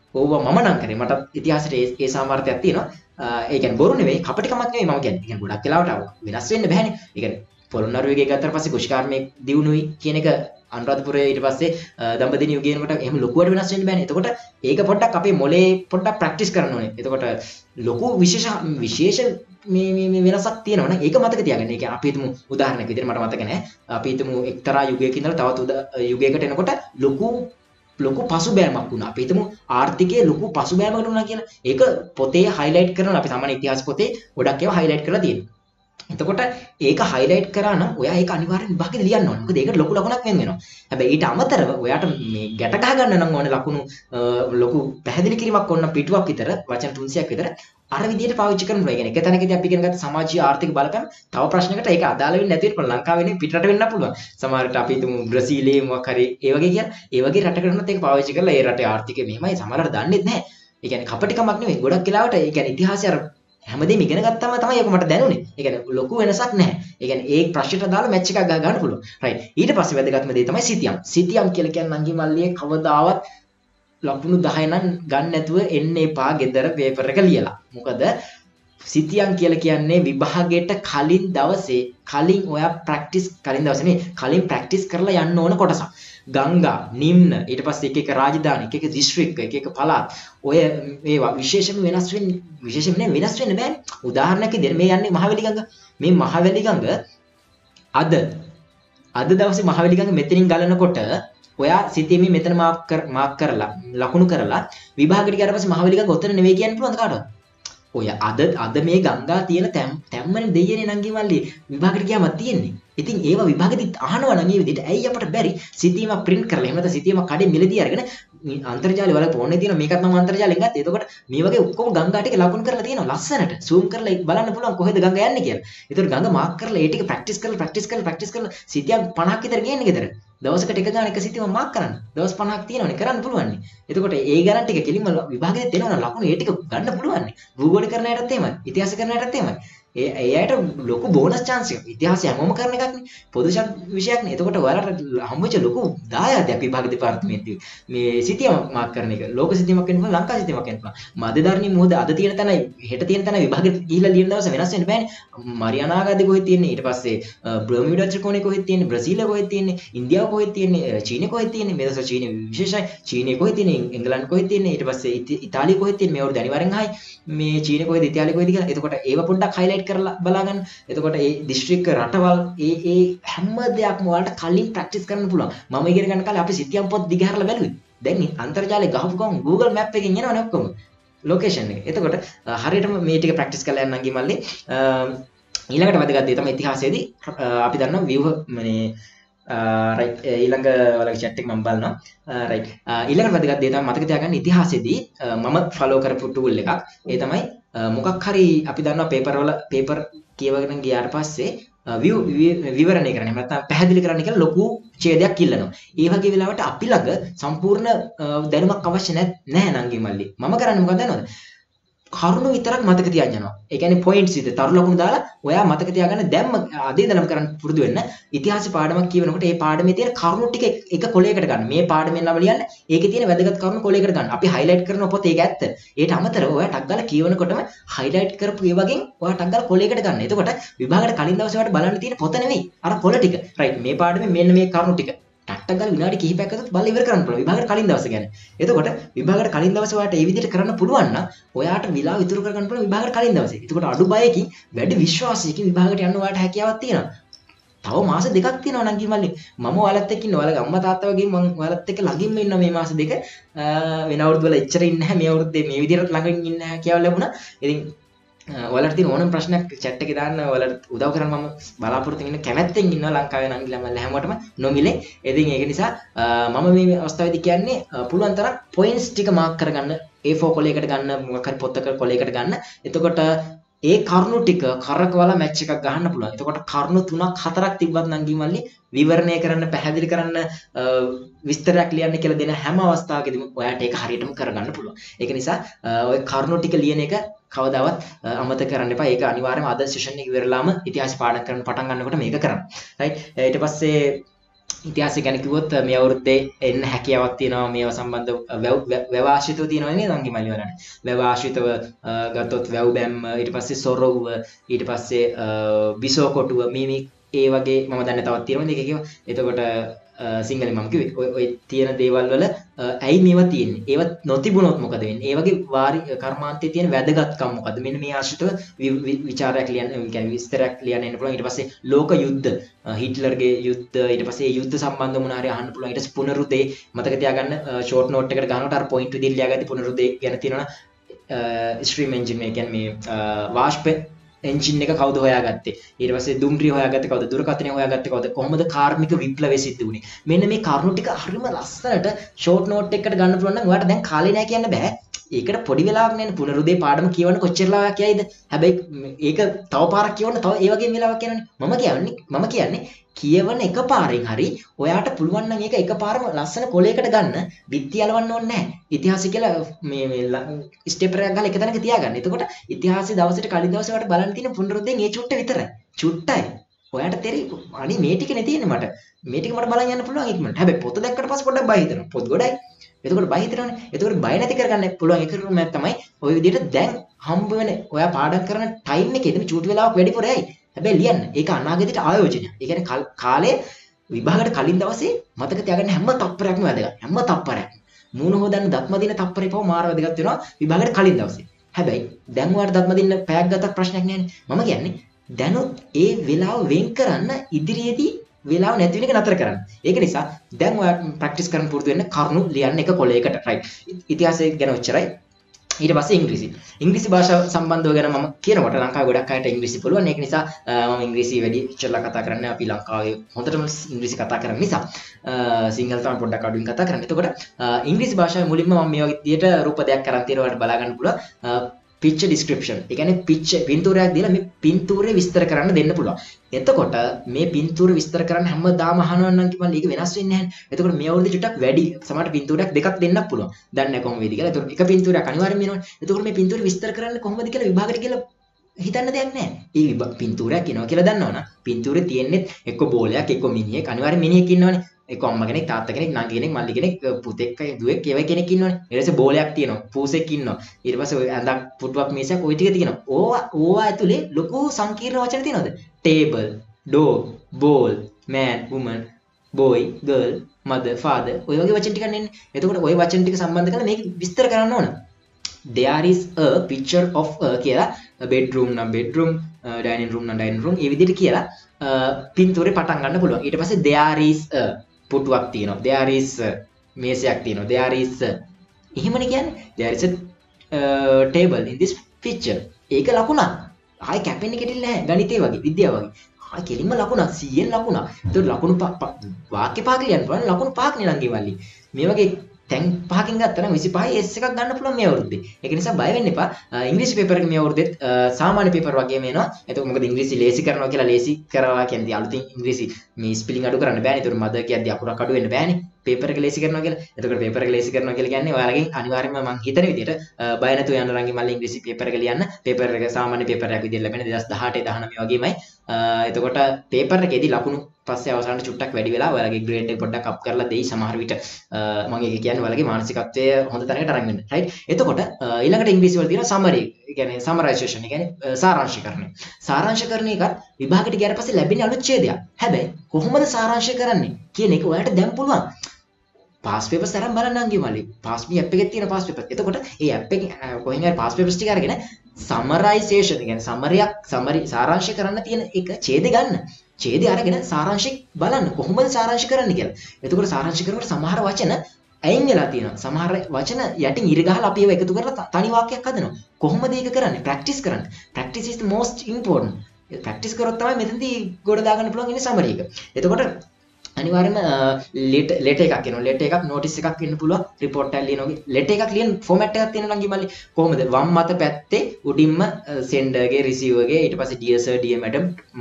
ඕවා මම නම් කරේ මට ඉතිහාසයේ ඒ සාමර්ථයක් තියෙනවා. ඒ කියන්නේ බොරු නෙවෙයි කපටිකමක් නෙවෙයි මම කියන්නේ. කියන්නේ ගොඩක් වෙලාවට වෙනස් වෙන්න බෑනේ. ඒ කියන්නේ පොළොන්නරුවේ ගත්තට පස්සේ කුෂිකාර්මයේ දියුණුවයි කියන එක අනුරාධපුරයේ ඊට පස්සේ දඹදිව යුගයේ යනකොට එහෙම ලොකුවට වෙනස් වෙන්න බෑනේ. එතකොට ඒක පොඩ්ඩක් අපේ මොලේ පොඩ්ඩක් ප්‍රැක්ටිස් කරන්න ඕනේ. එතකොට ලොකු විශේෂ මේ වෙනසක් තියෙනවනේ ඒක මතක තියාගන්න. ඒ කියන්නේ අපි හිතමු උදාහරණයක් විදිහට මට මතක නැහැ. අපි හිතමු එක්තරා යුගයක ඉඳලා තවත් යුගයකට එනකොට ලොකු පසුබෑමක් වුණා. අපි හිතමු ආර්ථිකයේ ලොකු පසුබෑමකට වුණා කියලා. ඒක පොතේ highlight කරනවා. අපි සාමාන්‍ය ඉතිහාස පොතේ ගොඩක් ඒවා highlight කරලා තියෙනවා. එතකොට ඒක highlight කරා නම් ඔයා ඒක අනිවාර්යෙන් විභාගෙට ලියන්න ඕනේ. මොකද ඒකට ලොකු ලකුණක් වෙන වෙනවා. හැබැයි ඊට අමතරව ඔයාට මේ ගැට ගහ ගන්න නම් ඕනේ ලකුණු ලොකු පැහැදිලි කිරීමක් ඕන නම් පිටුවක් විතර වචන 300ක් විතර අර විදිහට පාවිච්චි කරන්න පුළුවන්. ඒ කියන්නේ එක තැනකදී අපි ඉගෙන ගත්ත සමාජීය ආර්ථික බලපෑම තව ප්‍රශ්නයකට ඒක අදාළ වෙන්නේ නැති වෙන්න පුළුවන්. ලංකාවේ නෙවෙයි පිටරට වෙන්න පුළුවන්. සමහරවිට අපි හිතමු බ්‍රසීලයේ මොකක් හරි ඒ වගේ කියන ඒ වගේ රටකටත් ඒක පාවිච්චි කරලා ඒ රටේ ආර්ථිකය මෙහෙමයි සමහරවිට දන්නේ නැහැ. ඒ කියන්නේ කපටිකමක් නෙවෙයි. ගොඩක් වෙලාවට ඒ කියන්නේ ඉතිහාසය අර හැමදේම ඉගෙන ගත්තම තමයි ඒක මට දැනුනේ. ඒ කියන්නේ ලොකු වෙනසක් නැහැ. ඒ කියන්නේ ඒ ප්‍රශ්නෙට දාලා මැච් එකක් ගන්න පුළුවන්. රයිට්. ඊට පස්සේ වැදගත්ම දේ තමයි සිතියම්. සිතියම් කියලා කියන්නේ නංගි මල්ලියේ කවදාවත් ලකුණු 10 නම් ගන්න නැතුව එන්න එපා ගෙදර පේපර් එක ලියලා. මොකද සිතියම් කියලා කියන්නේ විභාගයට කලින් ඔයා කලින් ප්‍රැක්ටිස් කරලා යන්න ඕන කොටසක්. ගංගා, නිම්න, ඊට පස්සේ එක එක රාජධානි, එක එක දිස්ත්‍රික්ක, එක එක පළාත් ඔය ඒවා විශේෂයෙන්ම වෙනස් වෙන්න බෑනේ. උදාහරණයක් විදිහට මේ යන්නේ මහවැලි ගඟ. මේ මහවැලි ගඟ අද දවසේ මහවැලි ගඟ මෙතනින් ගලනකොට ඔයා සිතීමේ මෙතන මාක් කරලා ලකුණු කරලා විභාගයට ගියාට පස්සේ මහවැලි ගඟ ඔතන නෙවෙයි කියන්න පුළුවන්ද කාටවත්? ඔය අද මේ ගංගා තියෙන තැම්මනේ දෙයියනේ නංගි මල්ලි විභාගයට ගියාම තියෙන්නේ. ඉතින් ඒවා විභාගෙදිත් අහනවා නම් මේ විදිහට ඇයි අපට බැරි සිතීමක් print කරලා එහෙම නැත්නම් සිතීමක් කඩේ මිලදී අරගෙන අන්තර්ජාලය වල ෆෝන් එකේ තියෙන මේකත් මම අන්තර්ජාලයෙන් ගත්තා. එතකොට මේ වගේ ඔක්කොම ගංගා ටික ලකුණු කරලා තියෙනවා ලස්සනට. zoom කරලා බලන්න පුළුවන් කොහෙද ගංගා යන්නේ කියලා. එතකොට ගංගා මාක් කරලා ඒ ටික ප්‍රැක්ටිස් කරලා සිතියක් 50ක් විතර ගේන්නේ ගෙදර. දවසකට එක ගාන එක සිතියම මාක් කරන්න. දවස් 50ක් තියෙනවනේ කරන්න පුළුවන්. එතකොට ඒ ගණන් ටික කෙලින්ම විභාගෙත් දෙනවනම් ලකුණු ඒ ටික ගන්න පුළුවන්. භූගෝල කරන අයටත් එහෙමයි. ඉතිහාස කරන අයටත් එහෙමයි. ඒ අයට ලොකු බෝනස් chance එකක්. ඉතිහාසය හැමෝම කරන එකක් නේ. පොදු විෂයක් නේ. එතකොට ඔයාලට හම්බෙච්ච ලොකු දායාදයක් විභාග දෙපාර්තමේන්තුවේ. මේ සිතියම මාක් කරන එක. ලෝක සිතියමක් වෙන්න පුළුවන්, ලංකා සිතියමක් වෙන්න පුළුවන්. මධ්‍යධාරණී මොහොත අද තියෙන තැනයි හෙට තියෙන තැනයි විභාගෙට ගිහිල්ලා ලියන දවස වෙනස් වෙන්න බෑනේ. මරියානා ආගාදී කොහෙද තියෙන්නේ? ඊට පස්සේ බර්මියුඩා ත්‍රිකෝණේ කොහෙද තියෙන්නේ? බ්‍රසීලය කොහෙද තියෙන්නේ? ඉන්දියාව කොහෙද තියෙන්නේ? චීනය කොහෙද තියෙන්නේ? මේ දවස්වල චීනය විශේෂයි. චීනය කොහෙද තියෙන්නේ? එංගලන්ත කොහෙද තියෙන්නේ? ඊට පස්සේ ඉතාලිය කොහෙද තියෙන්නේ? මේ අවුරුදු අනිවාර්යෙන් ආයි මේ චීනය කොහෙද? ඉතාලිය කොහෙද කියලා. එතකොට ඒව පොඩ්ඩක් highlight කරලා බලාගන්න. එතකොට ඒ දිස්ත්‍රික්ක රටවල් ඒ හැම දෙයක්ම ඔයාලට කලින් ප්‍රැක්ටිස් කරන්න පුළුවන්. මම ඉගෙන ගන්න කාලේ අපි සිතියම් පොත් දිගහැරලා බැලුවේ. දැන් අන්තර්ජාලේ ගහපු ගමන් Google Map එකෙන් එනවනේ ඔක්කොම ලොකේෂන් එක. එතකොට හරියටම මේ ටික ප්‍රැක්ටිස් කරලා යන්න නංගි මල්ලි. ඊළඟට වැදගත් දේ තමයි ඉතිහාසයේදී අපි දන්නවා view මේ රයිට් ඊළඟ ඔයාලගේ chat එක මම බලනවා. රයිට් ඊළඟට වැදගත් දේ තමයි මතක තියාගන්න ඉතිහාසයේදී මම ෆලෝ කරපු tool එකක්. ඒ තමයි මොකක් හරි අපි දන්නවා පේපර් කියවගෙන ගියාට පස්සේ විවරණය කරන්න එහෙම නැත්නම් පැහැදිලි කරන්න කියලා ලොකු ඡේදයක් ඉල්ලනවා. ඒ වගේ වෙලාවට අපි ළඟ සම්පූර්ණ දැනුමක් අවශ්‍ය නැහැ නංගි මල්ලි. මම කරන්නේ මොකක්ද දන්නවද? කරුණු විතරක් මතක තියාගෙන යනවා. ඒ කියන්නේ පොයින්ට්ස් විතර තරු ලකුණු දාලා ඔයා මතක තියාගන්න දැම්ම අද ඉඳලම කරන්න පුරුදු වෙන්න. ඉතිහාස පාඩමක් කියවනකොට ඒ පාඩමේ තියෙන කරුණු ටික එක කොලයකට ගන්න. මේ පාඩමෙන් ළම ලියන්න. ඒකේ තියෙන වැදගත් කරුණු කොලයකට ගන්න. අපි highlight කරන පොත ඒක ඇත්ත. ඒට අමතරව ඔයා ටක් ගාලා කියවනකොටම highlight කරපු ඒ වගේ ඔයා ටක් ගාලා කොලයකට ගන්න. එතකොට විභාගයට කලින් දවසේ ඔයාලට බලන්න තියෙන පොත නෙවෙයි. අර කොල ටික. right මේ පාඩමේ මෙන්න මේ කරුණු ටික. ටක් ගාලා විනාඩි කිහිපයක් අතර බලලා ඉවර කරන්න පුළුවන් විභාගයට කලින් දවසේ ගැන. එතකොට විභාගයට කලින් දවසේ ඔයාලට මේ විදිහට කරන්න පුළුවන් නම් ඔයාට විලාව ඉතුරු කරගන්න පුළුවන් විභාගයට කලින් දවසේ. එතකොට අඩු බයකින් වැඩි විශ්වාසයකින් විභාගයට යන්න ඔයාලට හැකියාවක් තියෙනවා. තව මාස දෙකක් තියෙනවා නංගි මල්ලි. මම ඔයාලත් එක්ක ඉන්නවා. ඔයාලගේ අම්මා තාත්තා වගේ මම ඔයාලත් එක්ක ළඟින්ම ඉන්නවා මේ මාස දෙක. වෙන අවුරුදු වල එච්චර ඉන්නේ නැහැ. මේ අවුරුද්දේ මේ විදිහට ළඟින් ඉන්නේ නැහැ කියලා ලැබුණා. ඉතින් ඔයාලට තියෙන ඕනම ප්‍රශ්නයක් chat එකේ දාන්න. ඔයාලට උදව් කරන්න මම බලාපොරොත්තු වෙන කැමැත්තෙන් ඉන්නවා ලංකාවේ නංගිලා මල්ලි හැමෝටම නොමිලේ. ඉතින් ඒක නිසා මම මේ අවස්ථාවේදී කියන්නේ පුළුවන් තරම් points ටික මාක් කරගන්න. A4 කොලයකට ගන්න, මොකක් හරි පොතක කොලයකට ගන්න. එතකොට ඒ කරුණු ටික කරකවලා මැච් එකක් ගහන්න පුළුවන්. එතකොට කරුණු 3ක් 4ක් තිබ්බත් නංගි මල්ලි විවරණය කරන්න, පැහැදිලි කරන්න, විස්තරයක් ලියන්න කියලා දෙන හැම අවස්ථාවකදීම ඔයාට ඒක හරියටම කරගන්න පුළුවන්. ඒක නිසා ඔය කරුණු ටික ලියන එක කවදාවත් අමතක කරන්න එපා. ඒක අනිවාර්යයෙන්ම අද සෙෂන් එක ඉවරලාම ඉතිහාස පාඩම් කරන්න පටන් ගන්නකොට මේක කරන්න. right ඊට පස්සේ ඉතිහාසය ගැන කිව්වොත් මේ අවුරුද්දේ එන්න හැකියාවක් තියෙනවා මේවා සම්බන්ධ වැව ආශ්‍රිතව තියෙනවා නේද අංගි මල්ලි වලට. වැව ආශ්‍රිතව ගත්තොත් වැව් බැම්ම ඊට පස්සේ සොරවුව ඊට පස්සේ බිසෝ කොටුව මේ ඒ වගේ මම දන්නේ තවත් තියෙනවා මේක කිව්වා. එතකොට සිංහලෙන් මම කිව්වේ ඔය තියෙන දේවල් වල ඇයි මේවා තියෙන්නේ? ඒවත් නොතිබුණොත් මොකද වෙන්නේ? ඒ වගේ වාරි කර්මාන්තයේ තියෙන වැදගත්කම මොකද? මෙන්න මේ ආශ්‍රිතව විචාරයක් ලියන්න, කියන්නේ විස්තරයක් ලියන්න එන්න පුළුවන්. ඊට පස්සේ ලෝක යුද්ධ, හිට්ලර්ගේ යුද්ධ, ඊට පස්සේ ඒ යුද්ධ සම්බන්ධ මොන හරි අහන්න පුළුවන්. ඊට පස්සේ පුනරුදේ මතක තියාගන්න ෂෝට් නෝට් එකකට ගන්නකොට අර පොයින්ට් විදිහට ලියාගත්තේ පුනරුදේ ගැන තියෙනවා. ස්ට්‍රීම් එන්ජින් එක කියන්නේ මේ වාෂ්ප එන්ජින් එක කවුද හොයාගත්තේ? ඊට පස්සේ දුම්රිය හොයාගත්තේ කවුද? දුරකථනය හොයාගත්තේ කවුද? කොහොමද කාර්මික විප්ලවය සිද්ධ වුනේ? මෙන්න මේ කරුණු ටික හරිම ලස්සනට ෂෝට් නෝට් එකකට ගන්න පුළුවන් නම් ඔයාලට දැන් කාලේ නැහැ කියන්න බෑ. ඒකට පොඩි වෙලාවක් නෑනේ පුනරුදේ පාඩම කියවන්න කොච්චර වෙලාවක් යයිද? හැබැයි ඒක තව පාරක් කියවන්න තව ඒ වගේම වෙලාවක් යනවනේ. මම කියන්නේ කියවන එක පාරෙන් හරි ඔයාට පුළුවන් නම් ඒක එකපාරම ලස්සන කොලයකට ගන්න බිත්ති අලවන්න ඕනේ නැහැ. ඉතිහාසය කියලා මේ ස්ටෙප් එකක් ගහලා එක තැනක තියාගන්න. එතකොට ඉතිහාසයේ දවසට කලින් දවසේ ඔයාලට බලන්න තියෙන පුනරුද්දෙන් ඒ චුට්ට විතරයි. චුට්ටයි. ඔයාට තේරෙයි අනේ මේ ටිකනේ තියෙන්නේ මට. මේ ටික මට බලන් යන්න පුළුවන් ඉක්මනට. හැබැයි පොත දැක්කට පස්සේ පොඩ්ඩක් බය හිතෙනවා. පොත් ගොඩයි. එතකොට බය හිතනවනේ. එතකොට බය නැති කරගන්න පුළුවන් එක ක්‍රමයක් තමයි ওই විදිහට දැන් හම්බ වෙන ඔයා පාඩම් කරන ටයිම් එකේදී මේ චූටි වෙලාවක් වැඩිපුර යයි. හැබැයි ලියන්න. ඒක අනාගතයට ආයෝජනය. ඒ කියන්නේ කාලේ විභාගයට කලින් දවසේ මතක තියාගන්න හැම තප්පරයක්ම වැදගත්. හැම තප්පරයක්ම. මූණ හොදන්න දත්ම දින තප්පරේ පව මාර වැදගත් වෙනවා විභාගයට කලින් දවසේ. හැබැයි දැන් ඔයාලට දත්ම දින පැයක් ගතක් ප්‍රශ්නයක් නෑනේ. මම කියන්නේ දැනුත් ඒ වෙලාව වෙන් කරන්න ඉදිරියේදී වෙලාව නැති වෙන එක නතර කරන්න. ඒක නිසා දැන් ඔයා ප්‍රැක්ටිස් කරන්න පුරුදු වෙන්න කරුණු ලියන්න එක කොලයකට රයිට්. ඉතිහාසය ගැන ඔච්චරයි. ඊට පස්සේ ඉංග්‍රීසි භාෂාව සම්බන්ධව ගැන මම කියනකොට ලංකාවේ ගොඩක් අයට ඉංග්‍රීසි පුළුවන්. ඒක නිසා මම ඉංග්‍රීසි වැඩි ඉච්චරලා කතා කරන්නේ. අපි ලංකාවේ හොඳටම ඉංග්‍රීසි කතා කරන නිසා සිංහල තමයි පොඩ්ඩක් අඩුවෙන් කතා කරන්නේ. එතකොට ඉංග්‍රීසි භාෂාවේ මුලින්ම මම මේ වගේ විදියට රූප දෙයක් කරන් තියෙනවා ඔයාලට බලා ගන්න පුළුවන්. picture description. ඒ කියන්නේ picture පින්තූරයක් දීලා මේ පින්තූරේ විස්තර කරන්න දෙන්න පුළුවන්. එතකොට මේ පින්තූර විස්තර කරන්න හැමදාම අහනවා නම් කිව්වම ඒක වෙනස් වෙන්නේ නැහැ. එතකොට මේ අවුරුද්දේ චුට්ටක් වැඩි සමහර පින්තූරයක් දෙකක් දෙන්නත් පුළුවන්. දන්නේ නැහැ කොහොම වෙයිද කියලා. එතකොට එක පින්තූරයක් අනිවාර්යයෙන්ම වෙනවනේ. එතකොට මේ පින්තූර විස්තර කරන්න කොහොමද කියලා විභාගයට කියලා හිතන්න දෙයක් නැහැ. ඒ පින්තූරයක් එනවා කියලා දන්නවනම් පින්තූරේ තියෙන්නේ එක්ක බෝලයක් එක්ක මිනිහෙක් අනිවාර්යයෙන් මිනිහෙක් ඉන්නවනේ. එක්ක අම්මා කෙනෙක් තාත්තා කෙනෙක් නංගි කෙනෙක් මල්ලි කෙනෙක් පුතෙක් දුවෙක් ඒ වගේ කෙනෙක් ඉන්නවනේ. ඊට පස්සේ බෝලයක් තියෙනවා පූසෙක් ඉන්නවා. ඊට පස්සේ ඔය ඇඳක් පුටුවක් මේසයක් ওই ටික තියෙනවා. ඕවා ඇතුලේ ලොකු සංකීර්ණ වචන තියෙනවද? table, dog, ball, man, woman, boy, girl, mother, father ඔය වගේ වචන ටිකක් නෙන්නේ. එතකොට ওই වචන ටික සම්බන්ධ කරලා මේක විස්තර කරන්න ඕන. There is a picture of a කියලා bedroom නම් bedroom, dining room නම් dining room ඒ විදිහට කියලා පින්තූරේ පටන් ගන්න පුළුවන්. ඊට පස්සේ there is a පුටුවක් තියෙනවා. there is a මේසයක් තියෙනවා. there is a එහෙමනේ කියන්නේ. there is a table in this picture. ඒක ලකුණක්. ආයි කැපෙන්නේ කෙටිල් නැහැ. ගණිතේ වගේ, විද්‍යාව වගේ. ආයි කෙලින්ම ලකුණක් 100න් ලකුණක්. ඒතකොට ලකුණු වාක්‍ය පහක් ලියන්න පුළුවන්. ලකුණු පහක් නෙලංගේ මල්ලි. මේ වගේ තැන් පහකින් ගත්තා නම් 25 S එකක් ගන්න පුළුවන් මේ අවුරුද්දේ. ඒක නිසා බය වෙන්න එපා. ඉංග්‍රීසි පේපර් එක මේ අවුරුද්දෙත් සාමාන්‍ය පේපර් වගේම එනවා. එතකොට මොකද ඉංග්‍රීසි ලේසි කරනවා කියලා ලේසි කරනවා කියන්නේ අලුතින් ඉංග්‍රීසි මේ ස්පෙලිං අඩු කරන්න බෑනේ. ඒතකොට මද කියද්දි අකුරක් අඩු වෙන්න බෑනේ. පේපර් එක ලේසි කරනවා කියලා. එතකොට පේපර් එක ලේසි කරනවා කියලා කියන්නේ ඔයාලගෙන් අනිවාර්යයෙන්ම මම හිතන විදිහට බය නැතුව යන්න රංගි මල්ලි ඉංග්‍රීසි පේපර් එක ලියන්න. පේපර් එක සාමාන්‍ය පේපර් එකක් විදිහට ලැබෙන 2018 19 වගේමයි. එතකොට පේපර් එකේදී ලකුණු පස්සේ අවසානට චුට්ටක් වැඩි වෙලා ඔයාලගේ ග්‍රේඩ් එක පොඩ්ඩක් අප් කරලා දෙයි සමහර විට. මම ඒක කියන්නේ ඔයාලගේ මානසිකත්වය හොඳ තැනකට අරන් වෙන්න. රයිට්. එතකොට ඊළඟට ඉංග්‍රීසි වල තියෙනවා සමරි. ඒ කියන්නේ සමරයිසේෂන්. ඒ කියන්නේ සාරාංශීකරණය. සාරාංශකරණය එක විභාගයට ගියාට පස්සේ ලැබෙන අනුච්ඡේදයක්. හැබැයි කොහොමද සාරාංශය කරන්නේ කියන එක ඔයාලට දැන් පුළුවන්. පාස් පේපර්ස් අරන් බලන්න අංගේ මල්ලි. පාස් මේ ඇප් එකේ තියෙන පාස් පේපර්. එතකොට ඒ ඇප් එකෙන් කොහෙන් හරි පාස් පේපර්ස් ටික අරගෙන සමරයිසේෂන් කියන්නේ සමරි සාරාංශය කරන්න තියෙන එක ඡේදෙ ගන්න. ඡේදෙ අරගෙන සාරාංශය බලන්න කොහොමද සාරාංශය කරන්න කියලා. එතකොට සාරාංශය කරනකොට සමහර වචන අයින් වෙලා තියෙනවා. සමහර වචන යටින් ඉර ගහලා අපි ඒව එකතු කරලා තනි වාක්‍යයක් හදනවා. කොහොමද ඒක කරන්නේ? ප්‍රැක්ටිස් කරන්න. practice is the most important. Practice කරොත් තමයි මෙතනදී ගොඩ දාගන්න පුළුවන් ඉන්නේ සමරි එක. එතකොට අනිවාර්යයෙන්ම ලෙටර් එකක් එනවා. ලෙටර් එකක් නෝටිස් එකක් වෙන්න පුළුවන්. රිපෝට් එකක් ලියනවා. ලෙටර් එකක් ලියන ෆෝමැට් එකක් තියෙනවා නම් මල්ලි කොහොමද? වම් මත පැත්තේ උඩින්ම සෙන්ඩර්ගේ රිසීවර්ගේ ඊට පස්සේ dear sir dear madam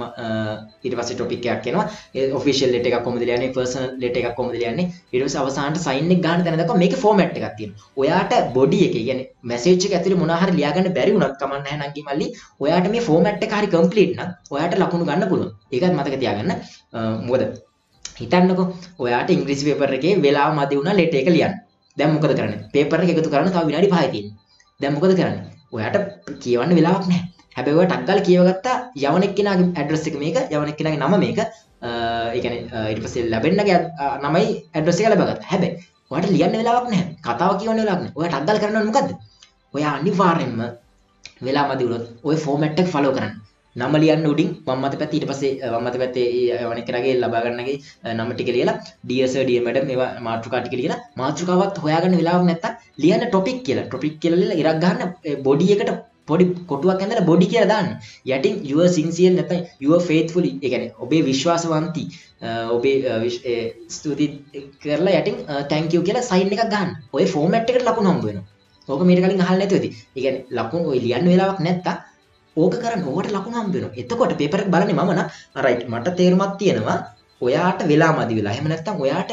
ඊට පස්සේ ටොපික් එකක් එනවා. ඒ ඔෆිෂියල් ලෙටර් එකක් කොහොමද ලියන්නේ? පර්සනල් ලෙටර් එකක් කොහොමද ලියන්නේ? ඊට පස්සේ අවසානට සයින් එක ගන්න තැන දක්වා මේකේ ෆෝමැට් එකක් තියෙනවා. ඔයාට බොඩි එකේ කියන්නේ මැසේජ් එක ඇතුලේ මොනවා හරි ලියා ගන්න බැරි වුණත් කමක් නැහැ නංගි මල්ලි. ඔයාට මේ ෆෝමැට් එක හරි කම්ප්ලීට් නම් ඔයාට ලකුණු ගන්න පුළුවන්. ඒකත් මතක තියාගන්න. මොකද හිතන්නකෝ ඔයාට ඉංග්‍රීසි පේපර් එකේ වෙලාව මදි වුණා ලෙටර් එක ලියන්න. දැන් මොකද කරන්නේ? පේපර් එක එකතු කරන්න තව විනාඩි 5යි තියෙන්නේ. දැන් මොකද කරන්නේ? ඔයාට කියවන්න වෙලාවක් නැහැ. හැබැයි ඔයා ටක් ගාලා කියවගත්තා යවන එක්කෙනාගේ ඇඩ්‍රස් එක මේක, යවන එක්කෙනාගේ නම මේක. ඒ කියන්නේ ඊට පස්සේ ලැබෙන්නගේ නමයි ඇඩ්‍රස් එක ලැබගත්තා. හැබැයි ඔයාට ලියන්න වෙලාවක් නැහැ. කතාව කියවන්න වෙලාවක් නැහැ. ඔයා ටක් ගාලා කරන්න ඕනේ මොකද්ද? ඔයා අනිවාර්යෙන්ම වෙලා මදි වුණොත් ওই ෆෝමැට් එක ෆලෝ කරන්න. නම ලියන්න උඩින් වම් අත පැත්තේ ඊට පස්සේ වම් අත පැත්තේ යවන එකගේ ලබා ගන්නගේ නම ටික ලියලා dear sir dear madam මේවා මාතෘකා ටික ලියලා මාතෘකාවත් හොයාගන්න වෙලාවක් නැත්තම් ලියන්න topic කියලා ලියලා ඉරක් ගන්න body එකට පොඩි කොටුවක් ඇඳලා body කියලා දාන්න. යටින් your sincere නැත්නම් your faithfully ඒ කියන්නේ ඔබේ විශ්වාසවන්ති ඔබේ ස්තුති කරලා යටින් thank you කියලා sign එකක් ගන්න. ඔය format එකට ලකුණු හම්බ වෙනවා. ඕක මීට කලින් අහලා නැතුව ඇති. ඒ කියන්නේ ලකුණු ඔය ලියන්න වෙලාවක් නැත්තම් ඕක කරන්න ඕකට ලකුණු හම්බ වෙනවා. එතකොට පේපර් එක බලන්නේ මම නම් රයිට් මට තේරුමක් තියෙනවා. ඔයාට වෙලා මදි වෙලා. එහෙම නැත්නම් ඔයාට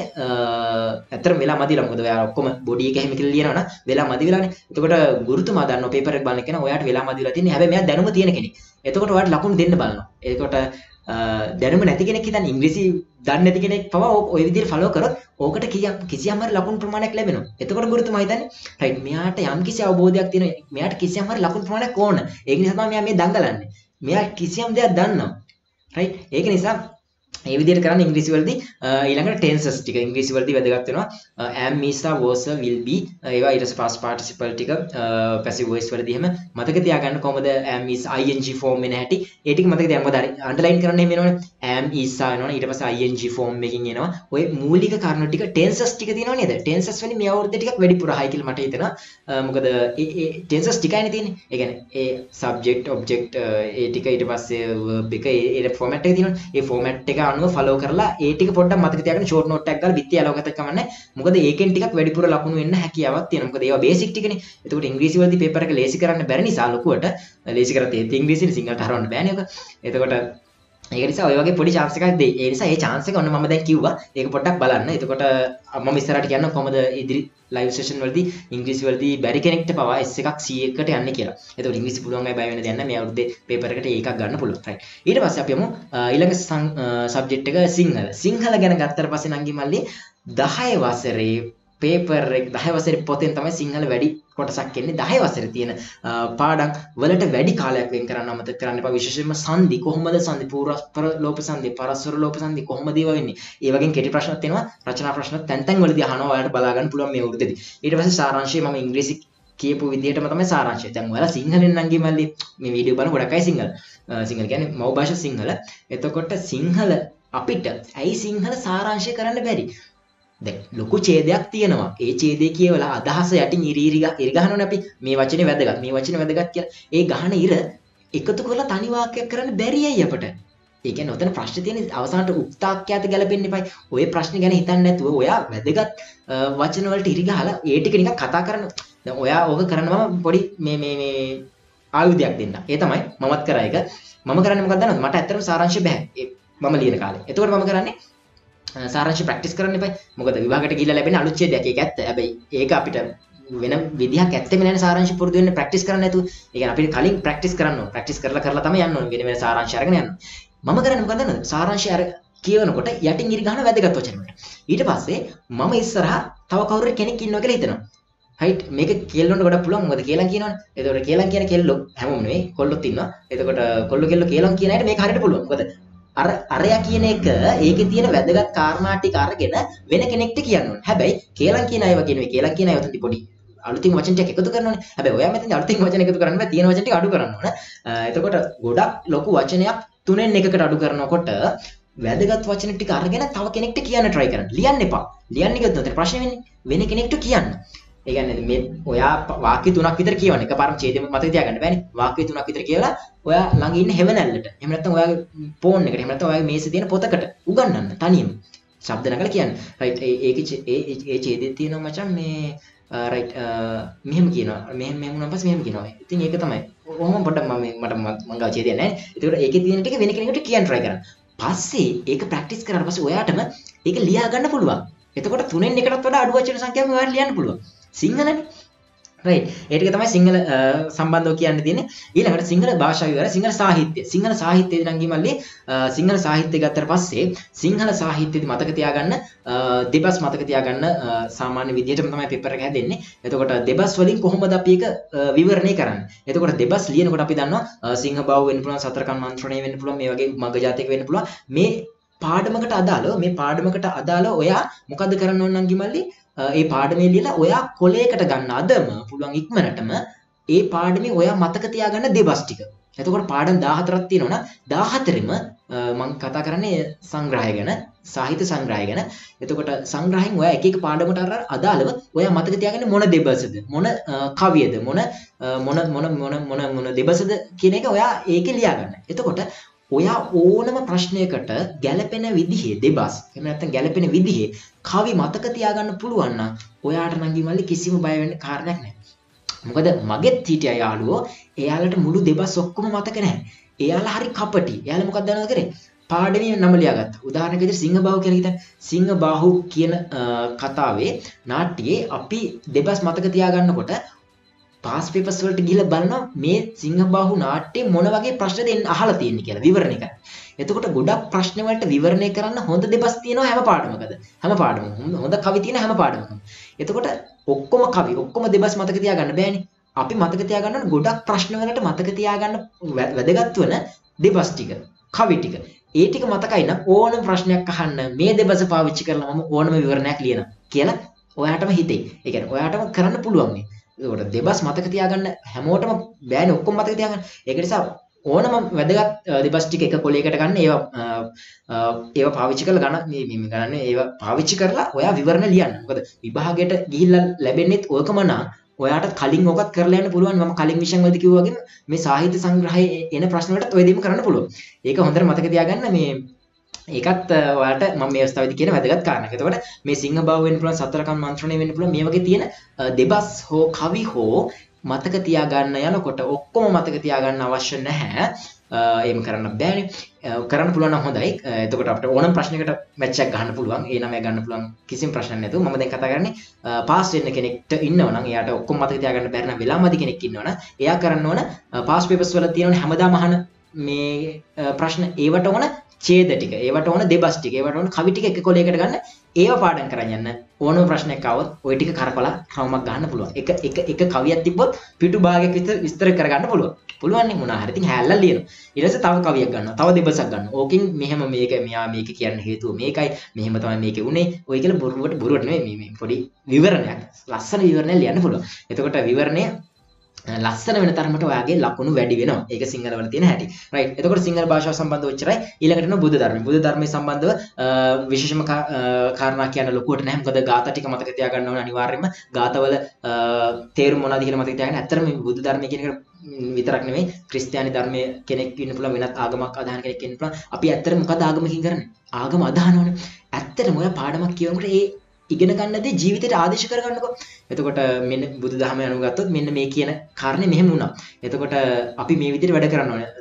ඇත්තටම වෙලා මදිලා. මොකද ඔයා ඔක්කොම බොඩි එක එහෙම කියලා ලියනවා නම් වෙලා මදි වෙලානේ. එතකොට ගුරුතුමා දන්නවා පේපර් එක බලන කෙනා ඔයාට වෙලා මදි වෙලා තියෙන්නේ. හැබැයි මෙයා දැනුම තියෙන කෙනෙක්. එතකොට ඔයාට ලකුණු දෙන්න බලනවා. එතකොට දැනුම නැති කෙනෙක් හිතන්නේ ඉංග්‍රීසි දන්නේ නැති කෙනෙක් පවා ඔය විදිහට ෆලෝ කරොත් ඕකට කිසියම් හරි ලකුණු ප්‍රමාණයක් ලැබෙනවා. එතකොට ගුරුතුමා හිතන්නේ රයිට් මෙයාට යම් කිසි අවබෝධයක් තියෙනවා. මෙයාට කිසියම් හරි ලකුණු ප්‍රමාණයක් ඕන. ඒක නිසා තමයි මෙයා මේ දඟලන්නේ. මෙයා කිසියම් දෙයක් දන්නවා. රයිට් ඒක නිසා මේ විදිහට කරන්න ඉංග්‍රීසි වලදී ඊළඟට ටෙන්සස් ටික ඉංග්‍රීසි වලදී වැදගත් වෙනවා am is was will be ඒවා ඊට පස්සේ past participle ටික passive voice වලදී එහෙම මතක තියාගන්න කොහොමද am is ing form වෙන හැටි ඒ ටික මතක තියාගන්න මොකද අන්ඩර්ලයින් කරන්න එහෙම වෙනවනේ am is එනවනේ ඊට පස්සේ ing form එකකින් එනවා ඔය මූලික කාරණා ටික ටෙන්සස් ටික තියෙනව නේද ටෙන්සස් වලින් මේ අවුරුද්දේ ටිකක් වැඩිපුර හයි කියලා මට හිතෙනවා මොකද ඒ ටෙන්සස් ටිකයිනේ තියෙන්නේ ඒ කියන්නේ ඒ subject object ඒ ටික ඊට පස්සේ verb එක ඒ format එක තියෙනවනේ ඒ format එක අනුව ෆලෝ කරලා ඒ ටික පොඩ්ඩක් මතක තියාගන්න ෂෝට් නෝට් එකක් ගාලා බිත්තිය අලවගත්තත් කමන්නේ මොකද ඒකෙන් ටිකක් වැඩිපුර ලකුණු වෙන්න හැකියාවක් තියෙනවා මොකද ඒවා බේසික් ටිකනේ එතකොට ඉංග්‍රීසි වලදී පේපර් එක ලේසි කරන්න බැරි නිසා ලොකුවට ලේසි කරත් ඒත් ඉංග්‍රීසිනේ සිංහලට හරවන්න බෑනේ ඔක එතකොට ඒක නිසා ඔය වගේ පොඩි chance එකක් දෙයි ඒ නිසා ඒ chance එක ඔන්න මම දැන් කිව්වා ඒක පොඩ්ඩක් බලන්න එතකොට මම ඉස්සරහට කියන්න කොහමද ඉදිරි ලයිව් සෙෂන් වලදී ඉංග්‍රීසි වලදී බැරි කෙනෙක්ට පවා S එකක් C එකකට යන්නේ කියලා. එතකොට ඉංග්‍රීසි පුළුවන් අය බය වෙන්න දෙයක් නැහැ. මේ අවුරුද්දේ පේපර් එකට ඒකක් ගන්න පුළුවන්. රයිට්. ඊට පස්සේ අපි යමු ඊළඟ සබ්ජෙක්ට් එක සිංහල. සිංහල ගැන ගත්තට පස්සේ නංගි මල්ලි 10 වසරේ පේපර් එක 10 වසරේ පොතෙන් තමයි සිංහල වැඩි කොටසක් එන්නේ 10 වසරේ තියෙන පාඩම් වලට වැඩි කාලයක් වෙන් කරන්න අමතක කරන්න එපා විශේෂයෙන්ම සංදි කොහොමද සංදි පූර්වස්පර ලෝප සංදි පරස්පර ලෝප සංදි කොහොමද ඒවා වෙන්නේ ඒ වගේ කෙටි ප්‍රශ්නත් එනවා රචනා ප්‍රශ්නත් තැන් තැන් වලදී අහනවා ඔයාලට බලා ගන්න පුළුවන් මේ වෘත්තේදී ඊට පස්සේ සාරාංශය මම ඉංග්‍රීසි කියපු විදිහටම තමයි සාරාංශය දැන් ඔයාලා සිංහලෙන් නම් ගිමල්ලි මේ වීඩියෝ බලන ගොඩක් අය සිංහල කියන්නේ මව් භාෂා සිංහල එතකොට සිංහල අපිට ඇයි සිංහල සාරාංශය කරන්න බැරි දැන් ලොකු ඡේදයක් තියෙනවා. ඒ ඡේදය කියවලා අදහස යටින් ඉරි ගහනවනේ අපි. මේ වචනේ වැදගත්. මේ වචනේ වැදගත් කියලා. ඒ ගහන ඉර එකතු කරලා තනි වාක්‍යයක් කරන්න බැරියයි අපට. ඒ කියන්නේ ඔතන ප්‍රශ්නේ තියෙන්නේ අවසානට උක්තාක්‍යයට ගැලපෙන්න එපයි. ඔය ප්‍රශ්නේ ගැන හිතන්නේ නැතුව ඔයා වැදගත් වචන වලට ඉරි ගහලා ඒ ටික නිකන් කතා කරන්න. දැන් ඔයා ඕක කරනවා පොඩි මේ ආයුධයක් දෙන්න. ඒ තමයි මමත් කරා එක. මම කරන්නේ මොකක්ද දන්නවද? මට ඇත්තටම සාරාංශය බෑ. මම ලියන කාලේ. එතකොට මම කරන්නේ සාරාංශ ප්‍රැක්ටිස් කරන්න එපා. මොකද විභාගයට ගිහිල්ලා ලැබෙන අලුත් ඡේදයක්. ඒක ඇත්ත. හැබැයි ඒක අපිට වෙන විදිහක් ඇත්තෙම නැහැ සාරාංශ පුරුදු වෙන්න ප්‍රැක්ටිස් කරන්න නැතුව. ඒ කියන්නේ අපිට කලින් ප්‍රැක්ටිස් කරන්න ඕන. ප්‍රැක්ටිස් කරලා තමයි යන්න ඕන. වෙන සාරාංශ අරගෙන යන්න. මම කරන්නේ මොකක්ද දන්නවද? සාරාංශය අර කියවනකොට යටින් ඉරි ගන්න වැදගත් වචන වලට. ඊට පස්සේ මම ඉස්සරහා තව කවුරු කෙනෙක් ඉන්නවා කියලා හිතනවා. හයිට් මේක කෙල්ලොන්ට ගොඩක් පුළුවන් මොකද කේලම් කියනවනේ. එතකොට කේලම් කියන කෙල්ලෝ හැමෝම නෙවෙයි කොල්ලොත් ඉන්නවා. එතකොට කොල්ලෝ කෙල්ලෝ කේලම් කියන අයට මේක හරියට පුළුවන්. මොකද අරයා කියන එක ඒකේ තියෙන වැදගත් කාරණා ටික අරගෙන වෙන කෙනෙක්ට කියන්න ඕනේ. හැබැයි කේලම් කියන අයව කියනවා. කේලම් කියන අයව තන්දි පොඩි අලුතින් වචන ටික එකතු කරනවානේ. හැබැයි ඔයා මෙතන අලුතින් වචන එකතු කරන්න බෑ. තියෙන වචන ටික අඩු කරන්න ඕන. එතකොට ගොඩක් ලොකු වචනයක් තුනෙන් එකකට අඩු කරනකොට වැදගත් වචන ටික අරගෙන තව කෙනෙක්ට කියන්න try කරන්න. ලියන්න එපා. ලියන්න ගියොත් උතන ප්‍රශ්නේ වෙන්නේ. වෙන කෙනෙක්ට කියන්න. ඒ කියන්නේ මේ ඔයා වාක්‍ය 3ක් විතර කියවන්න. එකපාරම ඡේදෙම මතක තියාගන්න බෑනේ. වාක්‍ය 3ක් විතර කියලා ඔයා ළඟ ඉන්න හෙවණැල්ලට. එහෙම නැත්නම් ඔයාගේ ෆෝන් එකට. එහෙම නැත්නම් ඔයාගේ මේසේ තියෙන පොතකට උගන්වන්න තනියම. ශබ්ද නගලා කියන්න. රයිට් ඒකේ ඒ ඡේදෙත් තියෙනවා මචං මේ රයිට් මෙහෙම කියනවා. මෙහෙම වුණාන් පස්සේ මෙහෙම කියනවා. ඉතින් ඒක තමයි. ඔහොම පොඩ්ඩක් මට මං ගාව ඡේදයක් නැහැ. ඒකට ඒකේ තියෙන ටික වෙන කෙනෙකුට කියන්න try කරන්න. පස්සේ ඒක ප්‍රැක්ටිස් කරාට පස්සේ ඔයාටම ඒක ලියා ගන්න පුළුවන්. එතකොට තුනෙන් එකටත් වඩා අඩු වචන සංඛ්‍යාවක් ඔයාලට ලියන්න පුළුවන්. සිංහලනේ right ඒ ටික තමයි සිංහල සම්බන්ධව කියන්න තියෙන්නේ ඊළඟට සිංහල භාෂාව ඉවර සිංහල සාහිත්‍යයේදී නම් ගිමල්ලි සිංහල සාහිත්‍යය ගත්තට පස්සේ සිංහල සාහිත්‍යයේදී මතක තියාගන්න දෙබස් මතක තියාගන්න සාමාන්‍ය විදිහටම තමයි පේපර් එක හැදෙන්නේ එතකොට දෙබස් වලින් කොහොමද අපි ඒක විවරණය කරන්නේ එතකොට දෙබස් ලියනකොට අපි දන්නවා සිංහ බාහුව වෙන්න පුළුවන් සතරකන් මන්ත්‍රණය වෙන්න පුළුවන් මේ වගේ මග ජාතික වෙන්න පුළුවන් මේ පාඩමකට අදාළව ඔයා මොකද්ද කරන්න ඕන නම් ගිමල්ලි ඒ පාඩමේ ලියලා ඔයා කොලයකට ගන්න අදම පුළුවන් ඉක්මනටම ඒ පාඩමේ ඔයා මතක තියාගන්න දෙබස් ටික. එතකොට පාඩම් 14ක් තියෙනවා නම් 14ෙම මම කතා කරන්නේ සංග්‍රහය ගැන, සාහිත්‍ය සංග්‍රහය ගැන. එතකොට සංග්‍රහයෙන් ඔයා එක එක පාඩමකට අදාළව ඔයා මතක තියාගන්න මොන දෙබසද, මොන කවියද, මොන දෙබසද කියන එක ඔයා ඒකේ ලියා ගන්න. එතකොට ඔයා ඕනම ප්‍රශ්නයකට ගැළපෙන විදිහේ දෙබස් එහෙම නැත්නම් ගැළපෙන විදිහේ කවි මතක තියාගන්න පුළුවන් නම් ඔයාට නම් ගිමල්ලි කිසිම බය වෙන්න කාරණයක් නැහැ. මොකද මගෙත් හිටියා යාළුවෝ එයාලට මුළු දෙබස් ඔක්කොම මතක නැහැ. එයාලා හරි කපටි. එයාලා මොකක්ද දන්නවද කරේ? පාඩමේ නම ලියාගත්තා. උදාහරණයක් විදිහට සිංහ බාහුව කියලා හිතන්න. සිංහ බාහුව කියන කතාවේ නාට්‍යයේ අපි දෙබස් මතක තියාගන්නකොට පාස් පේපර්ස් වලට ගිහලා බලනවා මේ සිංහබාහු නාට්‍යයේ මොන වගේ ප්‍රශ්නද අහලා තියෙන්නේ කියලා විවරණය කරන්න. එතකොට ගොඩක් ප්‍රශ්න වලට විවරණය කරන්න හොඳ දෙබස් තියෙනවා හැම පාඩමකද. හැම පාඩමකම හොඳ කවි තියෙන හැම පාඩමකම. එතකොට ඔක්කොම දෙබස් මතක තියාගන්න බෑනේ. අපි මතක තියාගන්න ඕන ගොඩක් ප්‍රශ්න වලට මතක තියාගන්න වැදගත් වෙන දෙබස් ටික, කවි ටික. ඒ ටික මතකයි නම් ඕනම ප්‍රශ්නයක් අහන්න මේ දෙබස පාවිච්චි කරලා මම ඕනම විවරණයක් ලියනවා කියලා ඔයාටම හිතෙයි. ඒ කියන්නේ ඔයාටම කරන්න පුළුවන් මේ. ඒකට දෙබස් මතක තියාගන්න හැමෝටම බෑනේ ඔක්කොම මතක තියාගන්න. ඒක නිසා ඕනම වැදගත් දෙබස් ටික එක කොලයකට ගන්න ඒවා පාවිච්චි කරලා ගන්න ඒවා පාවිච්චි කරලා ඔයා විවරණ ලියන්න. මොකද විභාගයට ගිහිල්ලා ලැබෙන්නේත් ඔයකම නම් ඔයාට කලින් ඔකත් කරලා යන්න පුළුවන්. මම කලින් විෂයන් වලදී කිව්වා වගේම මේ සාහිත්‍ය සංග්‍රහයේ එන ප්‍රශ්න වලට ඔය දෙයම කරන්න පුළුවන්. ඒක හොඳට මතක තියාගන්න මේ ඒකත් ඔයාලට මම මේ අවස්ථාවේදී කියන වැදගත් කාරණයක්. එතකොට මේ සිංහ බාහුව වෙන්න පුළුවන් සතරකන් මන්ත්‍රණය වෙන්න පුළුවන් මේ වගේ තියෙන දෙබස් හෝ කවි හෝ මතක තියාගන්න යනකොට ඔක්කොම මතක තියාගන්න අවශ්‍ය නැහැ. එහෙම කරන්න බෑනේ. කරන්න පුළුවන් නම් හොඳයි. එතකොට අපිට ඕනම ප්‍රශ්නයකට මැච් එකක් ගන්න පුළුවන්. ඒ නමය ගන්න පුළුවන් කිසිම ප්‍රශ්නයක් නැතුව. මම දැන් කතා කරන්නේ පාස් වෙන්න කෙනෙක්ට ඉන්නවනම් එයාට ඔක්කොම මතක තියාගන්න බැරි නම් වෙලාමදි කෙනෙක් ඉන්නවනම් එයා කරන්න ඕන පාස් පේපර්ස් වල තියෙන හැමදාම අහන මේ ප්‍රශ්න ඒවට ඕන ඡේද ටික ඒවට ඕන දෙබස් ටික ඒවට ඕන කවි ටික එක කොලයකට ගන්න ඒව පාඩම් කරන් යන්න ඕනම ප්‍රශ්නයක් ආවොත් ওই ටික කරකලා රවුමක් ගන්න පුළුවන් එක කවියක් තිබ්බොත් පිටු භාගයක් විස්තර කරගන්න පුළුවන් නේ මොනවා හරි ඉතින් හැල්ලක් ලියනවා ඊට පස්සේ තව කවියක් ගන්නවා තව දෙබසක් ගන්නවා ඕකෙන් මෙහෙම මෙයා මේක කියන්න හේතුව මේකයි මෙහෙම තමයි මේකේ උනේ ඔය කියලා බොරුවට නෙමෙයි මේ පොඩි විවරණයක් ලස්සන විවරණයක් ලියන්න පුළුවන් එතකොට විවරණය ලස්සන වෙන තරමට ඔයාගේ ලකුණු වැඩි වෙනවා. ඒක සිංහල වල තියෙන හැටි. රයිට්. එතකොට සිංහල භාෂාව සම්බන්ධව ඔච්චරයි. ඊළඟට යනවා බුද්ධ ධර්මය. බුද්ධ ධර්මයේ සම්බන්ධව විශේෂම කාරණා කියන්න ලොකුවට නැහැ. මොකද ගාථා ටික මතක තියාගන්න ඕන අනිවාර්යයෙන්ම. ගාථාවල තේරුම මොනවද කියලා මතක තියාගන්න. ඇත්තටම මේ බුද්ධ ධර්මය කියන එක විතරක් නෙමෙයි ක්‍රිස්තියානි ධර්මයේ කෙනෙක් ඉන්න පුළුවන් වෙනත් ආගමක් අදහන කෙනෙක් ඉන්න පුළුවන්. අපි ඇත්තට මොකද ආගමකින් කරන්නේ? ආගම අදහනවනේ. ඇත්තටම ඔය පාඩමක් කියවනකොට ඒ ඉගෙන ගන්න දේ ජීවිතේට ආදේශ කරගන්නකො. එතකොට මෙන්න බුදුදහම අනුව ගත්තොත් මෙන්න මේ කියන කාරණේ මෙහෙම වුණා. එතකොට අපි මේ විදිහට වැඩ කරන්න ඕනේ.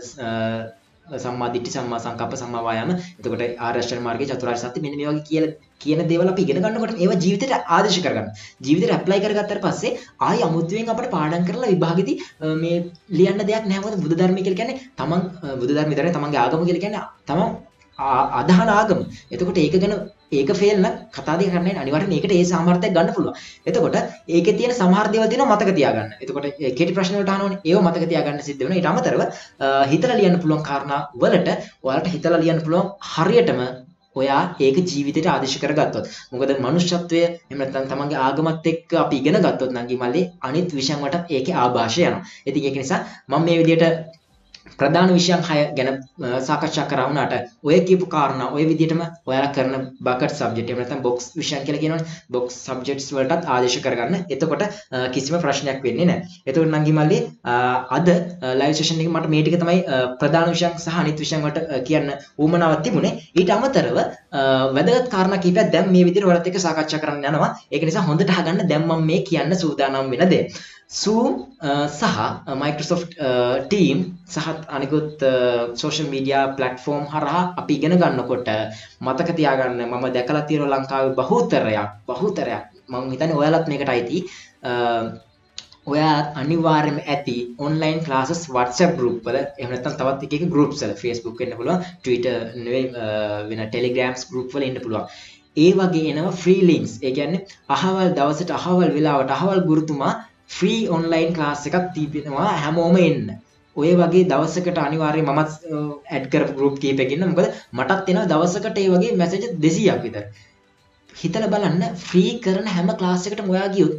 සම්මා දිට්ඨි සම්මා සංකප්ප සම්මා වායාම. එතකොට ආර්ය අෂ්ටාංග මාර්ගයේ චතුරාර්ය සත්‍ය මෙන්න මේ වගේ කියලා කියන දේවල් අපි ඉගෙන ගන්නකොට ඒවා ජීවිතේට ආදේශ කරගන්න. ජීවිතේට ඇප්ලයි කරගත්තාට පස්සේ ආයි අමුතුවෙන් අපිට පාඩම් කරලා විභාගෙදී මේ ලියන්න දෙයක් නැහැ. මොකද බුදු ධර්මය කියලා කියන්නේ තමන් බුදු ධර්මය විතරයි තමන්ගේ ආගම කියලා කියන්නේ තමන් අදහන ආගම. එතකොට ඒක ගැන ඒක ෆේල් නම් කතා දෙක කරන්න අනිවාර්යෙන් ඒකට ඒ සාමර්ථයක් ගන්න පුළුවන්. එතකොට ඒකේ තියෙන සමහර දේවල් තියෙනවා මතක තියාගන්න. එතකොට කෙටි ප්‍රශ්න වලට අහනවනේ ඒව මතක තියාගන්න සිද්ධ වෙනවා. ඊට අමතරව හිතලා ලියන්න පුළුවන් කාරණා වලට ඔයාලට හිතලා ලියන්න පුළුවන් හරියටම ඔයා ඒක ජීවිතේට ආදේශ කරගත්තොත්. මොකද මනුෂ්‍යත්වය එහෙම නැත්නම් තමන්ගේ ආගමත් එක්ක අපි ඉගෙන ගත්තොත් නම් කිමල්ලේ අනිත් විෂයන් වලට ඒකේ ආభాෂය යනවා. ඉතින් ඒක නිසා මම මේ විදිහට ප්‍රධාන විෂයන් 6 ගැන සාකච්ඡා කරා වුණාට ඔය කියපු කාරණා ඔය විදිහටම ඔයාලා කරන බකට් සබ්ජෙක්ට් එහෙම නැත්නම් බොක්ස් විෂයන් කියලා කියනවනේ බොක්ස් සබ්ජෙක්ට්ස් වලටත් ආදේශ කරගන්න. එතකොට කිසිම ප්‍රශ්නයක් වෙන්නේ නැහැ. එතකොට නංගි මල්ලි අද ලයිව් සෙෂන් එකේ මට මේ ටික තමයි ප්‍රධාන විෂයන් සහ අනිත් විෂයන් වලට කියන්න උවමනාවක් තිබුණේ. ඊට අමතරව වැදගත් කාරණා කීපයක් දැන් මේ විදිහට ඔයාලත් එක්ක සාකච්ඡා කරන්න යනවා. ඒක නිසා හොඳට අහගන්න දැන් මම මේ කියන්න සූදානම් වෙන දේ. Zoom සහ Microsoft Teams සහ අනිකුත් social media platform හරහා අපි ඉගෙන ගන්නකොට මතක තියාගන්න මම දැකලා තියෙනවා ලංකාවේ බහුතරයක් මම හිතන්නේ ඔයාලත් මේකට අයිති ඔයා අනිවාර්යයෙන්ම ඇති online classes WhatsApp group වල එහෙම නැත්නම් තවත් එක groups වල Facebook වෙන්න පුළුවන් Twitter නෙවෙයි වෙන Telegrams group වල ඉන්න පුළුවන්. ඒ වගේ එනවා free links. ඒ කියන්නේ අහවල් දවසට අහවල් වෙලාවට අහවල් ගුරුතුමා free online class එකක් තිබෙනවා හැමෝම එන්න. ඔය වගේ දවසකට අනිවාර්යයෙන් මමත් ඇඩ් කරපු group කීපයක ඉන්න. මොකද මටත් එනවා දවසකට ඒ වගේ message 200ක් විතර. හිතලා බලන්න free කරන හැම class එකකටම ඔයා ගියොත්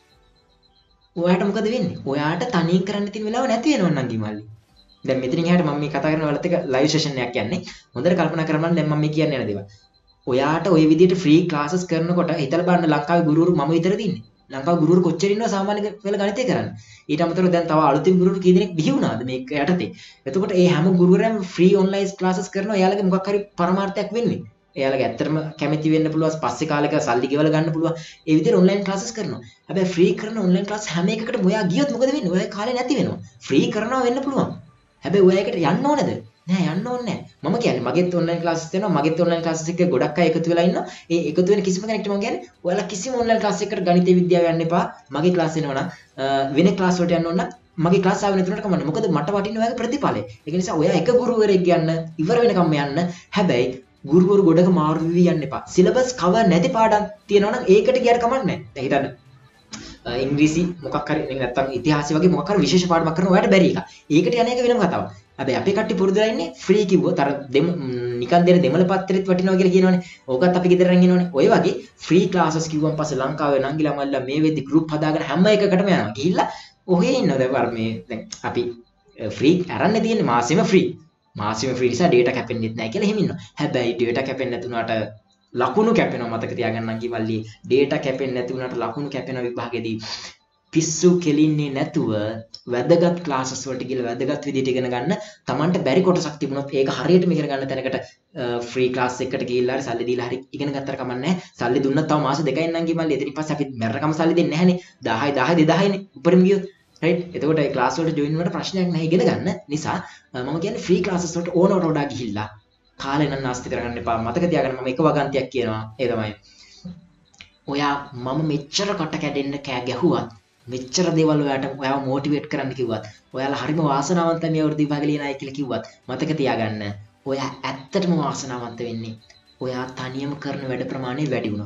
ඔයාට මොකද වෙන්නේ? ඔයාට තනියෙන් කරන්න තියෙන වෙලාව නැති වෙනව නංගි මල්ලි. දැන් මෙතනින් එහාට මම මේ කතා කරන වලත් එක ලයිව් සෙෂන් එකක් යන්නේ. හොඳට කල්පනා කරගන්න දැන් මම මේ කියන්නේ යන දේවල්. ඔයාට ওই විදිහට ෆ්‍රී ක්ලාසස් කරනකොට හිතලා බලන්න ලංකාවේ ගුරුවරු මම විතරද ඉන්නේ. ලංකාවේ ගුරුවරු කොච්චර ඉන්නවද සාමාන්‍ය වෙල ගණිතය කරන්න. ඊට අමතරව දැන් තව අලුතින් ගුරුවරු කී දෙනෙක් බිහි වුණාද මේක යටතේ. එතකොට මේ හැම ගුරුවරයම ෆ්‍රී ඔන්ලයින් ක්ලාසස් කරනවා. එයාලගේ මොකක් හරි පරමාර්ථයක් වෙන්නේ. එයාලගේ ඇත්තටම කැමති වෙන්න පුළුවන් පස්සේ කාලෙක සල්ලි ගෙවලා ගන්න පුළුවන්. ඒ විදිහට ඔන්ලයින් ක්ලාසස් කරනවා. හැබැයි ෆ්‍රී කරන ඔන්ලයින් ක්ලාස් හැම එකකටම ඔයා ගියොත් මොකද වෙන්නේ? ඔයාගේ කාලේ නැති වෙනවා. ෆ්‍රී කරනවා වෙන්න පුළුවන්. හැබැයි ඔයා ඒකට යන්න ඕනද? නෑ යන්න ඕනේ නෑ. මම කියන්නේ මගෙත් ඔන්ලයින් ක්ලාසස් දෙනවා. මගෙත් ඔන්ලයින් ක්ලාසස් එක ගොඩක් අය එකතු වෙලා ඉන්නවා. ඒ එකතු වෙන කිසිම කෙනෙක්ට මම කියන්නේ ඔයාලා කිසිම ඔන්ලයින් ක්ලාස් එකකට ගණිත විද්‍යාව යන්න එපා. මගේ ක්ලාස් එනවා නම් වෙන ක්ලාස් වලට යන්න ඕන නම් මගේ ක්ලාස් ආවෙ නැතුනට කමන්නේ. මොකද මට වටින්නේ ඔයාගේ ප්‍රතිඵලය. ඒක නිසා ඔයා එක ගුරුවරයෙක් ගන්න ඉවර වෙනකම් යන්න. හැබැයි ගුරුවරු ගොඩක මාරු වෙවි යන්න එපා. සිලබස් කවර් නැති පාඩම් තියෙනවා නම් ඒකට ගියට කමක් නැහැ. දැන් හිතන්න ඉංග්‍රීසි මොකක් හරි නැත්නම් ඉතිහාසය වගේ මොකක් හරි විශේෂ පාඩමක් කරන ඔයාලට බැරි එක. ඒකට යන එක වෙනම කතාවක්. හැබැයි අපේ කට්ටිය පුරුදුලා ඉන්නේ ෆ්‍රී කිව්වොත් අර නිකන් දෙන දෙමළ පත්‍රෙත් වටිනවා කියලා කියනවනේ. ඕකත් අපි ගෙදර රන් ඉන්නවනේ. ඔය වගේ ෆ්‍රී ක්ලාසස් කිව්වන් පස්සේ ලංකාවේ නංගිලා මල්ලා මේ වෙද්දි ගෲප් හදාගෙන හැම එකකටම යනවා. ගිහිල්ලා ඔහේ ඉන්නවා. දැන් මේ දැන් අපි ෆ්‍රී අරන්නේ තියෙන්නේ මාසෙම ෆ්‍රී. මාසෙම ෆ්‍රී නිසා ඩේටා කැපෙන්නෙත් නැහැ කියලා එහෙම ඉන්නවා. හැබැයි ඩේටා කැපෙන්නේ නැතුණාට ලකුණු කැපෙනවා මතක තියාගන්න කිව්වල්ලි. ඩේටා කැපෙන්නේ නැති වුණාට ලකුණු කැපෙන විභාගෙදී පිස්සු කෙලින්නේ නැතුව වැදගත් ක්ලාසස් වලට ගිහලා වැදගත් විදිහට ඉගෙන ගන්න. Tamanට බැරි කොටසක් තිබුණොත් ඒක හරියටම ඉගෙන ගන්න තැනකට ෆ්‍රී ක්ලාස් එකකට ගිහිල්ලා හරි සල්ලි දීලා හරි ඉගෙන ගත්තට කමක් නැහැ. සල්ලි දුන්නත් තව මාස දෙකයි නම් කිව්වල්ලි. එතනින් පස්සේ අපි මැරරකම සල්ලි දෙන්නේ නැහනේ. 10යි 10යි 2000යිනේ. උඩරින් ගියොත් right. එතකොට ඒ ක්ලාස් වලට ජොයින් වෙනවට ප්‍රශ්නයක් නැහැ ඉගෙන ගන්න. නිසා මම කියන්නේ ෆ්‍රී ක්ලාසස් වලට ඕනවට වඩා ගිහිල්ලා කාලේ නම් නාස්ති කරගන්න එපා. මතක තියාගන්න මම එක වගන්තියක් කියනවා. ඒ තමයි ඔයා මම මෙච්චර කට කැඩෙන්න කෑ ගැහුවත් මෙච්චර දේවල් ඔයාව මොටිවේට් කරන්න කිව්වත් ඔයාලා හරිම වාසනාවන්තයි මේ වෘත්ති විභාග ලියන අය කියලා කිව්වත් මතක තියාගන්න ඔයා ඇත්තටම වාසනාවන්ත වෙන්නේ ඔයා තනියම කරන වැඩ ප්‍රමාණය වැඩි වුණොත්.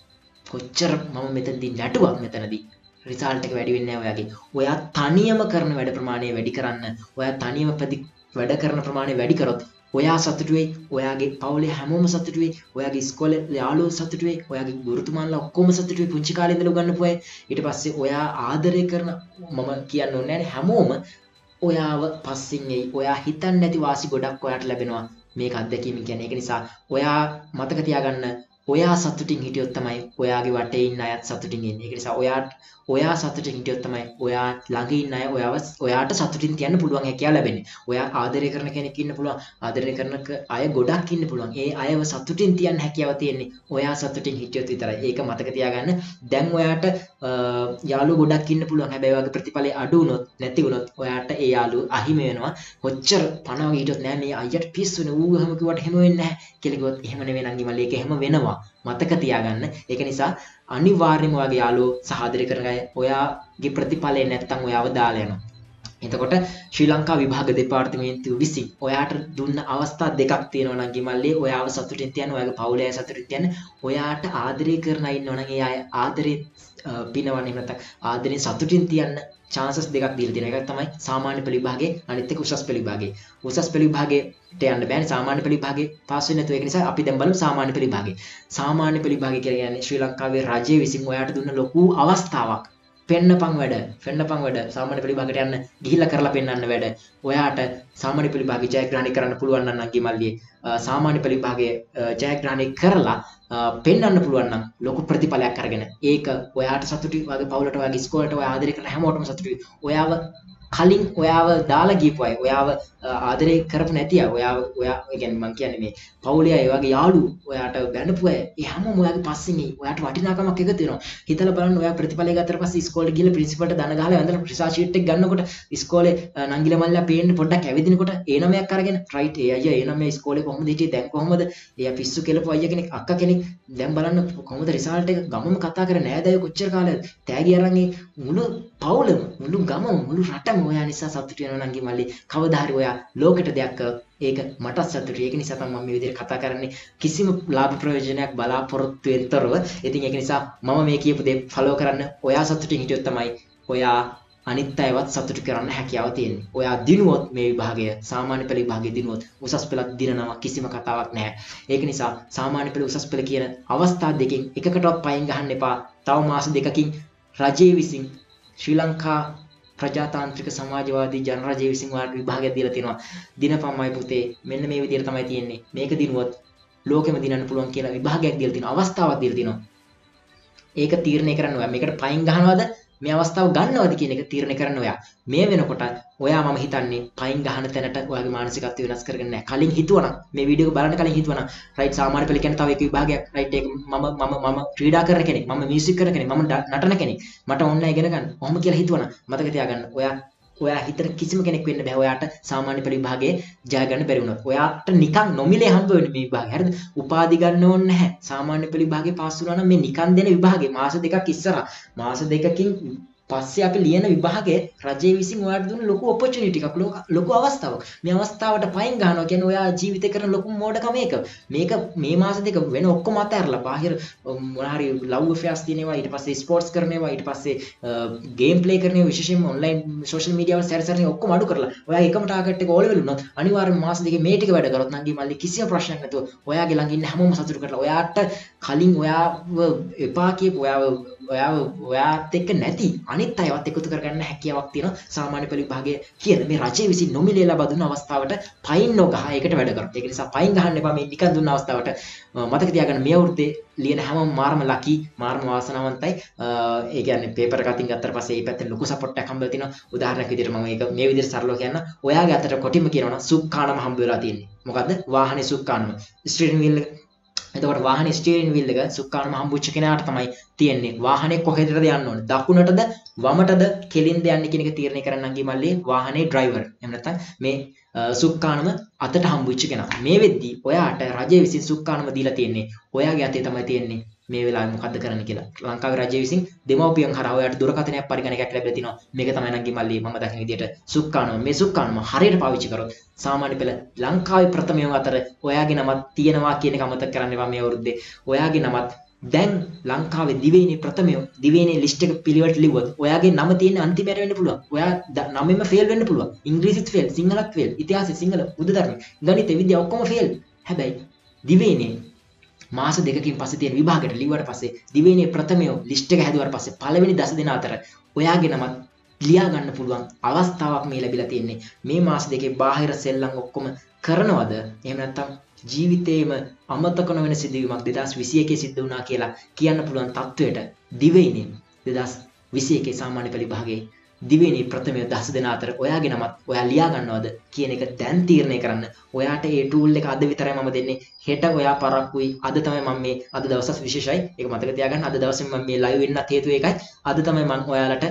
කොච්චර මම මෙතනදී නැටුවක් මෙතනදී රිසල්ට් එක වැඩි වෙන්නේ නැහැ ඔයාගේ. ඔයා තනියම කරන වැඩ ප්‍රමාණය වැඩි කරන්න. ඔයා තනියම වැඩ කරන ප්‍රමාණය වැඩි කරොත් ඔයා සතුටු වෙයි. ඔයාගේ පවුලේ හැමෝම සතුටු වෙයි. ඔයාගේ ඉස්කෝලේ යාළුවෝ සතුටු වෙයි. ඔයාගේ ගුරුතුමන්ලා ඔක්කොම සතුටු වෙයි. පුංචි කාලේ ඉඳලා උගන්වපු අය. ඊට පස්සේ ඔයා ආදරය කරන මම කියන්න ඕනේ නැහැ හැමෝම ඔයාව පස්සෙන් එයි. ඔයා හිතන්නේ නැති වාසි ගොඩක් ඔයාට ලැබෙනවා. මේක අත්දැකීම කියන්නේ. ඒක නිසා ඔයා මතක තියාගන්න ඔයා සතුටින් හිටියොත් තමයි ඔයාගේ වටේ ඉන්න අයත් සතුටින් ඉන්නේ. ඒක නිසා ඔයා සතුටින් හිටියොත් තමයි ඔයා ළඟ ඉන්න අය ඔයාට සතුටින් තියන්න පුළුවන් හැකියාව ලැබෙන්නේ. ඔයා ආදරය කරන කෙනෙක් ඉන්න පුළුවන්. ආදරය කරන අය ගොඩක් ඉන්න පුළුවන්. ඒ අයව සතුටින් තියන්න හැකියාව තියෙන්නේ ඔයා සතුටින් හිටියොත් විතරයි. ඒක මතක තියාගන්න. දැන් ඔයාට යාළුවෝ ගොඩක් ඉන්න පුළුවන්. හැබැයි ඔයාගේ ප්‍රතිඵලය අඩු වුණොත් නැති වුණොත් ඔයාට ඒ යාළුවෝ අහිමි වෙනවා. කොච්චර පණ වගේ හිටියොත් නෑ මේ අයියට පිස්සුනේ ඌ හැම කිව්වට එහෙම වෙන්නේ නැහැ කියලා කිව්වොත් එහෙම නෙවෙයි නංගි මල්ලි ඒක එහෙම වෙනවා. මතක තියාගන්න. ඒක නිසා අනිවාර්යයෙන්ම ඔයාගේ යාළුවෝ සහාදරය කරන අය ඔයාගේ ප්‍රතිඵලය නැත්තම් ඔයාව දාලා යනවා. එතකොට ශ්‍රී ලංකා විභාග දෙපාර්තමේන්තුව විසින් ඔයාට දුන්න අවස්ථා දෙකක් තියෙනවා නම් ගිමල්ලි ඔයාව සතුටින් තියන්න ඔයාගේ පවුලේ අය සතුටින් තියන්න ඔයාට ආදරය කරන අය ඉන්නවා නම් ඒ අය ආදරේ පිනවන්න එහෙම නැත්නම් ආදරෙන් සතුටින් තියන්න chances දෙකක් දීලා තියෙනවා. එකක් තමයි සාමාන්‍ය පෙළ විභාගේ අනිත් එක උසස් පෙළ විභාගේ. උසස් පෙළ විභාගේට යන්න බෑනේ සාමාන්‍ය පෙළ විභාගේ පාස් වෙන්නේ නැතුව. ඒක නිසා අපි දැන් බලමු සාමාන්‍ය පෙළ විභාගේ. සාමාන්‍ය පෙළ විභාගේ කියලා කියන්නේ ශ්‍රී ලංකාවේ රජය විසින් ඔයාට දුන්න ලොකු අවස්ථාවක්. පෙන්නපන් වැඩ සාමාන්‍ය පෙළ විභාගයට යන්න ගිහිල්ලා කරලා පෙන්නන්න වැඩ. ඔයාට සාමාන්‍ය පෙළ විභාගේ ජයග්‍රහණය කරන්න පුළුවන් නම් නංගි මල්ලියේ සාමාන්‍ය පෙළ විභාගයේ ජයග්‍රහණය කරලා පෙන්වන්න පුළුවන් නම් ලොකු ප්‍රතිඵලයක් අරගෙන ඒක ඔයාට සතුටුයි වගේ පවුලට වගේ ඉස්කෝලේට ඔයා ආදරය කරන හැමෝටම සතුටුයි ඔයාව කලින් ඔයාව දාලා ගියපු අය, ඔයාව ආදරේ කරපු නැති අය, ඔයා ඒ කියන්නේ මං කියන්නේ මේ පවුලේ අය, ඔයාගේ යාළුවෝ, ඔයාට බැනපු අය, ඒ හැමෝම ඔයාගේ පස්සෙන් ඔයාට වටිනාකමක් එකතු වෙනවා. හිතලා බලන්න ඔයා ප්‍රතිඵලය ගත්තට පස්සේ ඉස්කෝලේ ගිහලා ප්‍රින්සිපල්ට දන ගහලා වැඳලා රිසර්ච් ෂීට් එක ගන්නකොට ඉස්කෝලේ නංගිලා මල්ලා පේන්න පොඩ්ඩක් ඇවිදිනකොට ඒ නමයක් අරගෙන රයිට් ඒ අයියා ඒ නමයා ඉස්කෝලේ කොහොමද හිටියේ දැන් කොහොමද? එයා පිස්සු කෙලපු අයියා කෙනෙක් අක්කා කෙනෙක් දැන් බලන්න කොහොමද රිසල්ට් එක ගමම කතා කරන්නේ නෑදෑයෝ කොච්චර කාලෙද තෑගි අරන් මුළු පවුලම මුළු ගමම මුළු රටම ඔයා නිසා සතුටු වෙනවා නංගි මල්ලි කවදා හරි ඔයා ලෝකෙට දෙයක් ඒක මට සතුටුයි ඒක නිසා තමයි මම මේ විදිහට කතා කරන්නේ කිසිම ලාභ ප්‍රයෝජනයක් බලාපොරොත්තු වෙනතරව ඉතින් ඒක නිසා මම මේ කියපු දේ ෆලෝ කරන්න ඔයා සතුටින් හිටියොත් තමයි ඔයා අනිත් අයවත් සතුටු කරන්න හැකියාව තියෙන්නේ. ඔයා දිනුවොත් මේ විභාගය සාමාන්‍ය පෙළ විභාගය දිනුවොත් උසස් පෙළක් දිනනවා කිසිම කතාවක් නැහැ. ඒක නිසා සාමාන්‍ය පෙළ උසස් පෙළ කියන අවස්ථා දෙකෙන් එකකටවත් පයින් ගහන්න එපා. තව මාස දෙකකින් රජයේ විසින් ශ්‍රී ලංකා ප්‍රජාතාන්ත්‍රික සමාජවාදී ජනරජයේ විසින් ඔයාලට විභාගයක් දීලා තියෙනවා. දිනපම්මයි පුතේ මෙන්න මේ විදිහට තමයි තියෙන්නේ. මේක දිනුවොත් ලෝකෙම දිනන්න පුළුවන් කියලා විභාගයක් දීලා තියෙනවා. අවස්ථාවක් දීලා තියෙනවා. ඒක තීරණය කරන්න ඔයා මේකට පයින් ගහනවද මේ අවස්ථාව ගන්නවද කියන එක තීරණය කරන්න ඔයා. මේ වෙනකොට ඔයා මම හිතන්නේ පයින් ගහන තැනට ඔයාගේ මානසිකත්වය වෙනස් කරගන්න නැහැ. කලින් හිතුවනම් මේ වීඩියෝ එක බලන්න කලින් හිතුවනම් රයිට් සාමාන්‍ය පෙළ කියන්නේ තව එක විභාගයක් රයිට් ඒක මම ක්‍රීඩා කරන කෙනෙක්, මම මියුසික් කරන කෙනෙක්, මම නටන කෙනෙක්. මට ඕන ඉගෙන ගන්න. කොහොම කියලා හිතුවනම් මතක තියාගන්න ඔයා හිතන කිසිම කෙනෙක් වෙන්න බෑ. ඔයාට සාමාන්‍ය පෙළ විභාගයේ ජය ගන්න බැරි වුණොත්. ඔයාට නිකන් නොමිලේ හම්බ වෙන්නේ මේ විභාගය. හරිද? උපාධි ගන්න ඕනේ නැහැ. සාමාන්‍ය පෙළ විභාගේ පාස් වුණා නම් මේ නිකන් දෙන විභාගේ මාස දෙකක් ඉස්සරහා මාස දෙකකින් පස්සේ අපි ලියන විභාගයේ රජයේ විසින් ඔයාලට දුන්න ලොකු ඔපචුනිටි එකක් ලොකු අවස්ථාවක්. මේ අවස්ථාවට පයින් ගහනවා කියන්නේ ඔයා ජීවිතේ කරන ලොකු මෝඩකම ඒක. මේක මේ මාස දෙක වෙන ඔක්කොම අතහැරලා බාහිර මොන හරි ලව් affairs තියෙනවා, ඊට පස්සේ ස්පෝර්ට්ස් කරනවා, ඊට පස්සේ ගේම් ප්ලේ කරනවා, විශේෂයෙන්ම ඔන්ලයින් සෝෂල් මීඩියා වල සැරසරනේ ඔක්කොම අඩු කරලා ඔයා එකම ටාගට් එක ඕල වෙලුනොත් අනිවාර්යයෙන් මාස දෙකේ මේ ටික වැඩ කරොත් නංගි මල්ලි කිසිම ප්‍රශ්නයක් නැතුව ඔයාගේ ළඟ ඉන්න හැමෝම සතුටු කරලා ඔයාට කලින් ඔයාව එපා කියපු ඔයාත් එක්ක නැති අනිත් අයවත් එකතු කරගන්න හැකියාවක් තියෙනවා සාමාන්‍ය පෙළ විභාගයේ කියන මේ රජයේ විසින් නොමිලේ ලබා දුන්න අවස්ථාවට පයින් නොගහ ඒකට වැඩ කරොත්. ඒක නිසා පයින් ගහන්න එපා මේ නිකන් දුන්න අවස්ථාවට. මතක තියාගන්න මේ අවුරුද්දේ ලියන හැමෝම මාරම ලකි මාරම වාසනාවන්තයි. ඒ කියන්නේ පේපර් එක අතින් ගත්තට පස්සේ මේ පැත්තෙන් ලොකු සපෝට් එකක් හම්බ වෙලා තිනවා. උදාහරණයක් විදිහට මම මේක මේ විදිහට සරලව කියන්න. ඔයාගේ අතට කොටිම කියනවනම් සුක්කානම හම්බ වෙලා තියෙන්නේ. මොකද්ද? වාහනේ සුක්කානම. ස්ටියරින් වීල් එක එතකොට වාහනේ ස්ටියරින් වීල් එක සුක්කානම හම්බුච්ච කෙනාට තමයි තියෙන්නේ. වාහනේ කොහෙටද යන්න ඕනේ? දකුණටද වමටද කෙලින්ද යන්නේ කියන එක තීරණය කරන්න අංගී මල්ලේ වාහනේ ඩ්‍රයිවර්. එහෙම නැත්නම් මේ සුක්කානම අතට හම්බුච්ච කෙනා. මේ වෙද්දී ඔයාට රජය විසින් සුක්කානම දීලා තියෙන්නේ. ඔයාගේ අතේ තමයි තියෙන්නේ. මේ වෙලාවේ මොකද්ද කරන්න කියලා. ලංකාවේ රජය විසින් දෙමව්පියන් හරහා ඔයාට දුරකථනයක් පරිගණකයක් ලැබිලා තිනවා. මේක තමයි නංගි මල්ලි මම දකින විදිහට සුක්කානම. මේ සුක්කානම හරියට පාවිච්චි කරොත් සාමාන්‍ය පෙළ ලංකාවේ ප්‍රථමයන් අතර ඔයාගේ නමත් තියෙනවා කියන එක අමතක කරන්න එපා මේ අවුරුද්දේ. ඔයාගේ නමත් දැන් ලංකාවේ දිවයිනේ ප්‍රථමයන් දිවයිනේ ලිස්ට් එක පිළිවෙලට ලිව්වොත් ඔයාගේ නම තියෙන අන්තිමයට වෙන්න පුළුවන්. ඔයා නමෙම ෆේල් වෙන්න පුළුවන්. ඉංග්‍රීසිත් ෆේල්, සිංහලත් ෆේල්, ඉතිහාසෙ සිංහල බුද්ධ ධර්ම, ගණිත විද්‍යාව ඔක්කොම ෆේල්. හැබැයි දිවයිනේ මාස දෙකකින් පස්සේ තියෙන විභාගයට ලිව්වට පස්සේ දිවයිනේ ප්‍රථමයෝ ලිස්ට් එක හැදුවාට පස්සේ පළවෙනි 10 දෙනා අතර ඔයාගේ නමත් ලියා ගන්න පුළුවන් අවස්ථාවක් මේ ලැබිලා තියෙන්නේ. මේ මාස දෙකේ බාහිර සෙල්ලම් ඔක්කොම කරනවද? එහෙම නැත්නම් ජීවිතේම අමතක නොවන සිදුවීමක් 2021 සිද්ධ වුණා කියලා කියන්න පුළුවන් තත්වයට දිවයිනේ 2021 සාමාන්‍ය පෙළ විභාගයේ දිවයිනේ ප්‍රථමයේ 10 දෙනා අතර ඔයාගේ නමත් ඔයා ලියා ගන්නවද කියන එක දැන් තීරණය කරන්න. ඔයාට ඒ ටූල් එක අද විතරයි මම දෙන්නේ. හෙට ඔයා පරක්කුයි. අද තමයි මම මේ අද දවසත් විශේෂයි. ඒක මතක තියාගන්න. අද දවසේ මම මේ ලයිව් වෙන්නත් හේතුව ඒකයි. අද තමයි මම ඔයාලට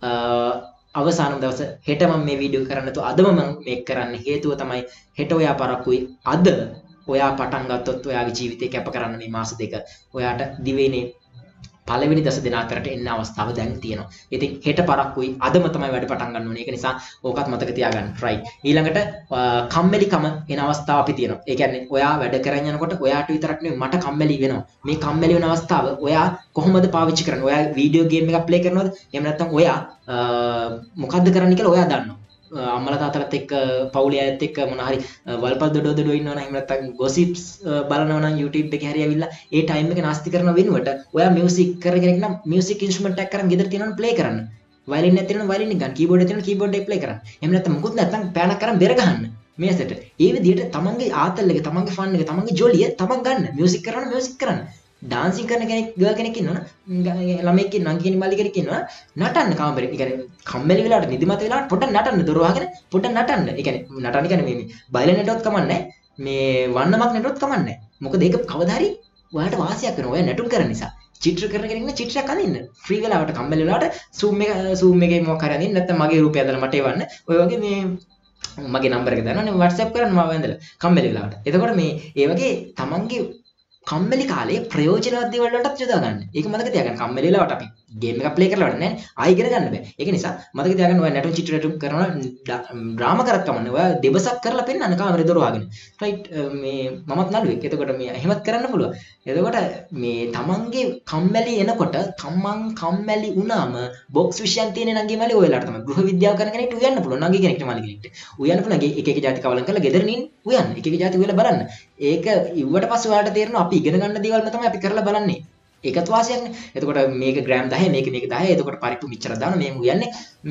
අවසානම දවස හෙට මම මේ වීඩියෝ කරන්න තු අදම මම මේක කරන්න හේතුව තමයි හෙට ඔයා පරක්කුයි. අද ඔයා පටන් ගත්තොත් ඔයාගේ ජීවිතේ කැප කරන්න මේ මාස දෙක ඔයාට දිවයිනේ පළවෙනි 10 දෙනා අතරට එන්න අවස්ථාව දැන් තියෙනවා. ඉතින් හෙට පරක්කුයි අදම තමයි වැඩ පටන් ගන්න ඕනේ. ඒක නිසා ඕකත් මතක තියාගන්න. රයිට්. ඊළඟට කම්මැලිකම එන අවස්ථාව අපි තියෙනවා. ඒ කියන්නේ ඔයා වැඩ කරගෙන යනකොට ඔයාට විතරක් නෙවෙයි මට කම්මැලි වෙනවා. මේ කම්මැලි වෙන අවස්ථාව ඔයා කොහොමද පාවිච්චි කරන්නේ? ඔයා වීඩියෝ ගේම් එකක් ප්ලේ කරනවද? එහෙම නැත්නම් ඔයා මොකද්ද කරන්න කියලා ඔයා දන්නවා. අම්මලා තාත්තලාත් එක්ක පවුලේ අයත් එක්ක මොන හරි වල්පල් දඩෝ ඉන්නවනම් එහෙම නැත්නම් ගොසිප්ස් බලනවා නම් YouTube එකේ හරි ඇවිල්ලා ඒ ටයිම් එක නාස්ති කරන වෙනුවට ඔයා මියුසික් කරගෙන කෙනෙක් නම් මියුසික් ඉන්ස්ට්‍රුමන්ට් එකක් කරන් ගෙදර තියෙනවනම් ප්ලේ කරන්න. වයලින් එකක් තියෙනවනම් වයලින් එක ගන්න. කීබෝඩ් එකක් තියෙනවනම් කීබෝඩ් එක ප්ලේ කරන්න. එහෙම නැත්නම් මුකුත් නැත්නම් පෑනක් කරන් බෙර ගහන්න. මේ ඇසට. ඒ විදිහට තමන්ගේ ආතල් එක, තමන්ගේ ෆන් එක, තමන්ගේ ජොලිය තමන් ගන්න. මියුසික් කරනවා මියුසික් කරන්න. ඩාන්සින් කරන කෙනෙක් ගර්ල් කෙනෙක් ඉන්නවනේ ළමෙක් ඉන්න නංගි කෙනෙක් මල්ලි කෙනෙක් ඉන්නවා නටන්න කාමරේ. ඒ කියන්නේ කම්මැලි වෙලාවට නිදිමත වෙලාවට පොඩ්ඩක් නටන්න දොර වහගෙන පොඩ්ඩක් නටන්න. ඒ කියන්නේ නටන්න කියන්නේ මේ බයලන් නටුවත් කමන්නේ මේ වන්නමක් නටුවත් කමන්නේ. මොකද ඒක කවදා හරි ඔයාලට වාසියක් වෙනවා. ඔයා නැටුම් කරන නිසා. චිත්‍ර කරන කෙනෙක් නම් චිත්‍රයක් අඳින්න. ෆ්‍රී වෙලාවට කම්මැලි වෙලාවට zoom එකේ මොකක් හරි අඳින්න නැත්නම් මගේ රූපය අදලා මට එවන්න. ඔය වගේ මේ මගේ නම්බර එක දානවා නේ WhatsApp කරන්න මම ඇඳලා කම්මැලි වෙලාවට. එතකොට මේ ඒ වගේ තමන්ගේ කම්මැලි කාලේ ප්‍රයෝජනවත් දේවල් වලටත් යොදා ගන්න. ඒක මතක තියාගන්න. කම්මැලි වෙලාවට අපි ගේම් එකක් ප්ලේ කරලා වැඩක් නැහැ. ආයි ඉගෙන ගන්න බෑ. ඒක නිසා මතක තියාගන්න ඔයා නැටුම් චිත්‍ර නැටුම් කරනවා ඩ්‍රාමා කරත් කමන්නේ. ඔයා දෙබසක් කරලා පෙන්නන්න කාමරේ දොර වහගෙන. රයිට් මේ මමත් නළුවෙක්. එතකොට මේ එහෙමත් කරන්න පුළුවන්. එතකොට මේ තමන්ගේ කම්මැලි එනකොට තමන් කම්මැලි වුණාම බොක්ස් විෂයන් තියෙන නංගි මල්ලි ඔයලාට තමයි ගෘහ විද්‍යාව කරන කෙනෙක්ට උයන්න පුළුවන්. නංගි කෙනෙක්ට මල්ලි කෙනෙක්ට උයන්න පුළුවන්. එක එක જાති කවලම් කරලා ගෙදරින් උයන්න. එක එක જાති උයලා බලන්න. ඒක ඉව්වට පස්සේ ඔයාලට තේරෙනවා අපි ඉගෙන ගන්න දේවල්ම තමයි අපි කරලා බලන්නේ. ඒකත් වාසියක්නේ. එතකොට මේක ග්‍රෑම් 10 මේක 10. එතකොට පරිප්පු මෙච්චර දානවා. මේ උයන්නේ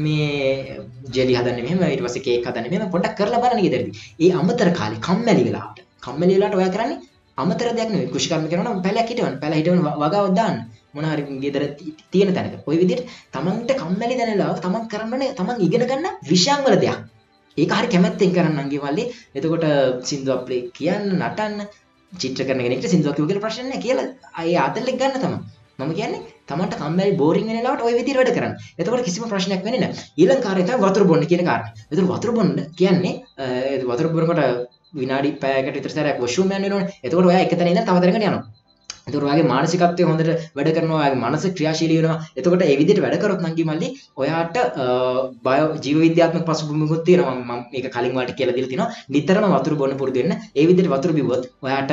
මේ ජෙලි හදන්නේ මෙහෙම ඊට පස්සේ කේක් හදන්නේ මෙහෙම පොඩ්ඩක් කරලා බලන්න ගෙදරදී. ඒ අමතර කාලේ කම්මැලි වෙලාවට ඔයා කරන්නේ අමතර දෙයක් නෙවෙයි. කෘෂිකර්ම කරනවා නම් පැලයක් හිටවන්න. පැල හිටවන්න වගාවක් දාන්න. මොන හරි ගෙදර තියෙන තැනක. ওই විදිහට තමන්ට කම්මැලි දැනෙලාව තමන් කරන්නේ තමන් ඉගෙන ගන්න විෂයන් වල දෙයක්. ඒක හරි කැමැත්තෙන් කරන්න අංගේ මල්ලි. එතකොට සින්දුවක් ප්ලේ කියන්න නටන්න චිත්‍ර කරන කෙනෙක්ට සින්දුවක් කියව කියලා ප්‍රශ්න නැහැ කියලා අය ආතල්ලෙක් ගන්න තමයි. මම කියන්නේ තමන්ට කම්මැලි බෝරින් වෙන වෙලාවට ওই විදිහට වැඩ කරන්න. එතකොට කිසිම ප්‍රශ්නයක් වෙන්නේ නැහැ. ඊළඟ කාර්යය තමයි වතුර බොන්න කියන කාරණේ. එතකොට වතුර බොන්න කියන්නේ වතුර බොනකොට විනාඩි පැයකට විතර සැරයක් වොෂ්රූම් යන්න වෙනවනේ. එතකොට ඔයා එක තැන ඉඳන් තව තැනකට යනවා. එතකොට ඔයාගේ මානසිකත්වය හොඳට වැඩ කරනවා. ඔයාගේ මනස ක්‍රියාශීලී වෙනවා. එතකොට ඒ විදිහට වැඩ කරොත් නම් කිමල්ලි ඔයාට බයෝ ජීව විද්‍යාත්මක පසුබිමකුත් තියෙනවා. මම මේක කලින් වාට කියලා දීලා තිනවා. නිතරම වතුර බොන්න පුරුදු වෙන්න. ඒ විදිහට වතුර බිව්වොත් ඔයාට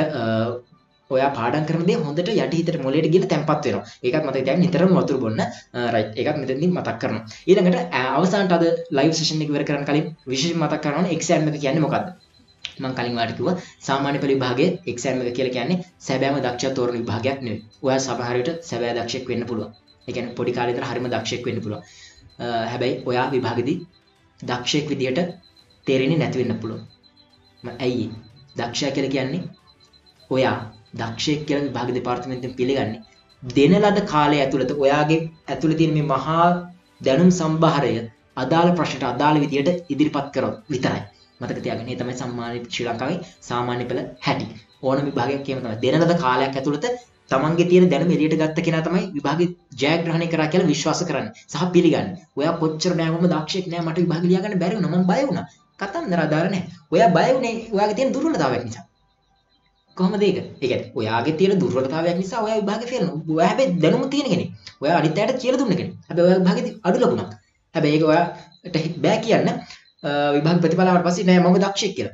ඔයා පාඩම් කරන දේ හොඳට යටි හිතට මොලේට ගිහලා තැම්පත් වෙනවා. ඒකත් මතක තියාගන්න නිතරම වතුර බොන්න. රයිට්. ඒකත් මෙතනදී මතක් කරනවා. ඊළඟට අවසානට අද ලයිව් සෙෂන් එක ඉවර කරන්න කලින් විශේෂයෙන් මතක් කරනවා එක්සෑම් එක කියන්නේ මොකක්ද? මම කලින් වාට කිව්වා සාමාන්‍ය පෙළ විභාගයේ එක්සෑම් එක කියලා කියන්නේ සැබෑම දක්ෂයා තෝරන විභාගයක් නෙවෙයි. ඔයා සමහර විට සැබෑ දක්ෂයෙක් වෙන්න පුළුවන්. ඒ කියන්නේ පොඩි කාලේ ඉඳලා හරිම දක්ෂයෙක් වෙන්න පුළුවන්. හැබැයි ඔයා විභාගෙදී දක්ෂයෙක් විදියට තේරෙන්නේ නැති වෙන්න පුළුවන්. ඇයි දක්ෂයා කියලා කියන්නේ ඔයා දක්ෂයෙක් කියලා විභාග දෙපාර්තමේන්තුවෙන් පිළිගන්නේ දෙන ලද කාලය ඇතුළත ඔයාගේ ඇතුළේ තියෙන මේ මහා දැනුම් සම්භාරය අදාළ ප්‍රශ්නට අදාළ විදියට ඉදිරිපත් කරොත් විතරයි. මතක තියාගන්න. මේ තමයි සම්මාන ශ්‍රී ලංකාවේ සාමාන්‍ය පෙළ හැටි. ඕනම විභාගයක් කියම තමයි. දෙන ලද කාලයක් ඇතුළත තමන්ගේ තියෙන දැනුම එළියට ගත්ත කෙනා තමයි විභාගෙ ජයග්‍රහණය කරා කියලා විශ්වාස කරන්නේ. සහ පිළිගන්නේ. ඔයා කොච්චර නෑ මම දක්ෂයෙක් නෑ මට විභාගෙ ලියා ගන්න බැරි වුණා. මම බය වුණා. කතන්දර ආදාර නෑ. ඔයා බය වුණේ ඔයාගේ තියෙන දුර්වලතාවයක් නිසා. කොහොමද ඒක? ඒ කියන්නේ ඔයාගේ තියෙන දුර්වලතාවයක් නිසා ඔයා විභාගෙ ෆේල් වුණා. ඔයා හැබැයි දැනුම තියෙන කෙනෙක්. ඔයා අනිත් අයට කියලා දුන්න කෙනෙක්. හැබැයි ඔයා විභාගෙදී අඩු ලකුණක්. හැබැයි ඒක ඔයාට බෑ කියන්න විභාග ප්‍රතිඵලාවට පස්සේ නෑ මම දක්ෂයෙක් කියලා.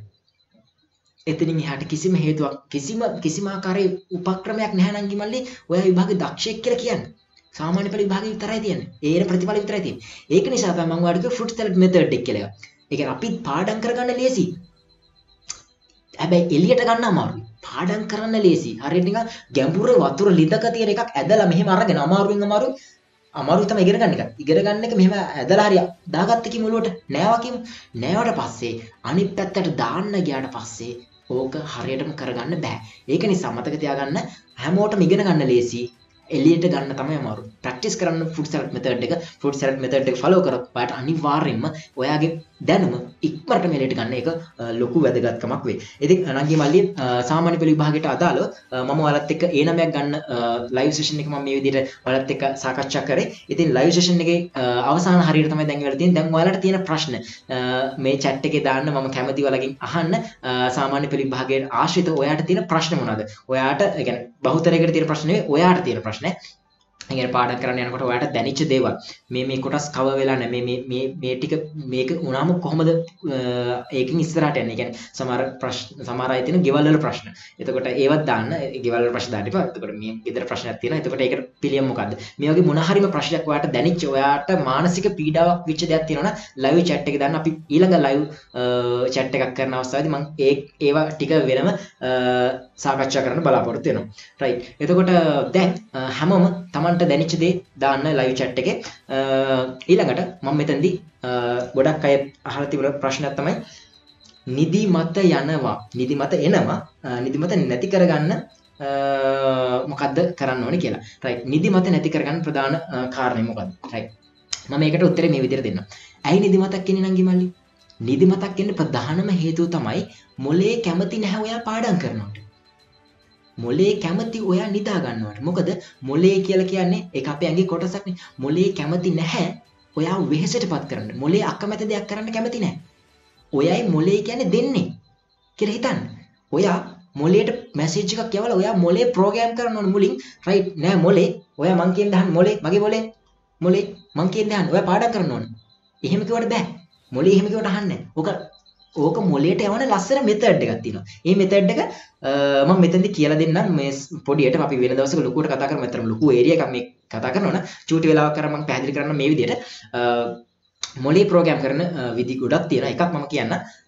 එතනින් එහාට කිසිම හේතුවක් කිසිම ආකාරයේ උපක්‍රමයක් නැහැ නම් කිමල්ලි ඔයා විභාගේ දක්ෂයෙක් කියලා කියන්නේ. සාමාන්‍ය පෙළ විභාගේ විතරයි තියෙන්නේ. ඒන ප්‍රතිඵල විතරයි තියෙන්නේ. ඒක නිසා තමයි මම ඔයාලට කිව්ව ෆෘට් සලාඩ් මෙතඩ් එක කියලා. ඒ කියන්නේ අපි පාඩම් කරගන්න ලේසි. හැබැයි එළියට ගන්න අමාරුයි. පාඩම් කරන්න ලේසි. හරියට නිකන් ගැඹුර වතුර ලිඳක තියෙන එකක් ඇදලා මෙහෙම අරගෙන අමාරුයි තමයි ඉගෙන ගන්න එක. ඉගෙන ගන්න එක මෙහෙම ඇදලා හරිය දාගත්ත කිමු ඔලුවට නෑවා කිමු. නෑවට පස්සේ අනිත් පැත්තට දාන්න ගියාට පස්සේ ඕක හරියටම කරගන්න බෑ. ඒක නිසා මතක තියාගන්න හැමෝටම ඉගෙන ගන්න ලේසි. එළියට ගන්න තමයි අමාරු. ප්‍රැක්ටිස් කරන්න ෆෘට් සලාඩ් මෙතඩ් එක. ෆෘට් සලාඩ් මෙතඩ් එක ෆලෝ කරොත් ඔයාට අනිවාර්යෙන්ම ඔයාගේ දැනුම ඉක්මනට මෙලෙට ගන්න එක ලොකු වැදගත්කමක් වෙයි. ඉතින් අනංගි මල්ලි සාමාන්‍ය පෙළ විභාගයට අදාළව මම ඔයාලත් එක්ක ඒ නමයක් ගන්න ලයිව් සෙෂන් එක මම මේ විදිහට ඔයාලත් එක්ක සාකච්ඡා කරේ. ඉතින් ලයිව් සෙෂන් එකේ අවසාන හරියට තමයි දැන් වෙලා තියෙන්නේ. දැන් ඔයාලට තියෙන ප්‍රශ්න මේ chat එකේ දාන්න මම කැමති ඔයාලගෙන් අහන්න. සාමාන්‍ය පෙළ විභාගයේ ආශ්‍රිත ඔයාට තියෙන ප්‍රශ්න මොනවාද? ඔයාට ඒ කියන්නේ බහුතරයකට තියෙන ප්‍රශ්න නෙවෙයි ඔයාට තියෙන ප්‍රශ්න. ඒ කියන්නේ පාඩම් කරන්න යනකොට ඔයාට දැනෙච්ච දේවල් මේ කොටස් කවර් වෙලා නැහැ මේ ටික මේක වුණාම කොහොමද ඒකෙන් ඉස්සරහට යන්නේ. ඒ කියන්නේ සමහර අය තියෙන ගෙවල් වල ප්‍රශ්න. එතකොට ඒවත් දාන්න ගෙවල් වල ප්‍රශ්න දාන්න එපා. එතකොට මේ ගෙදර ප්‍රශ්නයක් තියෙනවා. එතකොට ඒකට පිළියම් මොකද්ද? මේ වගේ මොන හරිම ප්‍රශ්නයක් ඔයාට දැනෙච්ච ඔයාට මානසික පීඩාවක් වෙච්ච දෙයක් තියෙනවා නම් ලයිව් chat එකේ දාන්න. අපි ඊළඟ ලයිව් chat එකක් කරන අවස්ථාවේදී මම ඒවා ටික වෙනම සාකච්ඡා කරන්න බලාපොරොත්තු වෙනවා. රයිට්. එතකොට දැන් හැමෝම තමන්ට දැනෙච්ච දේ දාන්න ලයිව් chat එකේ. ඊළඟට මම මෙතනදී ගොඩක් අය අහලා තිබුණ ප්‍රශ්නයක් තමයි නිදිමත යනවා නිදිමත එනවා නිදිමත නැති කරගන්න මොකද්ද කරන්න ඕනේ කියලා. රයිට්. නිදිමත නැති කරගන්න ප්‍රධාන කාරණේ මොකද්ද? රයිට්. මම මේකට උත්තරේ මේ විදිහට දෙන්නම්. ඇයි නිදිමතක් එන්නේ නංගි මල්ලි? නිදිමතක් එන්න ප්‍රධානම හේතුව තමයි මොලේ කැමති නැහැ ඔයා පාඩම් කරනවට. මොලේ කැමති ඔයා නිදා ගන්නවට. මොකද මොලේ කියලා කියන්නේ ඒක අපේ ඇඟේ කොටසක්නේ. මොලේ කැමති නැහැ ඔයා වෙහෙසටපත් කරන්න. මොලේ අකමැති දෙයක් කරන්න කැමති නැහැ. ඔයයි මොලේ කියන්නේ දෙන්නේ කියලා හිතන්න. ඔයා මොලේට මැසේජ් එකක් යවලා ඔයා මොලේ ප්‍රෝග්‍රෑම් කරන්න ඕන මුලින්. රයිට් නෑ මොලේ ඔයා මං කියන දහන් මොලේ මගේ මොලේ මං කියන දහන් ඔයා පාඩම් කරන්න ඕන. එහෙම කිව්වට බෑ. මොලේ එහෙම කිව්වට අහන්නේ නැහැ. ඕක මොලේට යවන ලස්සන මෙතඩ් එකක් තියෙනවා. මේ මෙතඩ් එක මම මෙතනදී කියලා දෙන්නම් මේ පොඩියට අපි වෙන දවසක ලොකුවට කතා කරමු. අතරම ලොකු ඒරියා එකක් මේ කතා කරනවා නම් චූටි වෙලාවක් කරා මම පැහැදිලි කරන්න මේ විදිහට මොලේ ප්‍රෝග්‍රෑම් කරන විදි ගොඩක් තියෙනවා. එකක් මම කියන්න.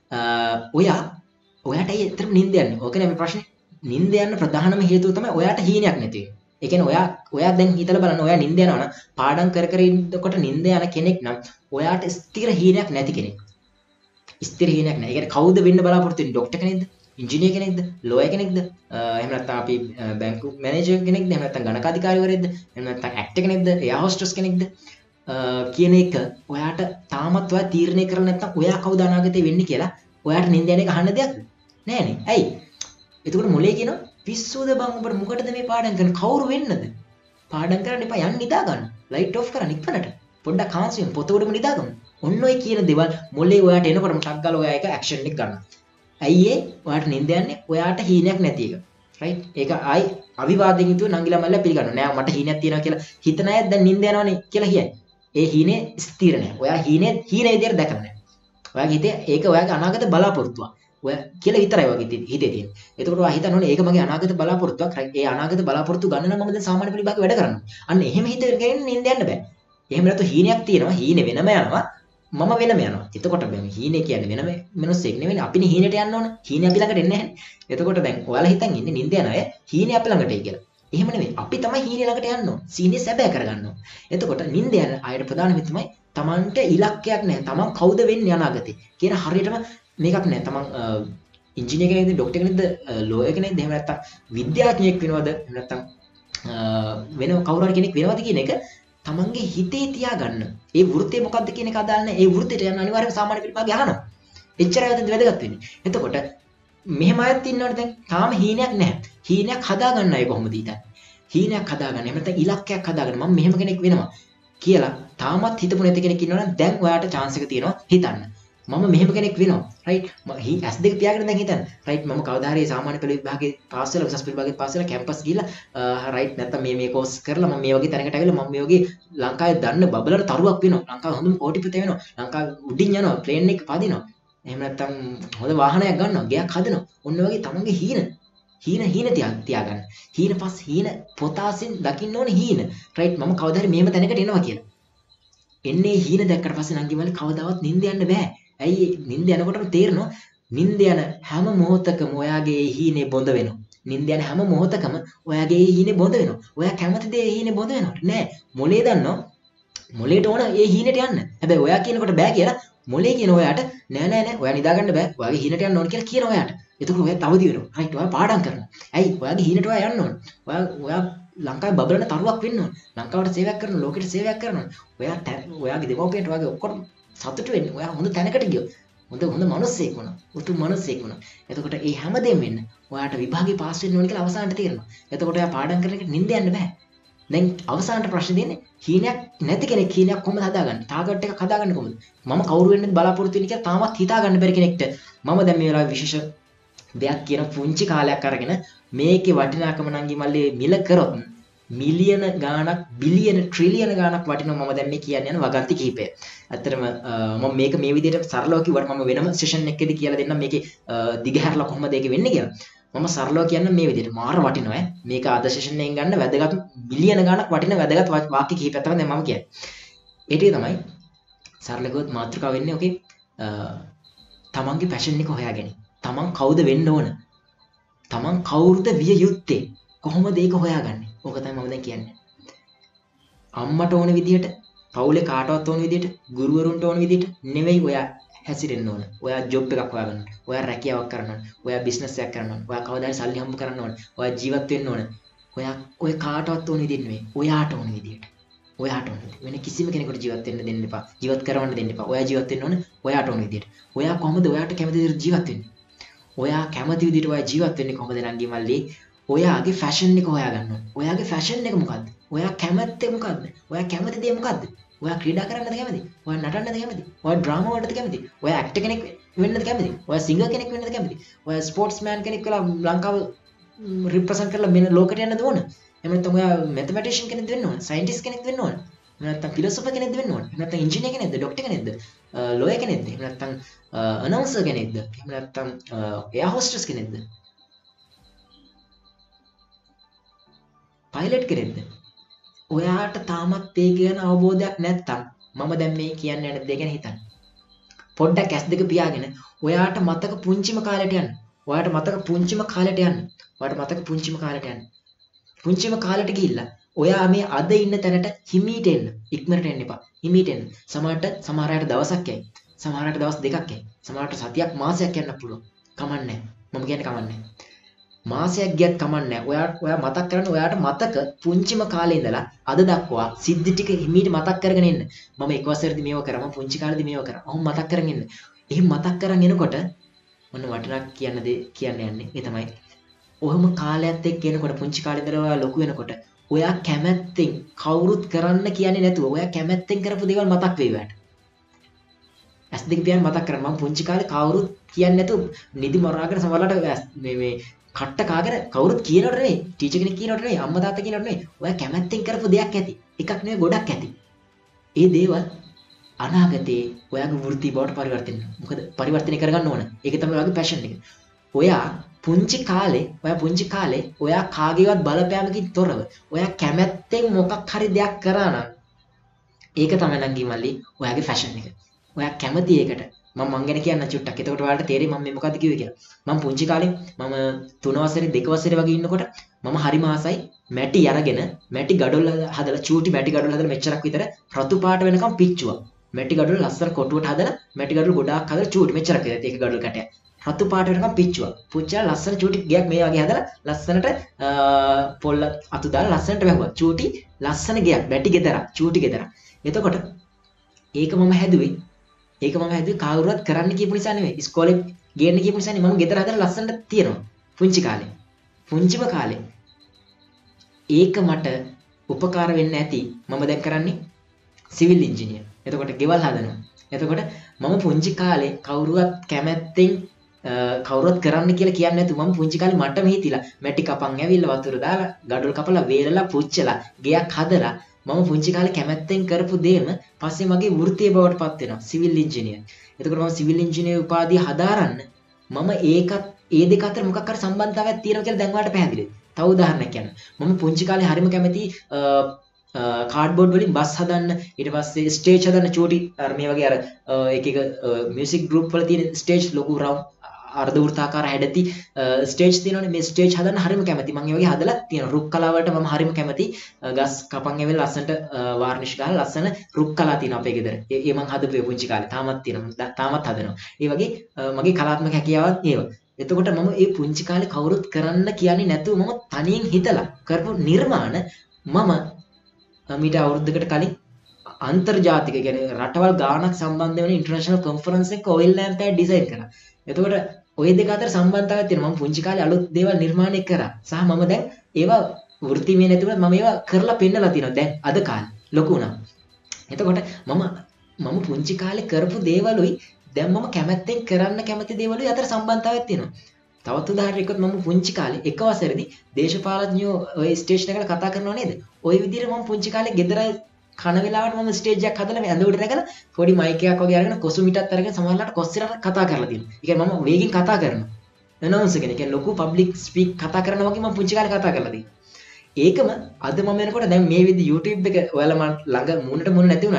ඔයාට ඇත්තටම නිින්ද යන්නේ. ඕකනේ මේ ප්‍රශ්නේ. නිින්ද යන්න ප්‍රධානම හේතුව තමයි ඔයාට හීනයක් නැති එක. ඒ කියන්නේ ඔයා දැන් හිතලා බලන්න ඔයා නිින්ද යනවා නම් පාඩම් කර ඉන්නකොට නිින්ද යන කෙනෙක් නම් ඔයාට ස්ථිර හීනයක් නැති කෙනෙක්. ස්ථිර හීනයක් නැහැ. ඒ කියන්නේ කවුද වෙන්න බලාපොරොත්තු වෙන්නේ? ડોක්ටර් කෙනෙක්ද? ඉංජිනේර කෙනෙක්ද? ලෝයර් කෙනෙක්ද? එහෙම නැත්නම් අපි බැංකු මැනේජර් කෙනෙක්ද? එහෙම නැත්නම් ගණකාධිකාරිවරයෙක්ද? එහෙම නැත්නම් ඇක්ටර් කෙනෙක්ද? එයා හොස්ටස් කෙනෙක්ද? කියන එක ඔයාට තාමත් ඔයා තීරණය කරලා නැත්නම් ඔයා කවුද අනාගතේ වෙන්නේ කියලා ඔයාට නිින්ද යන එක අහන්න දෙයක්ද? නෑනේ. ඇයි? එතකොට මොලේ කියනවා පිස්සුද බං උඹට මොකටද මේ පාඩම් කරන්නේ? කවුරු වෙන්නද? පාඩම් කරන්න එපා යන්න නිදා ගන්න. ලයිට් ඔෆ් කරන්න ඉක්මනට. පොඩ්ඩක් කාන්සි වෙන්න පොත උඩම නිදා ගන්න. ඔන්න ඔය කියන දේවල් මොලේ ඔයාට එනකොටම ටක් ගාලා ඔයා ඒක ඇක්ෂන් එක ගන්නවා. ඇයි ඒ? ඔයාට නිින්ද යන්නේ ඔයාට හීනයක් නැති එක. රයිට්? ඒක ආයි අවිවාදයෙන් යුතුව නංගිලා මල්ලා පිළිගන්නවා. නෑ මට හීනයක් තියෙනවා කියලා හිතන අය දැන් නිින්ද යනවනේ කියලා කියයි. ඒ හීනේ ස්ථිර නෑ. ඔයා හීනේ විදියට දැකලා නෑ. ඔයාගේ හිතේ ඒක ඔයාගේ අනාගත බලාපොරොත්තුවක්. ඔය කියලා විතරයි වගේ හිතේ තියෙන්නේ. එතකොට ඔයා හිතන්න ඕනේ ඒක මගේ අනාගත බලාපොරොත්තුවක්. ඒ අනාගත බලාපොරොත්තු ගන්න නම් මම දැන් සාමාන්‍ය පිළිබාගේ වැඩ කරනවා. අන්න එහෙම හිතගෙන නිින්ද යන්න බෑ. එහෙම නැත්නම් හීනයක් තියෙනවා. හීනේ වෙනම යනවා. මම වෙනම යනවා. එතකොට මේ හීනේ කියන්නේ වෙනම මිනිස්සෙක් නෙවෙයි. අපිනේ හීනෙට යන්න ඕන. හීනේ අපි ළඟට එන්නේ නැහැ. එතකොට දැන් ඔයාලා හිතන් ඉන්නේ නිින්ද යන අය හීනේ අපි ළඟට එයි කියලා. එහෙම නෙවෙයි. අපි තමයි හීනේ ළඟට යන්න ඕන. සීනේ සැබෑ කරගන්න ඕන. එතකොට නිින්ද යන අයට ප්‍රධාන වෙන්නේ තමයි තමන්ට ඉලක්කයක් නැහැ. තමන් කවුද වෙන්නේ අනාගතේ කියන හරියටම මේකක් නැහැ. තමන් ඉංජිනේර කෙනෙක්ද, ડોක්ටර් කෙනෙක්ද, ලෝයර් කෙනෙක්ද, එහෙම නැත්නම් විද්‍යාඥයෙක් වෙනවද, එහෙම නැත්නම් වෙන කවුරු හරි කෙනෙක් වෙනවද කියන එක තමන්ගේ හිතේ තියාගන්න. ඒ වෘත්තය මොකක්ද කියන එක අදාළ නැහැ. ඒ වෘත්තයට යන අනිවාර්යයෙන්ම සාමාන්‍ය පිළිභාගය අහනවා. එච්චරයි වැදගත් වෙන්නේ. එතකොට මෙහෙම අයත් ඉන්නවනේ දැන් තාම හීනයක් නැහැ. හීනයක් හදාගන්න අය කොහොමද හිතන්නේ? හීනයක් හදාගන්න. එහෙම නැත්නම් ඉලක්කයක් හදාගන්න. මම මෙහෙම කෙනෙක් වෙනවා කියලා තාමත් හිතපු නැති කෙනෙක් ඉන්නවනම් දැන් ඔයාට chance එක තියෙනවා හිතන්න. මම මෙහෙම කෙනෙක් වෙනවා. රයිට්? S2 තියාගෙන දැන් හිතන්න. රයිට්? මම කවදා හරි සාමාන්‍ය පෙළ විභාගේ පාස් වෙලා උසස් පෙළ විභාගේ පාස් වෙලා කැම්පස් ගිහිල්ලා රයිට් නැත්නම් මේ කෝස් කරලා මම මේ වගේ තැනකට ඇවිල්ලා මම මේ වගේ ලංකාවේ දන්න බබලර තරුවක් වෙනවා. ලංකාවේ හොඳම කෝටිපති වෙනවා. ලංකාවේ උඩින් යනවා. ප්ලේන් එක පදිනවා. එහෙම නැත්නම් හොඳ වාහනයක් ගන්නවා. ගෙයක් හදනවා. ඔන්න වගේ තමන්ගේ හීන තියාගන්න. හීන පොතාසින් දකින්න ඕනේ හීන. රයිට්? මම කවදා හරි මෙහෙම තැනකට එනවා කියලා. එන්නේ හීන දැක්කට පස්සේ නංගි මල්ලි කවදාවත් නිින්ද යන්න බෑ. ඇයි නිින්ද යනකොටම තේරෙනවා නිින්ද යන හැම මොහොතකම ඔයාගේ හීනේ බොඳ වෙනවා. නිින්ද යන හැම මොහොතකම ඔයාගේ හීනේ බොඳ වෙනවා. ඔයා කැමති දේ හීනේ බොඳ වෙනවා. නෑ මොලේ දන්නවා. මොලේට ඕන ඒ හීනට යන්න. හැබැයි ඔයා කියනකොට බෑ කියලා මොලේ කියන ඔයාට නෑ ඔයා නිදාගන්න බෑ. ඔයාගේ හීනට යන්න ඕන කියලා කියන ඔයාට. එතකොට ඔයා තව දිවෙනවා. රයිට් ඔයා පාඩම් කරනවා. ඇයි ඔයාගේ හීනට ඔයා යන්න ඕන. ඔයා ලංකාවේ බබලන තරුවක් වෙන්න ඕන. ලංකාවට සේවයක් කරනවා. ලෝකෙට සේවයක් කරනවා. ඔයාගේ දෙමව්පියන්ට ඔයාගේ ඔක්කොම සතුට වෙන්න. ඔයා හොඳ තැනකට ගියොත් හොඳ මිනිස්සෙක් වුණා. උතුම් මිනිස්සෙක් වුණා. එතකොට ඒ හැමදේම වෙන්න ඔයාට විභාගේ පාස් වෙන්න ඕන කියලා අවසානට තේරෙනවා. එතකොට ඔයා පාඩම් කරන එකට නිින්ද යන්න බෑ. දැන් අවසානට ප්‍රශ්නේ දෙන්නේ හීනයක් නැති කෙනෙක් හීනයක් කොහොමද හදාගන්නේ? ටාගට් එකක් හදාගන්නේ කොහොමද? මම කවුරු වෙන්නද බලාපොරොත්තු වෙන්නේ කියලා තාමත් හිතා ගන්න බැරි කෙනෙක්ට මම දැන් මේ වෙලාවේ විශේෂ දෙයක් කියන පුංචි කාලයක් අරගෙන මේකේ වටිනාකම නංගි මල්ලේ මිල කරොත් මිලියන ගාණක් බිලියන ට්‍රිලියන ගාණක් වටිනවා මම දැන් මේ කියන්නේ යන වගන්ති කිහිපය. ඇත්තටම මම මේක මේ විදිහට සරලව කිව්වට මම වෙනම සෙෂන් එකකදී කියලා දෙන්නම් මේකේ දිගහැරලා කොහොමද ඒක වෙන්නේ කියලා. මම සරලව කියන්න මේ විදිහට මාර වටිනවා මේක අද සෙෂන් එකෙන් ගන්න වැදගත් මිලියන ගාණක් වටින වැදගත් වාක්‍ය කිහිපයක් තමයි දැන් මම කියන්නේ. ඒ ටික තමයි සරලකවත් මාතෘකාව වෙන්නේ ඔකේ තමන්ගේ පැෂන් එක හොයාගන්න. තමන් කවුද වෙන්න ඕන? තමන් කවුරුද විය යුත්තේ? කොහොමද ඒක හොයාගන්නේ? ඕක තමයි මම දැන් කියන්නේ. අම්මට ඕන විදිහට පවුලේ කාටවත් ඕන විදිහට, ගුරුවරුන්ට ඕන විදිහට නෙවෙයි ඔයා හැසිරෙන්න ඕන. ඔයා ජොබ් එකක් හොයාගන්න. ඔයා රැකියාවක් කරන්න ඕන. ඔයා බිස්නස් එකක් කරන්න ඕන. ඔයා කවදා හරි සල්ලි හම්බ කරන්න ඕන. ඔයා ජීවත් වෙන්න ඕන. ඔයා ඔය කාටවත් ඕන විදිහට නෙවෙයි. ඔයාට ඕන විදිහට. ඔයාට ඕන විදිහට. වෙන කිසිම කෙනෙකුට ජීවත් වෙන්න දෙන්න එපා. ජීවත් කරවන්න දෙන්න එපා. ඔයා ජීවත් වෙන්න ඕන ඔයාට ඕන විදිහට. ඔයා කොහොමද ඔයාට කැමති විදිහට ජීවත් වෙන්නේ? ඔයා කැමති විදිහට ඔයා ජීවත් වෙන්නේ කොහොමද නංගි මල්ලි? ඔයාගේ ෆැෂන් එක හොයාගන්න ඕන. ඔයාගේ ෆැෂන් එක මොකද්ද? ඔයා කැමැත්තේ මොකද්ද? ඔයා කැමති දේ මොකද්ද? ඔයා ක්‍රීඩා කරන්නද කැමති? ඔයා නටන්නද කැමති? ඔයා ඩ්‍රාමා වලටද කැමති? ඔයා ඇක්ටර් කෙනෙක් වෙන්නද කැමති? ඔයා සිංගර් කෙනෙක් වෙන්නද කැමති? ඔයා ස්පෝර්ට්ස් මෑන් කෙනෙක් වෙලා ලංකාව රිප්‍රසන්ට් කරලා මෙන්න ලෝකෙට යන්නද ඕන? එහෙම නැත්නම් ඔයා මැතමැටිෂියන් කෙනෙක් වෙන්න ඕන? සයන්ටිස්ට් කෙනෙක් වෙන්න ඕන? එහෙම නැත්නම් ෆිලොසොෆර් කෙනෙක්ද වෙන්න ඕන? එහෙම නැත්නම් ඉංජිනේර කෙනෙක්ද? ડોක්ටර් කෙනෙක්ද? ලෝයර් කෙනෙක්ද? එහෙම නැත්නම් අනවුන්සර් කෙනෙක්ද? එහෙම නැත්නම් එයා හොස්ටස් කෙනෙක්ද? පයිලට් කෙනෙක්ද? ඔයාට තාමත් ඒ ගැන අවබෝධයක් නැත්තම් මම දැන් මේ කියන්න යන දේ ගැන හිතන්න. පොඩ්ඩක් ඇස් දෙක පියාගෙන ඔයාට මතක පුංචිම කාලයට යන්න. ඔයාට මතක පුංචිම කාලයට යන්න. ඔයාට මතක පුංචිම කාලයට යන්න. පුංචිම කාලයට ගිහිල්ලා ඔයා මේ අද ඉන්න තැනට හිමීට එන්න. ඉක්මනට එන්න එපා. හිමීට එන්න. සමහර අයට දවසක් යයි. සමහර අයට දවස් දෙකක් යයි. සමහරට සතියක් මාසයක් යන්න පුළුවන්. කමන්නේ. මම කියන්නේ කමන්නේ. මාසයක් ගියත් කමන්නේ. ඔයා මතක් කරන්න ඔයාට මතක පුංචිම කාලේ ඉඳලා අද දක්වා සිද්ධි ටික හිමීට මතක් කරගෙන එන්න. මම එක් වසරේදී මේව කරා. මම පුංචි කාලේදී මේව කරා. ඔහොම මතක් කරගෙන එන්න. එහෙම මතක් කරන් එනකොට මොන වටිනක් කියන්න දේ කියන්න යන්නේ. ඒ තමයි. ඔහොම කාලයත් එක්ක එනකොට පුංචි කාලේ ඉඳලා ඔයා ලොකු වෙනකොට ඔයා කැමැත්තෙන් කවුරුත් කරන්න කියන්නේ නැතුව ඔයා කැමැත්තෙන් කරපු දේවල් මතක් වෙයි ඔයාට. ඇස් දෙක පියන් මතක් කරගන්න. මම පුංචි කාලේ කවුරුත් කියන්නේ නැතුව නිදි මරාගෙන සමහරවිට මේ කට්ට කාගෙන කවුරුත් කියනවට නෙවෙයි, ටීචර් කෙනෙක් කියනවට නෙවෙයි, අම්මා තාත්තා කියනවට නෙවෙයි. ඔයා කැමැත්තෙන් කරපු දෙයක් ඇති. එකක් නෙවෙයි ගොඩක් ඇති. ඒ දේවල් අනාගතේ ඔයාගේ වෘත්ති බවට පරිවර්තනය වෙනවා. මොකද පරිවර්තනය කරගන්න ඕන. ඒක තමයි ඔයාගේ පැෂන් එක. ඔයා පුංචි කාලේ ඔයා කාගේවත් බලපෑමකින් තොරව ඔයා කැමැත්තෙන් මොකක් හරි දෙයක් කරා නම් ඒක තමයි නංගි මල්ලි ඔයාගේ ෆැෂන් එක. ඔයා කැමති ඒකට මම ගැන කියන්න චුට්ටක්. එතකොට ඔයාලට තේරෙයි මම මේ මොකද්ද කිව්වේ කියලා. මම පුංචි කාලේ මම 3 වසරේ 2 වසරේ වගේ ඉන්නකොට මම හරි මාසයි මැටි අරගෙන මැටි ගඩොල් හදලා චූටි මැටි ගඩොල් හදලා මෙච්චරක් විතර රතු පාට වෙනකම් පිච්චුවා. මැටි ගඩොල් ලස්සන කොටුවට හදලා මැටි ගඩොල් ගොඩාක් හදලා චූටි මෙච්චරක් විතර ඒක ගඩොල් කැටයක්. රතු පාට වෙනකම් පිච්චුවා. පුච්චලා ලස්සන චූටි ගයක් මේ වගේ හදලා ලස්සනට පොල්ල අතු දාලා ලස්සනට වැහුවා. චූටි ලස්සන ගයක් මැටි ගෙදර චූටි ගෙදර. එතකොට ඒක මම හැදුවේ කවුරුවත් කරන්න කියපු නිසා නෙවෙයි. ඉස්කෝලේ ගේන්න කියපු නිසා නෙවෙයි. මම ගෙදර හදලා ලස්සනට තියනවා. පුංචි කාලේ. පුංචිම කාලේ. ඒක මට උපකාර වෙන්න ඇති. මම දැන් කරන්නේ සිවිල් ඉංජිනේර්. එතකොට ගෙවල් හදනවා. එතකොට මම පුංචි කාලේ කවුරුවත් කැමැත්තෙන් කවුරුවත් කරන්න කියලා කියන්නේ නැතුව මම පුංචි කාලේ මට මෙහිතිලා මැටි කපන් ඇවිල්ලා වතුර දාලා ගඩොල් කපලා වේලලා පුච්චලා ගෙයක් හදලා මම පුංචි කාලේ කැමැත්තෙන් කරපු දේම පස්සේ මගේ වෘත්තිය බවට පත් වෙනවා සිවිල් ඉංජිනේර්. එතකොට මම සිවිල් ඉංජිනේර් උපාධිය හදාරන්න මම ඒ දෙක අතර මොකක් හරි සම්බන්ධතාවයක් තියෙනවා කියලා දැන් ඔයාලට පැහැදිලිද? තව උදාහරණයක් කියන්න. මම පුංචි කාලේ හරිම කැමති කාඩ්බෝඩ් වලින් බස් හදන්න, ඊට පස්සේ ස්ටේජ් හදන්න චූටි මේ වගේ අර එක මියුසික් ගෲප් වල තියෙන ස්ටේජ් ලොකු රවුන්ඩ් අර්ධ වෘත්තාකාර හැඩති ස්ටේජ් තියෙනවනේ. මේ ස්ටේජ් හදන්න හරිම කැමති. මම ඒ වගේ හදලා තියෙනවා. රුක් කලාව වලට මම හරිම කැමති. ගස් කපන් ඇවිල්ලා ලස්සනට වර්නිෂ් ගහලා ලස්සන රුක් කලා තියෙනවා අපේ ගෙදර. ඒ මම හදපු පුංචි කාලේ තාමත් තියෙනවා. තාමත් හදනවා. ඒ වගේ මගේ කලාත්මක හැකියාවක් ඒවා. එතකොට මම මේ පුංචි කාලේ කවුරුත් කරන්න කියන්නේ නැතුව මම තනියෙන් හිතලා කරපු නිර්මාණ මම මීට අවුරුද්දකට කලින් අන්තර්ජාතික කියන්නේ රටවල් ගානක් සම්බන්ධ වෙන ඉන්ටර්නැෂනල් කොන්ෆරන්ස් එකක ඔයිල් ලැම්ප් එකක් ඩිසයින් කරා. එතකොට ඔය දෙක අතර සම්බන්ධතාවයක් තියෙනවා. මම පුංචි කාලේ අලුත් දේවල් නිර්මාණය කරා. සහ මම දැන් ඒවා වෘත්තිමය නැතුව මම ඒවා කරලා පෙන්නලා තියෙනවා. දැන් අද කාලේ ලොකු වුණා. එතකොට මම පුංචි කාලේ කරපු දේවලුයි දැන් මම කැමැත්තෙන් කරන්න කැමති දේවලුයි අතර සම්බන්ධතාවයක් තියෙනවා. තවත් උදාහරණයක් මම පුංචි කාලේ එක වසරේදී දේශපාලඥයෝ ඔය ස්ටේෂන් එකට කතා කරනවා නේද? ওই විදිහට මම පුංචි කාලේ ගෙදර කන වෙලාවට මම ස්ටේජ් එකක් හදලා මේ ඇඳ උඩ නැගලා පොඩි මයික් එකක් වගේ අරගෙන කොසු මිටත් අරගෙන සමහරවිට කොස්සිරට කතා කරලා තියෙනවා. ඒ කියන්නේ මම වේගෙන් කතා කරනවා. ඇනවුන්සර් කෙනෙක්. කියන්නේ ලොකු පබ්ලික් ස්පීක් කතා කරනවා වගේ මම පුංචි කාලේ කතා කරලා තියෙනවා. ඒකම අද මම එනකොට දැන් මේ විදිහ YouTube එක ඔයාලා මම ළඟ මූණට මූණ නැති වුණාට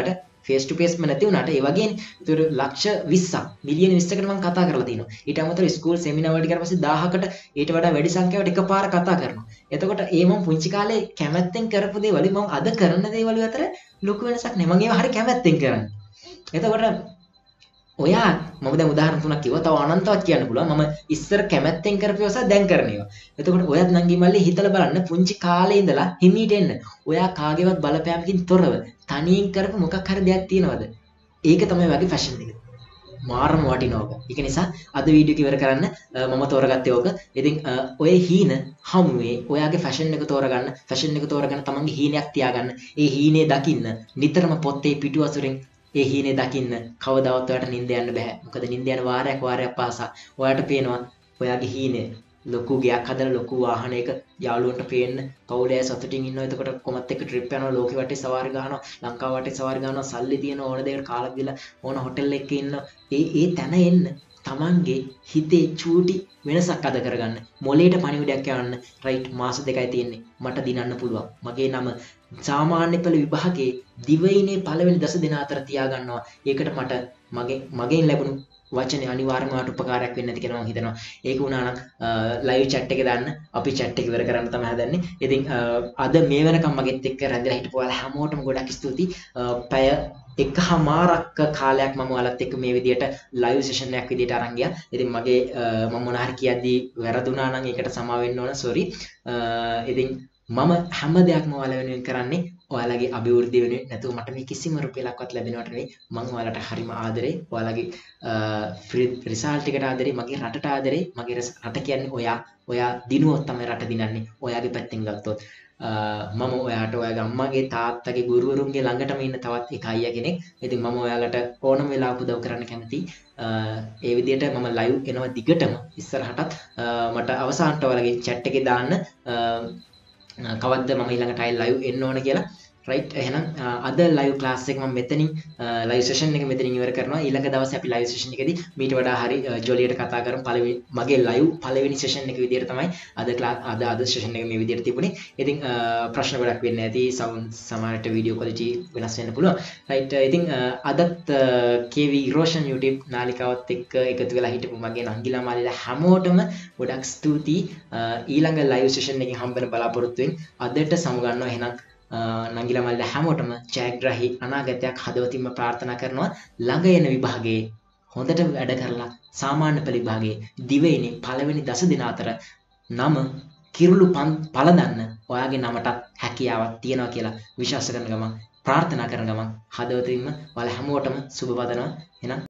ෆේස් ටු ෆේස් නැති වුණාට ඒ වගේනේ. ඒතර ලක්ෂ 20ක් මිලියන 20කට මම කතා කරලා තිනවා. ඊට අමතරව ස්කූල් සෙමිනාර් වලට ගියාට පස්සේ 1000කට ඊට වඩා වැඩි සංඛ්‍යාවට එකපාර කතා කරනවා. එතකොට ඒ මම පුංචි කාලේ කැමැත්තෙන් කරපු දේවල් මම අද කරන දේවල් අතර ලොකු වෙනසක් නෑ. මම ඒවා හරි කැමැත්තෙන් කරන්නේ. එතකොට ඔයා මම දැන් උදාහරණ තුනක් කිව්වා. තව අනන්තවත් කියන්න පුළුවන්. මම ඉස්සර කැමැත්තෙන් කරපේවසා දැන් කරන ඒවා. එතකොට ඔයත් නංගි මල්ලි හිතලා බලන්න පුංචි කාලේ ඉඳලා හිමීට එන්න. ඔයා කාගේවත් බලපෑමකින් තොරව තනියෙන් කරපු මොකක් හරි දෙයක් තියෙනවද? ඒක තමයි වගේ ෆැෂන් එක. මාරම වටිනවක. ඒක නිසා අද වීඩියෝ එක ඉවර කරන්න මම තෝරගත්තේ ඕක. ඉතින් ඔය හීන හමුවේ ඔයාගේ ෆැෂන් එක තෝරගන්න, ෆැෂන් එක තෝරගෙන තමන්ගේ හීනයක් තියාගන්න. ඒ හීනේ දකින්න නිතරම පොත්තේ පිටුවසුරෙන් ඒ හීනේ දකින්න කවදාවත් ඔයාට නිින්ද යන්න බෑ. මොකද නිින්ද යන වාරයක් පාසා ඔයාට පේනවා ඔයාගේ හීනේ ලොකු ගයක් හදලා ලොකු වාහනයක යාළුවන්ට පේන්න පවුලේ සතුටින් ඉන්නවා. එතකොට කොමත් එක්ක ට්‍රිප් යනවා, ලෝකෙ වටේ සවාරි ගහනවා, ලංකාව වටේ සවාරි ගහනවා, සල්ලි තියෙන ඕන දෙයකට කාලා දීලා ඕන හොටෙල් එකක ඉන්නවා. ඒ තැන එන්න තමන්ගේ හිතේ චූටි වෙනසක් අද කරගන්න. මොලේට පණිවිඩයක් යවන්න. රයිට් මාස 2යි තියෙන්නේ. මට දිනන්න පුළුවන්. මගේ නම සාමාන්‍ය පෙළ විභාගයේ දිවයිනේ පළවෙනි දස දින අතර තියාගන්නවා. ඒකට මට මගෙන් ලැබුණු වචනේ අනිවාර්යයෙන්ම මට උපකාරයක් වෙන්න ඇති කියලා මම හිතනවා. ඒක වුණා නම් ලයිව් chat එකේ දාන්න. අපි chat එක ඉවර කරන්න තමයි හදන්නේ. ඉතින් අද මේ වෙනකම් මගෙත් එක්ක රැඳිලා හිටපු ඔයාලා හැමෝටම ගොඩක් ස්තුතියි. පැය එකමාරක් කාලයක් මම ඔයාලත් එක්ක මේ විදියට ලයිව් සෙෂන් එකක් විදියට අරන් ගියා. ඉතින් මගේ මම මොන හරි කියද්දී වැරදුනා නම් ඒකට සමා වෙන්න ඕන. සෝරි. ඉතින් මම හැම දෙයක්ම ඔයාලා වෙනුවෙන් කරන්නේ ඔයාලගේ අභිවෘද්ධිය වෙනුවෙන්. නැතුව මට මේ කිසිම රුපියලක්වත් ලැබෙනවට නෙවෙයි. මම ඔයාලට හරිම ආදරේ. ඔයාලගේ රිසල්ට් එකට ආදරේ, මගේ රටට ආදරේ. මගේ රට කියන්නේ ඔයා දිනුවොත් තමයි රට දිනන්නේ. ඔයාගේ පැත්තෙන් ගත්තොත් මම ඔයාට ඔයාගේ අම්මගේ තාත්තගේ ගුරුවරුන්ගේ ළඟටම ඉන්න තවත් එක අයියා කෙනෙක්. ඉතින් මම ඔයාලට ඕනම වෙලාවක උදව් කරන්න කැමතියි. ඒ විදිහට මම ලයිව් එනවා දිගටම ඉස්සරහටත් මට අවසානට ඔයාලගේ chat එකේ දාන්න කවද්ද මම ඊළඟට ආයි ලයිව් එන්න ඕන කියලා. රයිට්. එහෙනම් අද ලයිව් ක්ලාස් එක මම මෙතනින් ලයිව් සෙෂන් එක මෙතනින් ඉවර කරනවා. ඊළඟ දවසේ අපි ලයිව් සෙෂන් එකේදී මීට වඩා හරි ජොලියට කතා කරමු. මගේ ලයිව් පළවෙනි සෙෂන් එක විදියට තමයි අද සෙෂන් එක මේ විදියට තිබුණේ. ඉතින් ප්‍රශ්න ගොඩක් වෙන්න ඇති. සවුන්ඩ් සමහරට වීඩියෝ ක්වොලිටි වෙනස් වෙන්න පුළුවන්. රයිට්. ඉතින් අදත් KV රෝෂන් YouTube නාලිකාවත් එක්ක එකතු වෙලා හිටපු මගේ නංගිලා මාලිලා හැමෝටම ගොඩක් ස්තුතියි. ඊළඟ ලයිව් සෙෂන් එකකින් හම්බෙන්න බලාපොරොත්තු වෙමින් අදට සමුගන්නවා. එහෙනම් නංගිලා මල්ලිලා හැමෝටම ජයග්‍රහී අනාගතයක් හදවතින්ම ප්‍රාර්ථනා කරනවා. ළඟ එන විභාගයේ හොඳට වැඩ කරලා සාමාන්‍ය පෙළ විභාගයේ දිවයිනේ පළවෙනි දස දින අතර නම කිරුළු පළඳන්න ඔයාගේ නමටත් හැකියාවක් තියෙනවා කියලා විශ්වාස කරන ගමන් ප්‍රාර්ථනා කරන ගමන් හදවතින්ම ඔයාලා හැමෝටම සුබ පතනවා. එහෙනම්